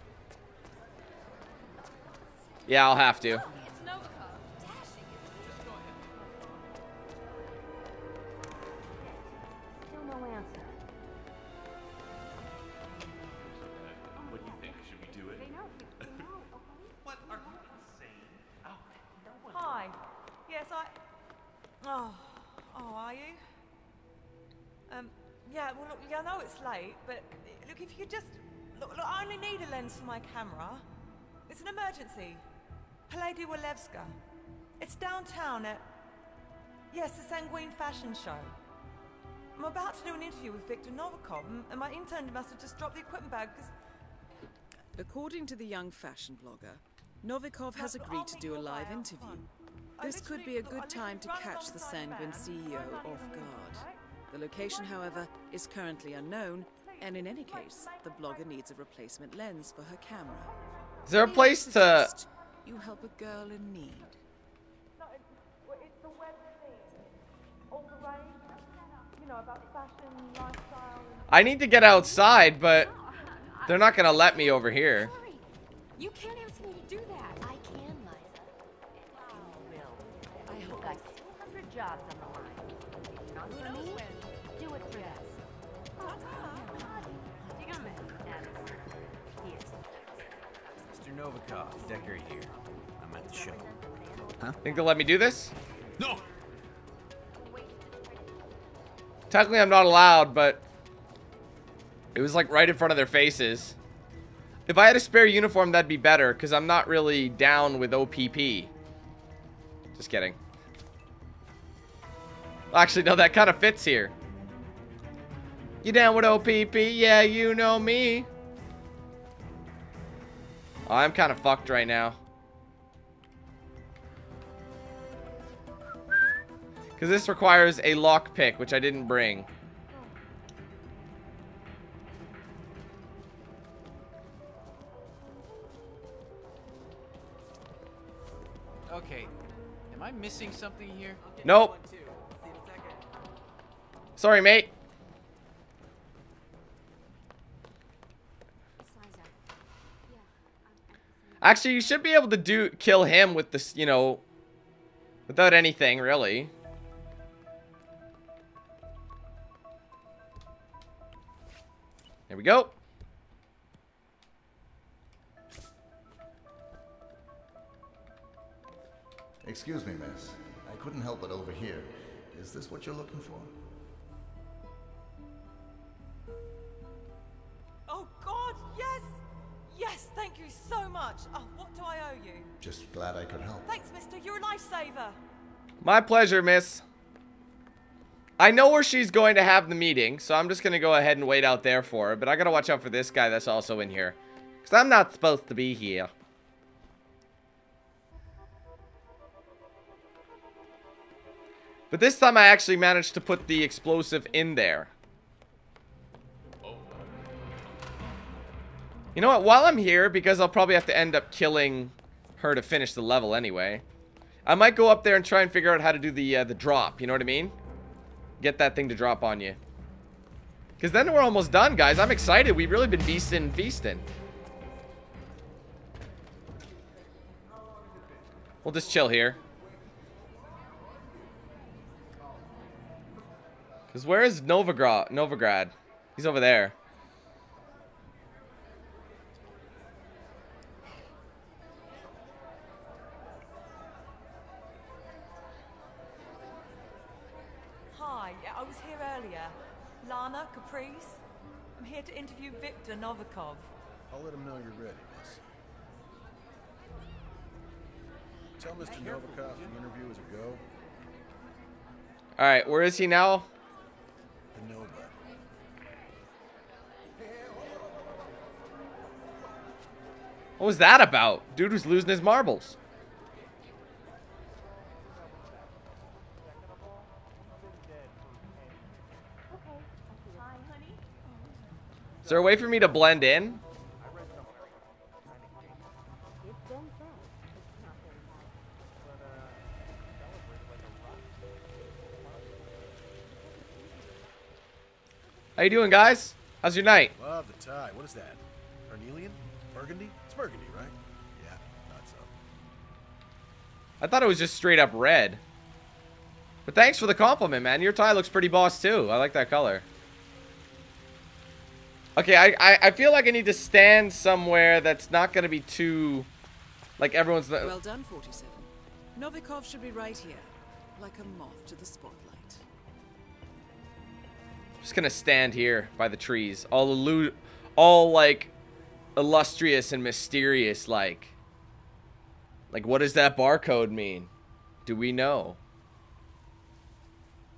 Yeah, I'll have to. What do you think? Should we do it? What? Are you insane? Oh, no one. Hi. Yes, I. Oh, oh, are you? Um, yeah. Well, look, yeah, I know it's late, but look, if you could just look, look, I only need a lens for my camera. It's an emergency. Palais de Walewska. It's downtown at. Yes, the Sanguine fashion show. I'm about to do an interview with Victor Novikov, and, and my intern must have just dropped the equipment bag because... According to the young fashion blogger, Novikov has agreed to do a live interview. This could be a good time to catch the Sanguine C E O off guard. The location, however, is currently unknown, and in any case, the blogger needs a replacement lens for her camera. Is there a place to... You help a girl in need. No, it's, well, it's the web thing. All the rage, you know, about fashion, lifestyle... And... I need to get outside, but they're not going to let me over here. You can't ask me to do that. I can, Liza. You will. I hope like two hundred jobs on the line. Not for me, do it for us. Mister Novikov, Decker here. I'm at the show. Huh? Think they'll let me do this? No! Technically, I'm not allowed, but it was like right in front of their faces. If I had a spare uniform, that'd be better, because I'm not really down with O P P. Just kidding. Actually, no, that kind of fits here. You down with O P P? Yeah, you know me. Oh, I'm kind of fucked right now. Because this requires a lockpick, which I didn't bring. Okay, am I missing something here? Nope. Sorry, mate. Actually, you should be able to do kill him with this, you know, without anything, really. There we go. Excuse me, miss. I couldn't help but overhear. Is this what you're looking for? Oh, God, yes! Yes, thank you so much. Oh, what do I owe you? Just glad I could help. Thanks, mister. You're a lifesaver. My pleasure, miss. I know where she's going to have the meeting, so I'm just going to go ahead and wait out there for her. But I got to watch out for this guy that's also in here, because I'm not supposed to be here. But this time I actually managed to put the explosive in there. You know what? While I'm here, because I'll probably have to end up killing her to finish the level anyway, I might go up there and try and figure out how to do the uh, the drop. You know what I mean? Get that thing to drop on you. Because then we're almost done, guys. I'm excited. We've really been feasting and feasting. We'll just chill here. Because where is Novigrad? Novigrad? He's over there. Hi, yeah, I was here earlier. Lana, Caprice. I'm here to interview Victor Novikov. I'll let him know you're ready, miss. Tell Mister Novikov the interview is a go. Alright, where is he now? The nobody. What was that about? Dude was losing his marbles. Is there a way for me to blend in? How you doing, guys? How's your night? Love the tie. What is that? Carnelian? Burgundy? It's burgundy, right? Yeah, thought so. I thought it was just straight up red. But thanks for the compliment, man. Your tie looks pretty boss, too. I like that color. Okay, I, I, I feel like I need to stand somewhere that's not going to be too... Like, everyone's... Well done, forty-seven. Novikov should be right here, like a moth to the spotlight. Just gonna stand here by the trees, all illu all like illustrious and mysterious. Like, like what does that barcode mean? Do we know?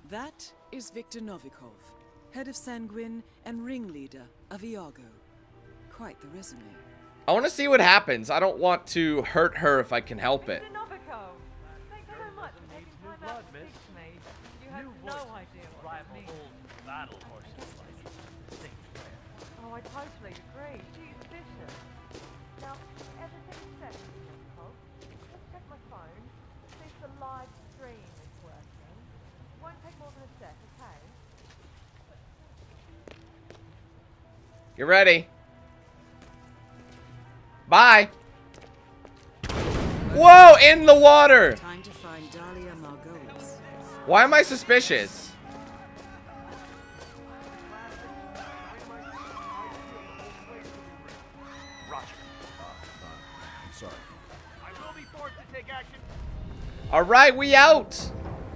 That is Victor Novikov, head of Sanguine and ringleader of Iago. Quite the resume. I want to see what happens. I don't want to hurt her if I can help it. Novikov, thank you so much for taking time out to speak to me. You have no idea what it means. Battle horses like Oh, I totally agree. She's vicious. Now, ever take a second, Novikov. Just check my phone. See if the live stream is working. Won't take more than a sec, okay? Get ready. Bye. Whoa, in the water. Time to find Dahlia Margolis. Why am I suspicious? Roger. I'm sorry. I will be forced to take action. All right, we out.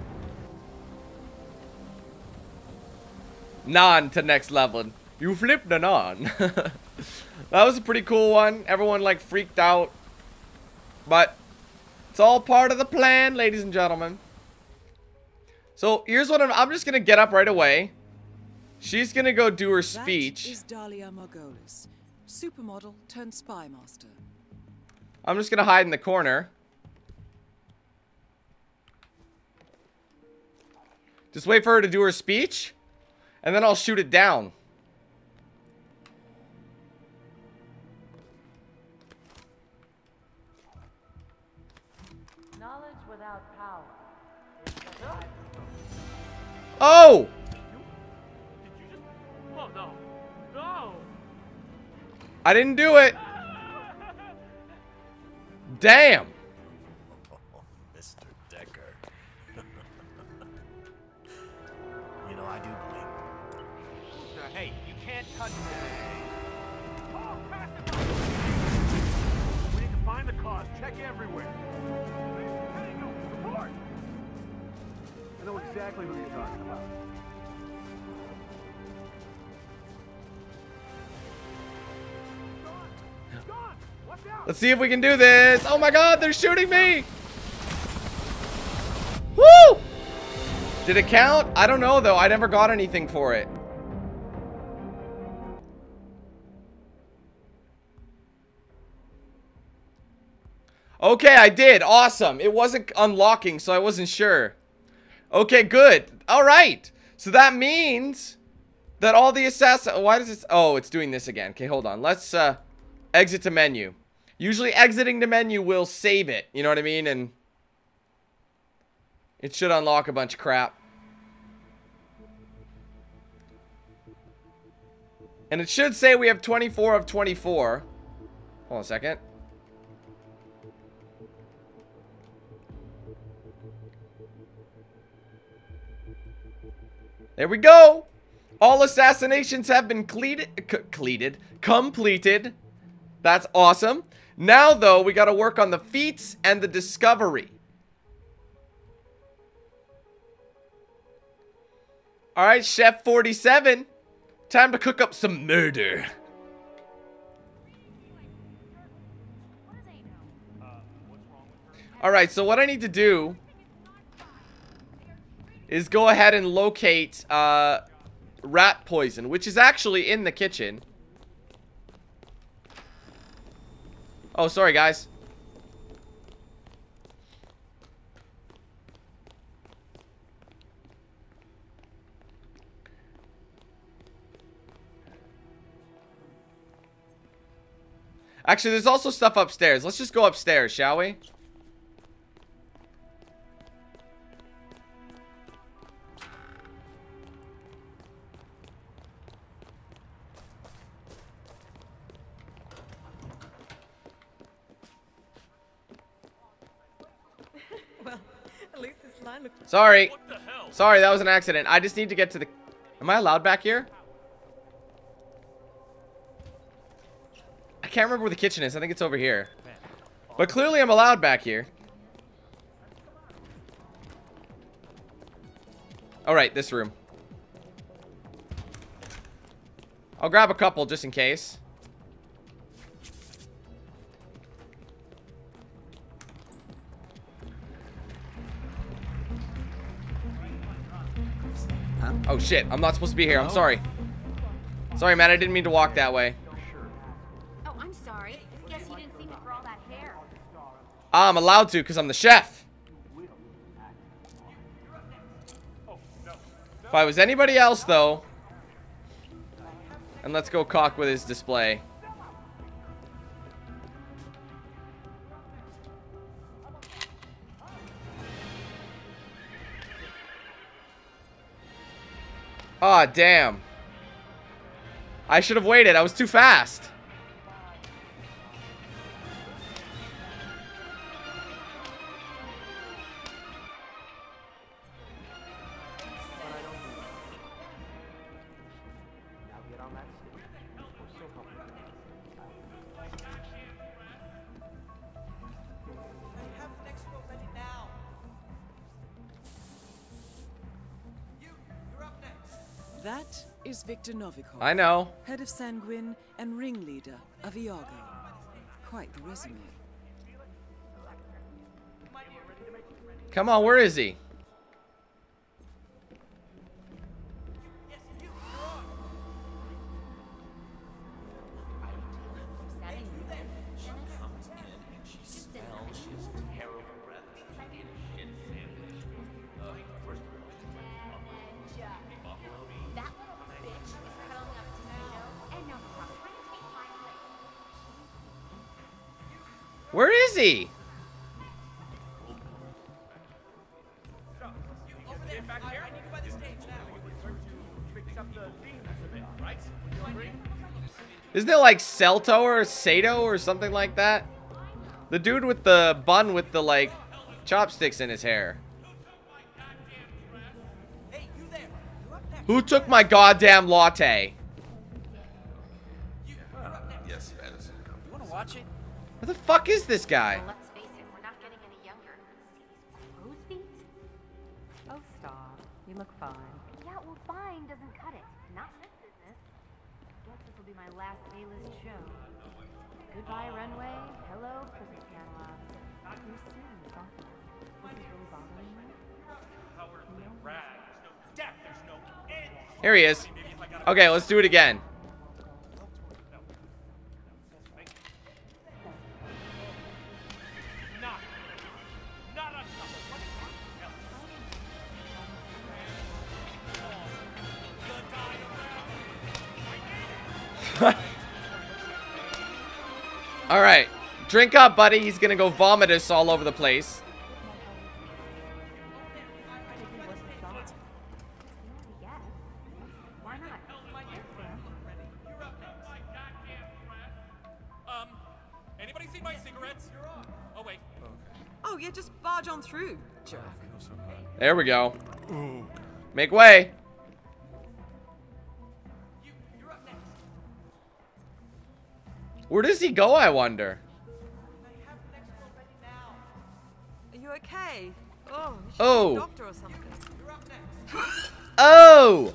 Non to next level. You flipped the non. That was a pretty cool one. Everyone like freaked out. But it's all part of the plan, ladies and gentlemen. So here's what I'm, I'm just going to get up right away. She's going to go do her speech. That is Dahlia Margolis, supermodel turned spy master. I'm just going to hide in the corner. Just wait for her to do her speech. And then I'll shoot it down. Knowledge without power is survival. Oh! Oh no. No. I didn't do it. Damn. Mister Decker. You know, I do believe. Hey, you can't touch me. Oh, passive. We need to find the cause. Check everywhere. Report. I know exactly who you're talking about. Let's see if we can do this. Oh my god, they're shooting me. Woo! Did it count? I don't know though. I never got anything for it. Okay, I did. Awesome. It wasn't unlocking, so I wasn't sure. Okay, good. All right. So that means that all the assassin... Why does this... Oh, it's doing this again. Okay, hold on. Let's uh, exit to menu. Usually exiting the menu will save it. You know what I mean? And it should unlock a bunch of crap. And it should say we have twenty-four of twenty-four. Hold on a second. There we go. All assassinations have been cleated, cleated, completed. That's awesome. Now, though, we got to work on the feats and the discovery. All right, Chef forty-seven. Time to cook up some murder. All right, so what I need to do is go ahead and locate uh, rat poison, which is actually in the kitchen. Oh, sorry, guys. Actually, there's also stuff upstairs. Let's just go upstairs, shall we? Well, at least this line looks... Sorry. Sorry, that was an accident. I just need to get to the... Am I allowed back here? I can't remember where the kitchen is. I think it's over here. But clearly I'm allowed back here. Alright, this room. I'll grab a couple just in case. Huh? Oh shit, I'm not supposed to be here. I'm Hello? sorry. Sorry, man, I didn't mean to walk that way. Oh, I'm sorry. Guess you didn't see me for all that hair. Ah, I'm allowed to because I'm the chef. If I was anybody else, though. And let's go cock with his display. Aw, damn. I should have waited. I was too fast. That is Victor Novikov. I know. Head of Sanguine and ringleader of Iago. Quite the resume. Come on, where is he? Where is he? Isn't it like Celto or Sato or something like that? The dude with the bun with the like chopsticks in his hair. Who took my goddamn latte? Yes, Madison. You wanna watch it? What the fuck is this guy? Well, let's face it, we're not getting any younger. Crow's feet? Oh, stop. You look fine. Yeah, well, fine doesn't cut it. Not this business. Guess this will be my last A-list show. Goodbye, runway. Hello, Christmas catalog. Too soon, is that? This is really bothering you? Here he is. Okay, let's do it again. All right, drink up, buddy. He's gonna go vomit us all over the place. Um, anybody see my cigarettes? Oh wait. Oh, yeah, just barge on through, jerk. There we go. Make way. Where does he go, I wonder? Are you okay? Oh, you should Oh. see a doctor or something. Oh!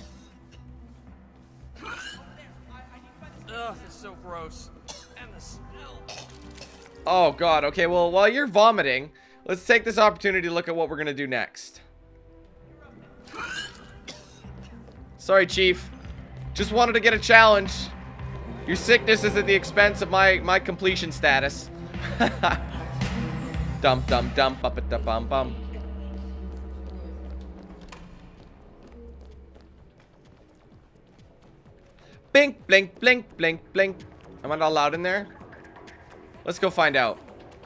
Ugh, it's so gross. And the smell. Oh, God. Okay, well, while you're vomiting, let's take this opportunity to look at what we're going to do next. Sorry, Chief. Just wanted to get a challenge. Your sickness is at the expense of my, my completion status. Dum dum dum bum bum bum bum. Blink, blink, blink, blink, blink. Am I not allowed in there? Let's go find out.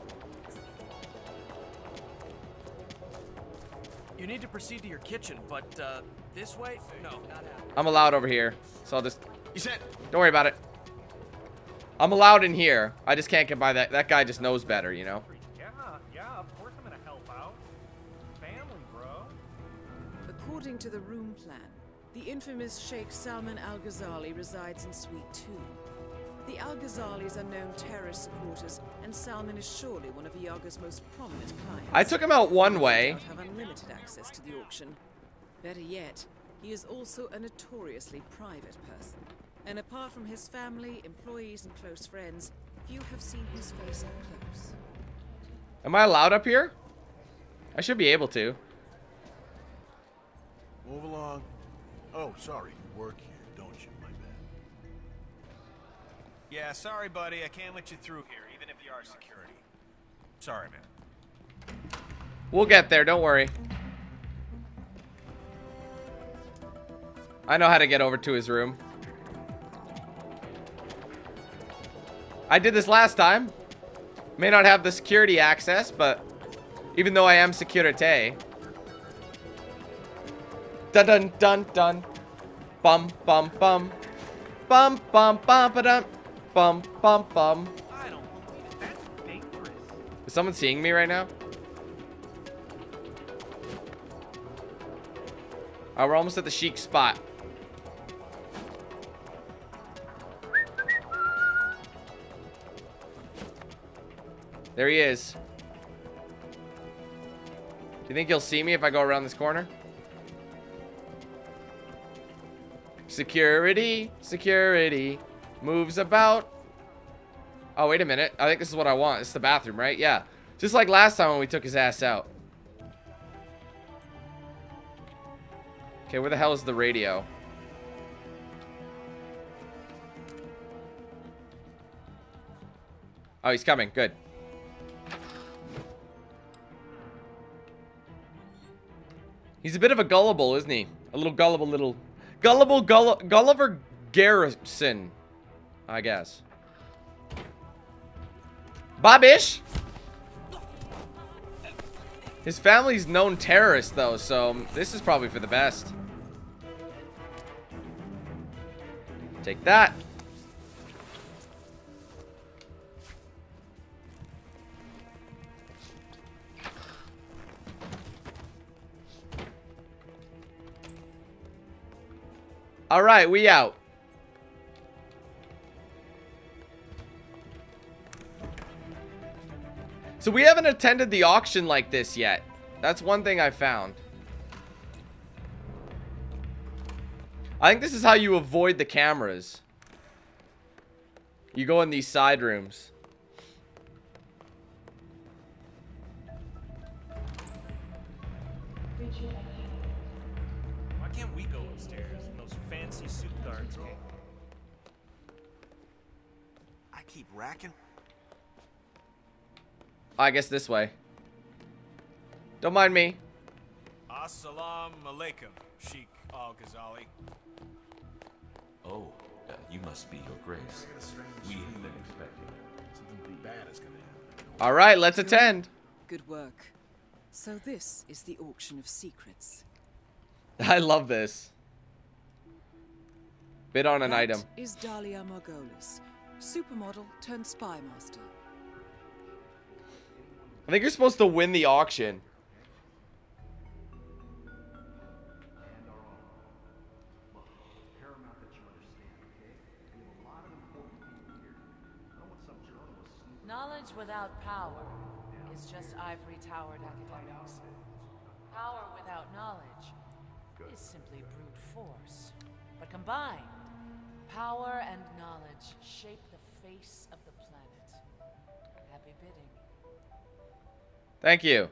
You need to proceed to your kitchen, but uh, this way? No, not happening. I'm allowed over here, so I'll just... You said... Don't worry about it. I'm allowed in here. I just can't get by that. That guy just knows better, you know? Yeah, yeah, of course I'm gonna help out. Family, bro. According to the room plan, the infamous Sheikh Salman Al-Ghazali resides in Suite two. The Al-Ghazalis are known terrorist supporters, and Salman is surely one of Iago's most prominent clients. I took him out one way. He does not have unlimited access to the auction. Better yet, he is also a notoriously private person. And apart from his family, employees, and close friends, few have seen his face up close. Am I allowed up here? I should be able to. Move along. Oh, sorry. You work here, don't you? My bad. Yeah, sorry, buddy. I can't let you through here, even if you are security. Sorry, man. We'll get there, don't worry. I know how to get over to his room. I did this last time. May not have the security access, but even though I am security. Dun dun dun dun. Bum bum bum. Bum bum bum ba dum. Bum bum bum. I don't believe it. That's dangerous. Is someone seeing me right now? Oh, we're almost at the chic spot. There he is. Do you think he'll see me if I go around this corner? Security, security, moves about. Oh, wait a minute. I think this is what I want. It's the bathroom, right? Yeah. Just like last time when we took his ass out. Okay, where the hell is the radio? Oh, he's coming. Good. He's a bit of a gullible, isn't he? A little gullible little... Gullible Gull Gulliver Garrison, I guess. Bobbish! His family's known terrorists, though, so this is probably for the best. Take that. All right, we out. So we haven't attended the auction like this yet. That's one thing I found. I think this is how you avoid the cameras. You go in these side rooms. Why can't we go upstairs and those fancy suit guards can? I keep racking. I guess this way. Don't mind me. Assalamu alaikum, Sheikh Al-Ghazali. Oh, uh, you must be your grace. We have been expecting. Something bad is gonna happen. All right, let's attend. Good work. So this is the auction of secrets. I love this. Bid on an That item. is Dahlia Margolis, supermodel turned spy master. I think you're supposed to win the auction. Knowledge without power is just ivory-towered academics. Power without knowledge is simply brute force. But combined, power and knowledge shape the face of the planet. Happy bidding. Thank you.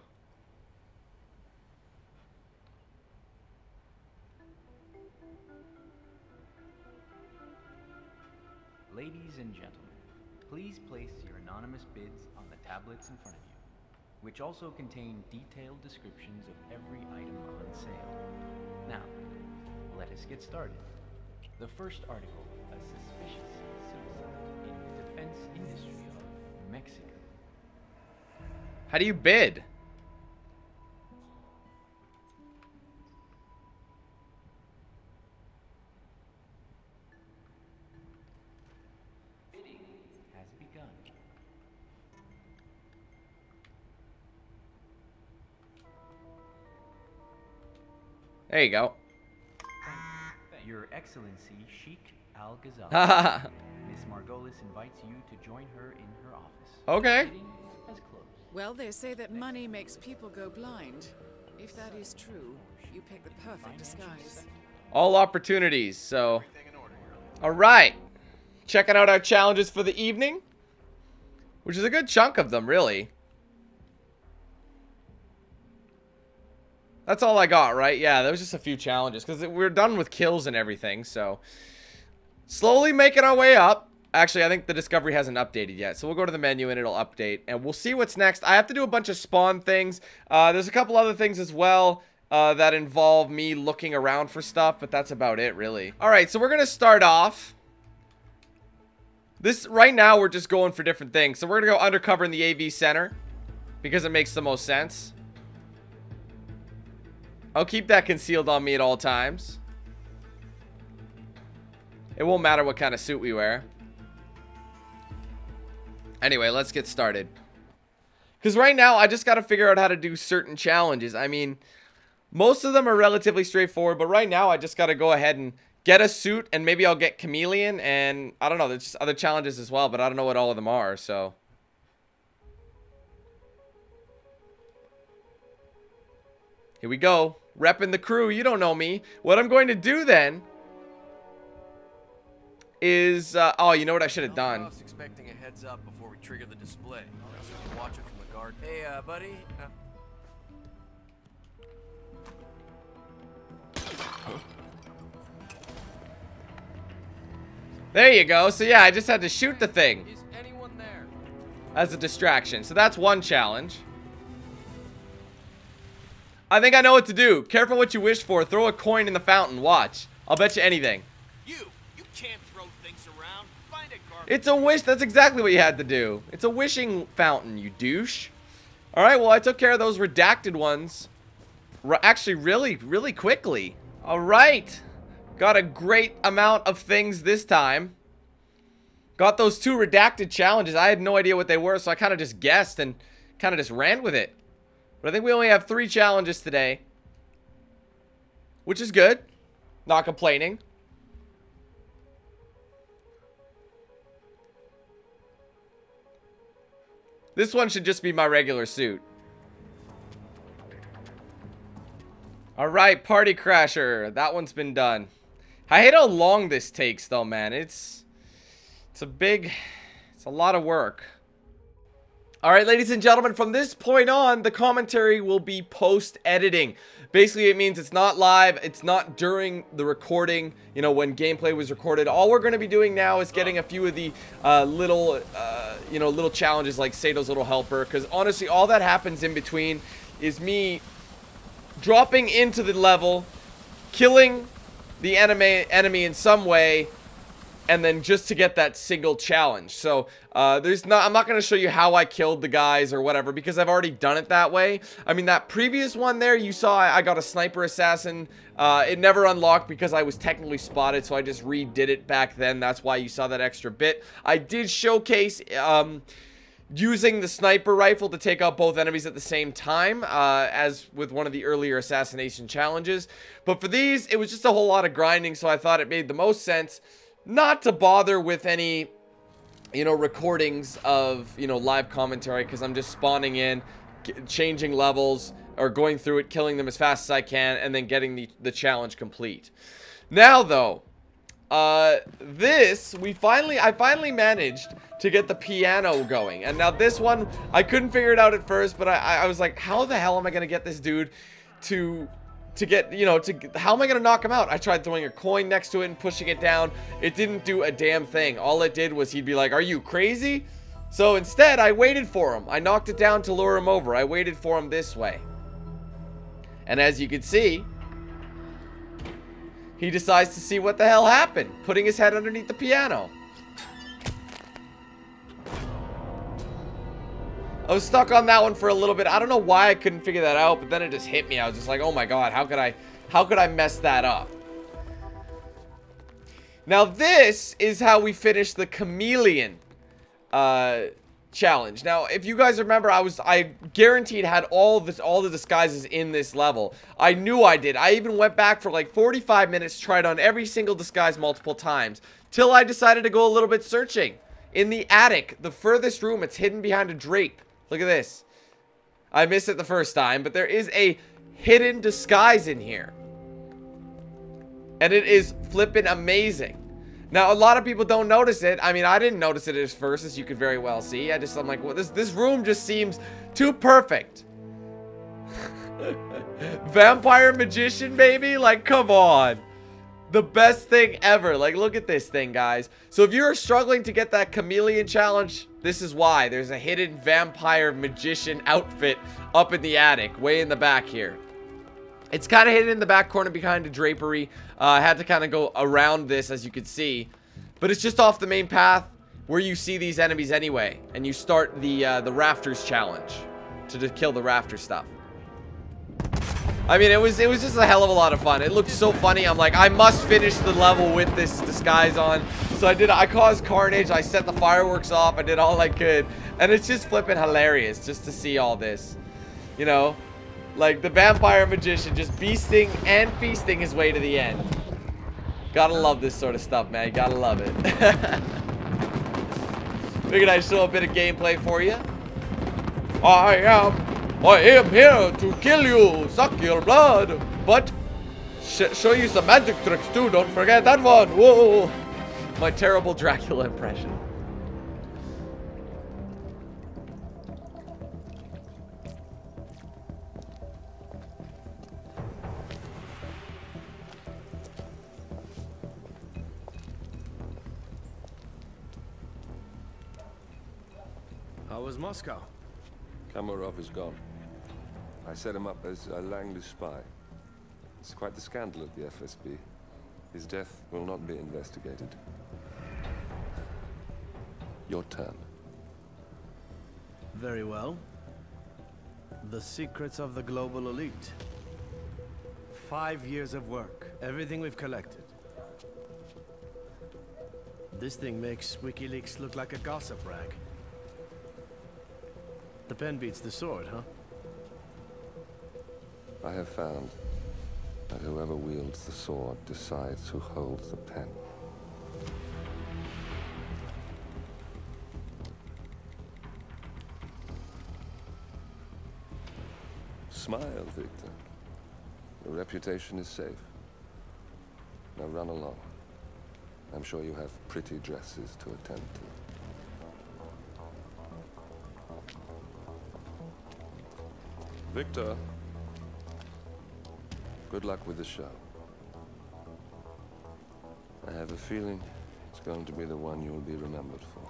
Ladies and gentlemen, please place your anonymous bids on the tablets in front of you, which also contain detailed descriptions of every item on sale. Now, let us get started. The first article, a suspicious suicide in the defense industry of Mexico. How do you bid? Bidding has begun. There you go. Your Excellency, Sheikh Al-Ghazali. Miss Margolis invites you to join her in her office. Okay. Bidding has closed. Well, they say that money makes people go blind. If that is true, you pick the perfect disguise. All opportunities, so. All right. Checking out our challenges for the evening. Which is a good chunk of them, really. That's all I got, right? Yeah, there was just a few challenges because we're done with kills and everything, so slowly making our way up. Actually, I think the discovery hasn't updated yet, so we'll go to the menu and it'll update, and we'll see what's next. I have to do a bunch of spawn things. Uh, there's a couple other things as well uh, that involve me looking around for stuff, but that's about it, really. All right, so we're gonna start off. This right now, we're just going for different things. So we're gonna go undercover in the A V center because it makes the most sense. I'll keep that concealed on me at all times. It won't matter what kind of suit we wear. Anyway, let's get started. Because right now, I just got to figure out how to do certain challenges. I mean, most of them are relatively straightforward, but right now, I just got to go ahead and get a suit, and maybe I'll get chameleon, and I don't know, there's just other challenges as well, but I don't know what all of them are, so. Here we go. Repping the crew. You don't know me. What I'm going to do then is, uh, oh, you know what I should have done? I was expecting a heads up before we trigger the display. So we can watch it from the guard. Hey, uh, buddy. Uh There you go. So yeah, I just had to shoot the thing. Is anyone there? As a distraction. So that's one challenge. I think I know what to do. Careful what you wish for. Throw a coin in the fountain. Watch. I'll bet you anything. You, you can't throw things around. Find a garbage. It's a wish. That's exactly what you had to do. It's a wishing fountain, you douche. Alright, well, I took care of those redacted ones. R actually, really, really quickly. Alright. Got a great amount of things this time. Got those two redacted challenges. I had no idea what they were, so I kind of just guessed and kind of just ran with it. But I think we only have three challenges today, which is good. Not complaining. This one should just be my regular suit. Alright, Party Crasher. That one's been done. I hate how long this takes, though, man. It's, it's a big... It's a lot of work. Alright, ladies and gentlemen, from this point on, the commentary will be post-editing. Basically, it means it's not live, it's not during the recording, you know, when gameplay was recorded. All we're going to be doing now is getting a few of the uh, little, uh, you know, little challenges like Sato's Little Helper, because honestly, all that happens in between is me dropping into the level, killing the enemy, enemy in some way, and then just to get that single challenge. So uh, there's not, I'm not going to show you how I killed the guys or whatever, because I've already done it that way. I mean, that previous one there, you saw I got a sniper assassin. Uh, it never unlocked because I was technically spotted, so I just redid it back then. That's why you saw that extra bit. I did showcase um, using the sniper rifle to take out both enemies at the same time, uh, as with one of the earlier assassination challenges. But for these, it was just a whole lot of grinding, so I thought it made the most sense not to bother with any, you know, recordings of, you know, live commentary, because I'm just spawning in, changing levels, or going through it, killing them as fast as I can, and then getting the, the challenge complete. Now, though, uh, this, we finally, I finally managed to get the piano going. And now this one, I couldn't figure it out at first, but I, I was like, how the hell am I going to get this dude to... to get, you know, to, how am I going to knock him out? I tried throwing a coin next to it and pushing it down. It didn't do a damn thing. All it did was he'd be like, are you crazy? So instead, I waited for him. I knocked it down to lure him over. I waited for him this way. And as you can see, he decides to see what the hell happened, putting his head underneath the piano. I was stuck on that one for a little bit. I don't know why I couldn't figure that out, but then it just hit me. I was just like, oh my god, how could I, how could I mess that up? Now this is how we finish the chameleon uh, challenge. Now, if you guys remember, I was, I guaranteed had all this, all the disguises in this level. I knew I did. I even went back for like forty-five minutes, tried on every single disguise multiple times, till I decided to go a little bit searching. In the attic, the furthest room, it's hidden behind a drape. Look at this. I missed it the first time, but there is a hidden disguise in here. And it is flippin' amazing. Now, a lot of people don't notice it. I mean, I didn't notice it at first, as you could very well see. I just, I'm like, well, this, this room just seems too perfect. Vampire magician, baby. Like, come on. The best thing ever. Like, look at this thing, guys. So if you're struggling to get that chameleon challenge, this is why. There's a hidden vampire magician outfit up in the attic, way in the back here. It's kind of hidden in the back corner behind a drapery. Uh, I had to kind of go around this, as you can see. But it's just off the main path where you see these enemies anyway. And you start the, uh, the rafters challenge to just kill the rafter stuff. I mean, it was it was just a hell of a lot of fun. It looked so funny. I'm like, I must finish the level with this disguise on. So I did. I caused carnage. I set the fireworks off. I did all I could. And it's just flipping hilarious just to see all this. You know? Like the vampire magician just beasting and feasting his way to the end. Gotta love this sort of stuff, man. You gotta love it. Figured I'd show a bit of gameplay for you. I am... I am here to kill you, suck your blood, but sh show you some magic tricks too, don't forget that one. Whoa, my terrible Dracula impression. How was Moscow? Kamarov is gone. I set him up as a Langley spy. It's quite the scandal at the F S B. His death will not be investigated. Your turn. Very well. The secrets of the global elite. Five years of work. Everything we've collected. This thing makes WikiLeaks look like a gossip rag. The pen beats the sword, huh? I have found that whoever wields the sword decides who holds the pen. Smile, Victor. Your reputation is safe. Now run along. I'm sure you have pretty dresses to attend to. Victor, good luck with the show. I have a feeling it's going to be the one you'll be remembered for.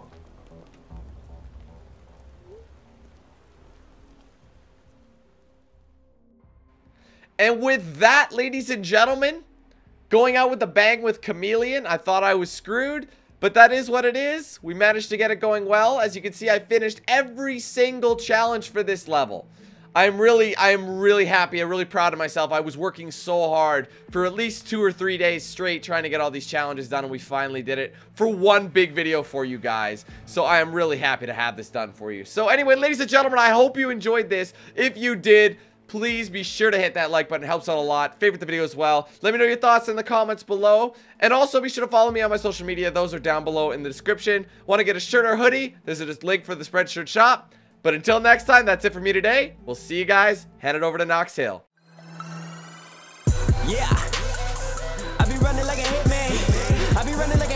And with that, ladies and gentlemen, going out with a bang with Chameleon. I thought I was screwed, but that is what it is. We managed to get it going well. As you can see, I finished every single challenge for this level. I'm really, I am really happy. I'm really proud of myself. I was working so hard for at least two or three days straight trying to get all these challenges done, and we finally did it for one big video for you guys. So I am really happy to have this done for you. So anyway, ladies and gentlemen, I hope you enjoyed this. If you did, please be sure to hit that like button. It helps out a lot. Favorite the video as well. Let me know your thoughts in the comments below. And also be sure to follow me on my social media. Those are down below in the description. Want to get a shirt or hoodie? There's a link for the Spreadshirt shop. But until next time, that's it for me today. We'll see you guys. Hand it over to Knox Hill. Yeah. I be running like a hitman. I be running like a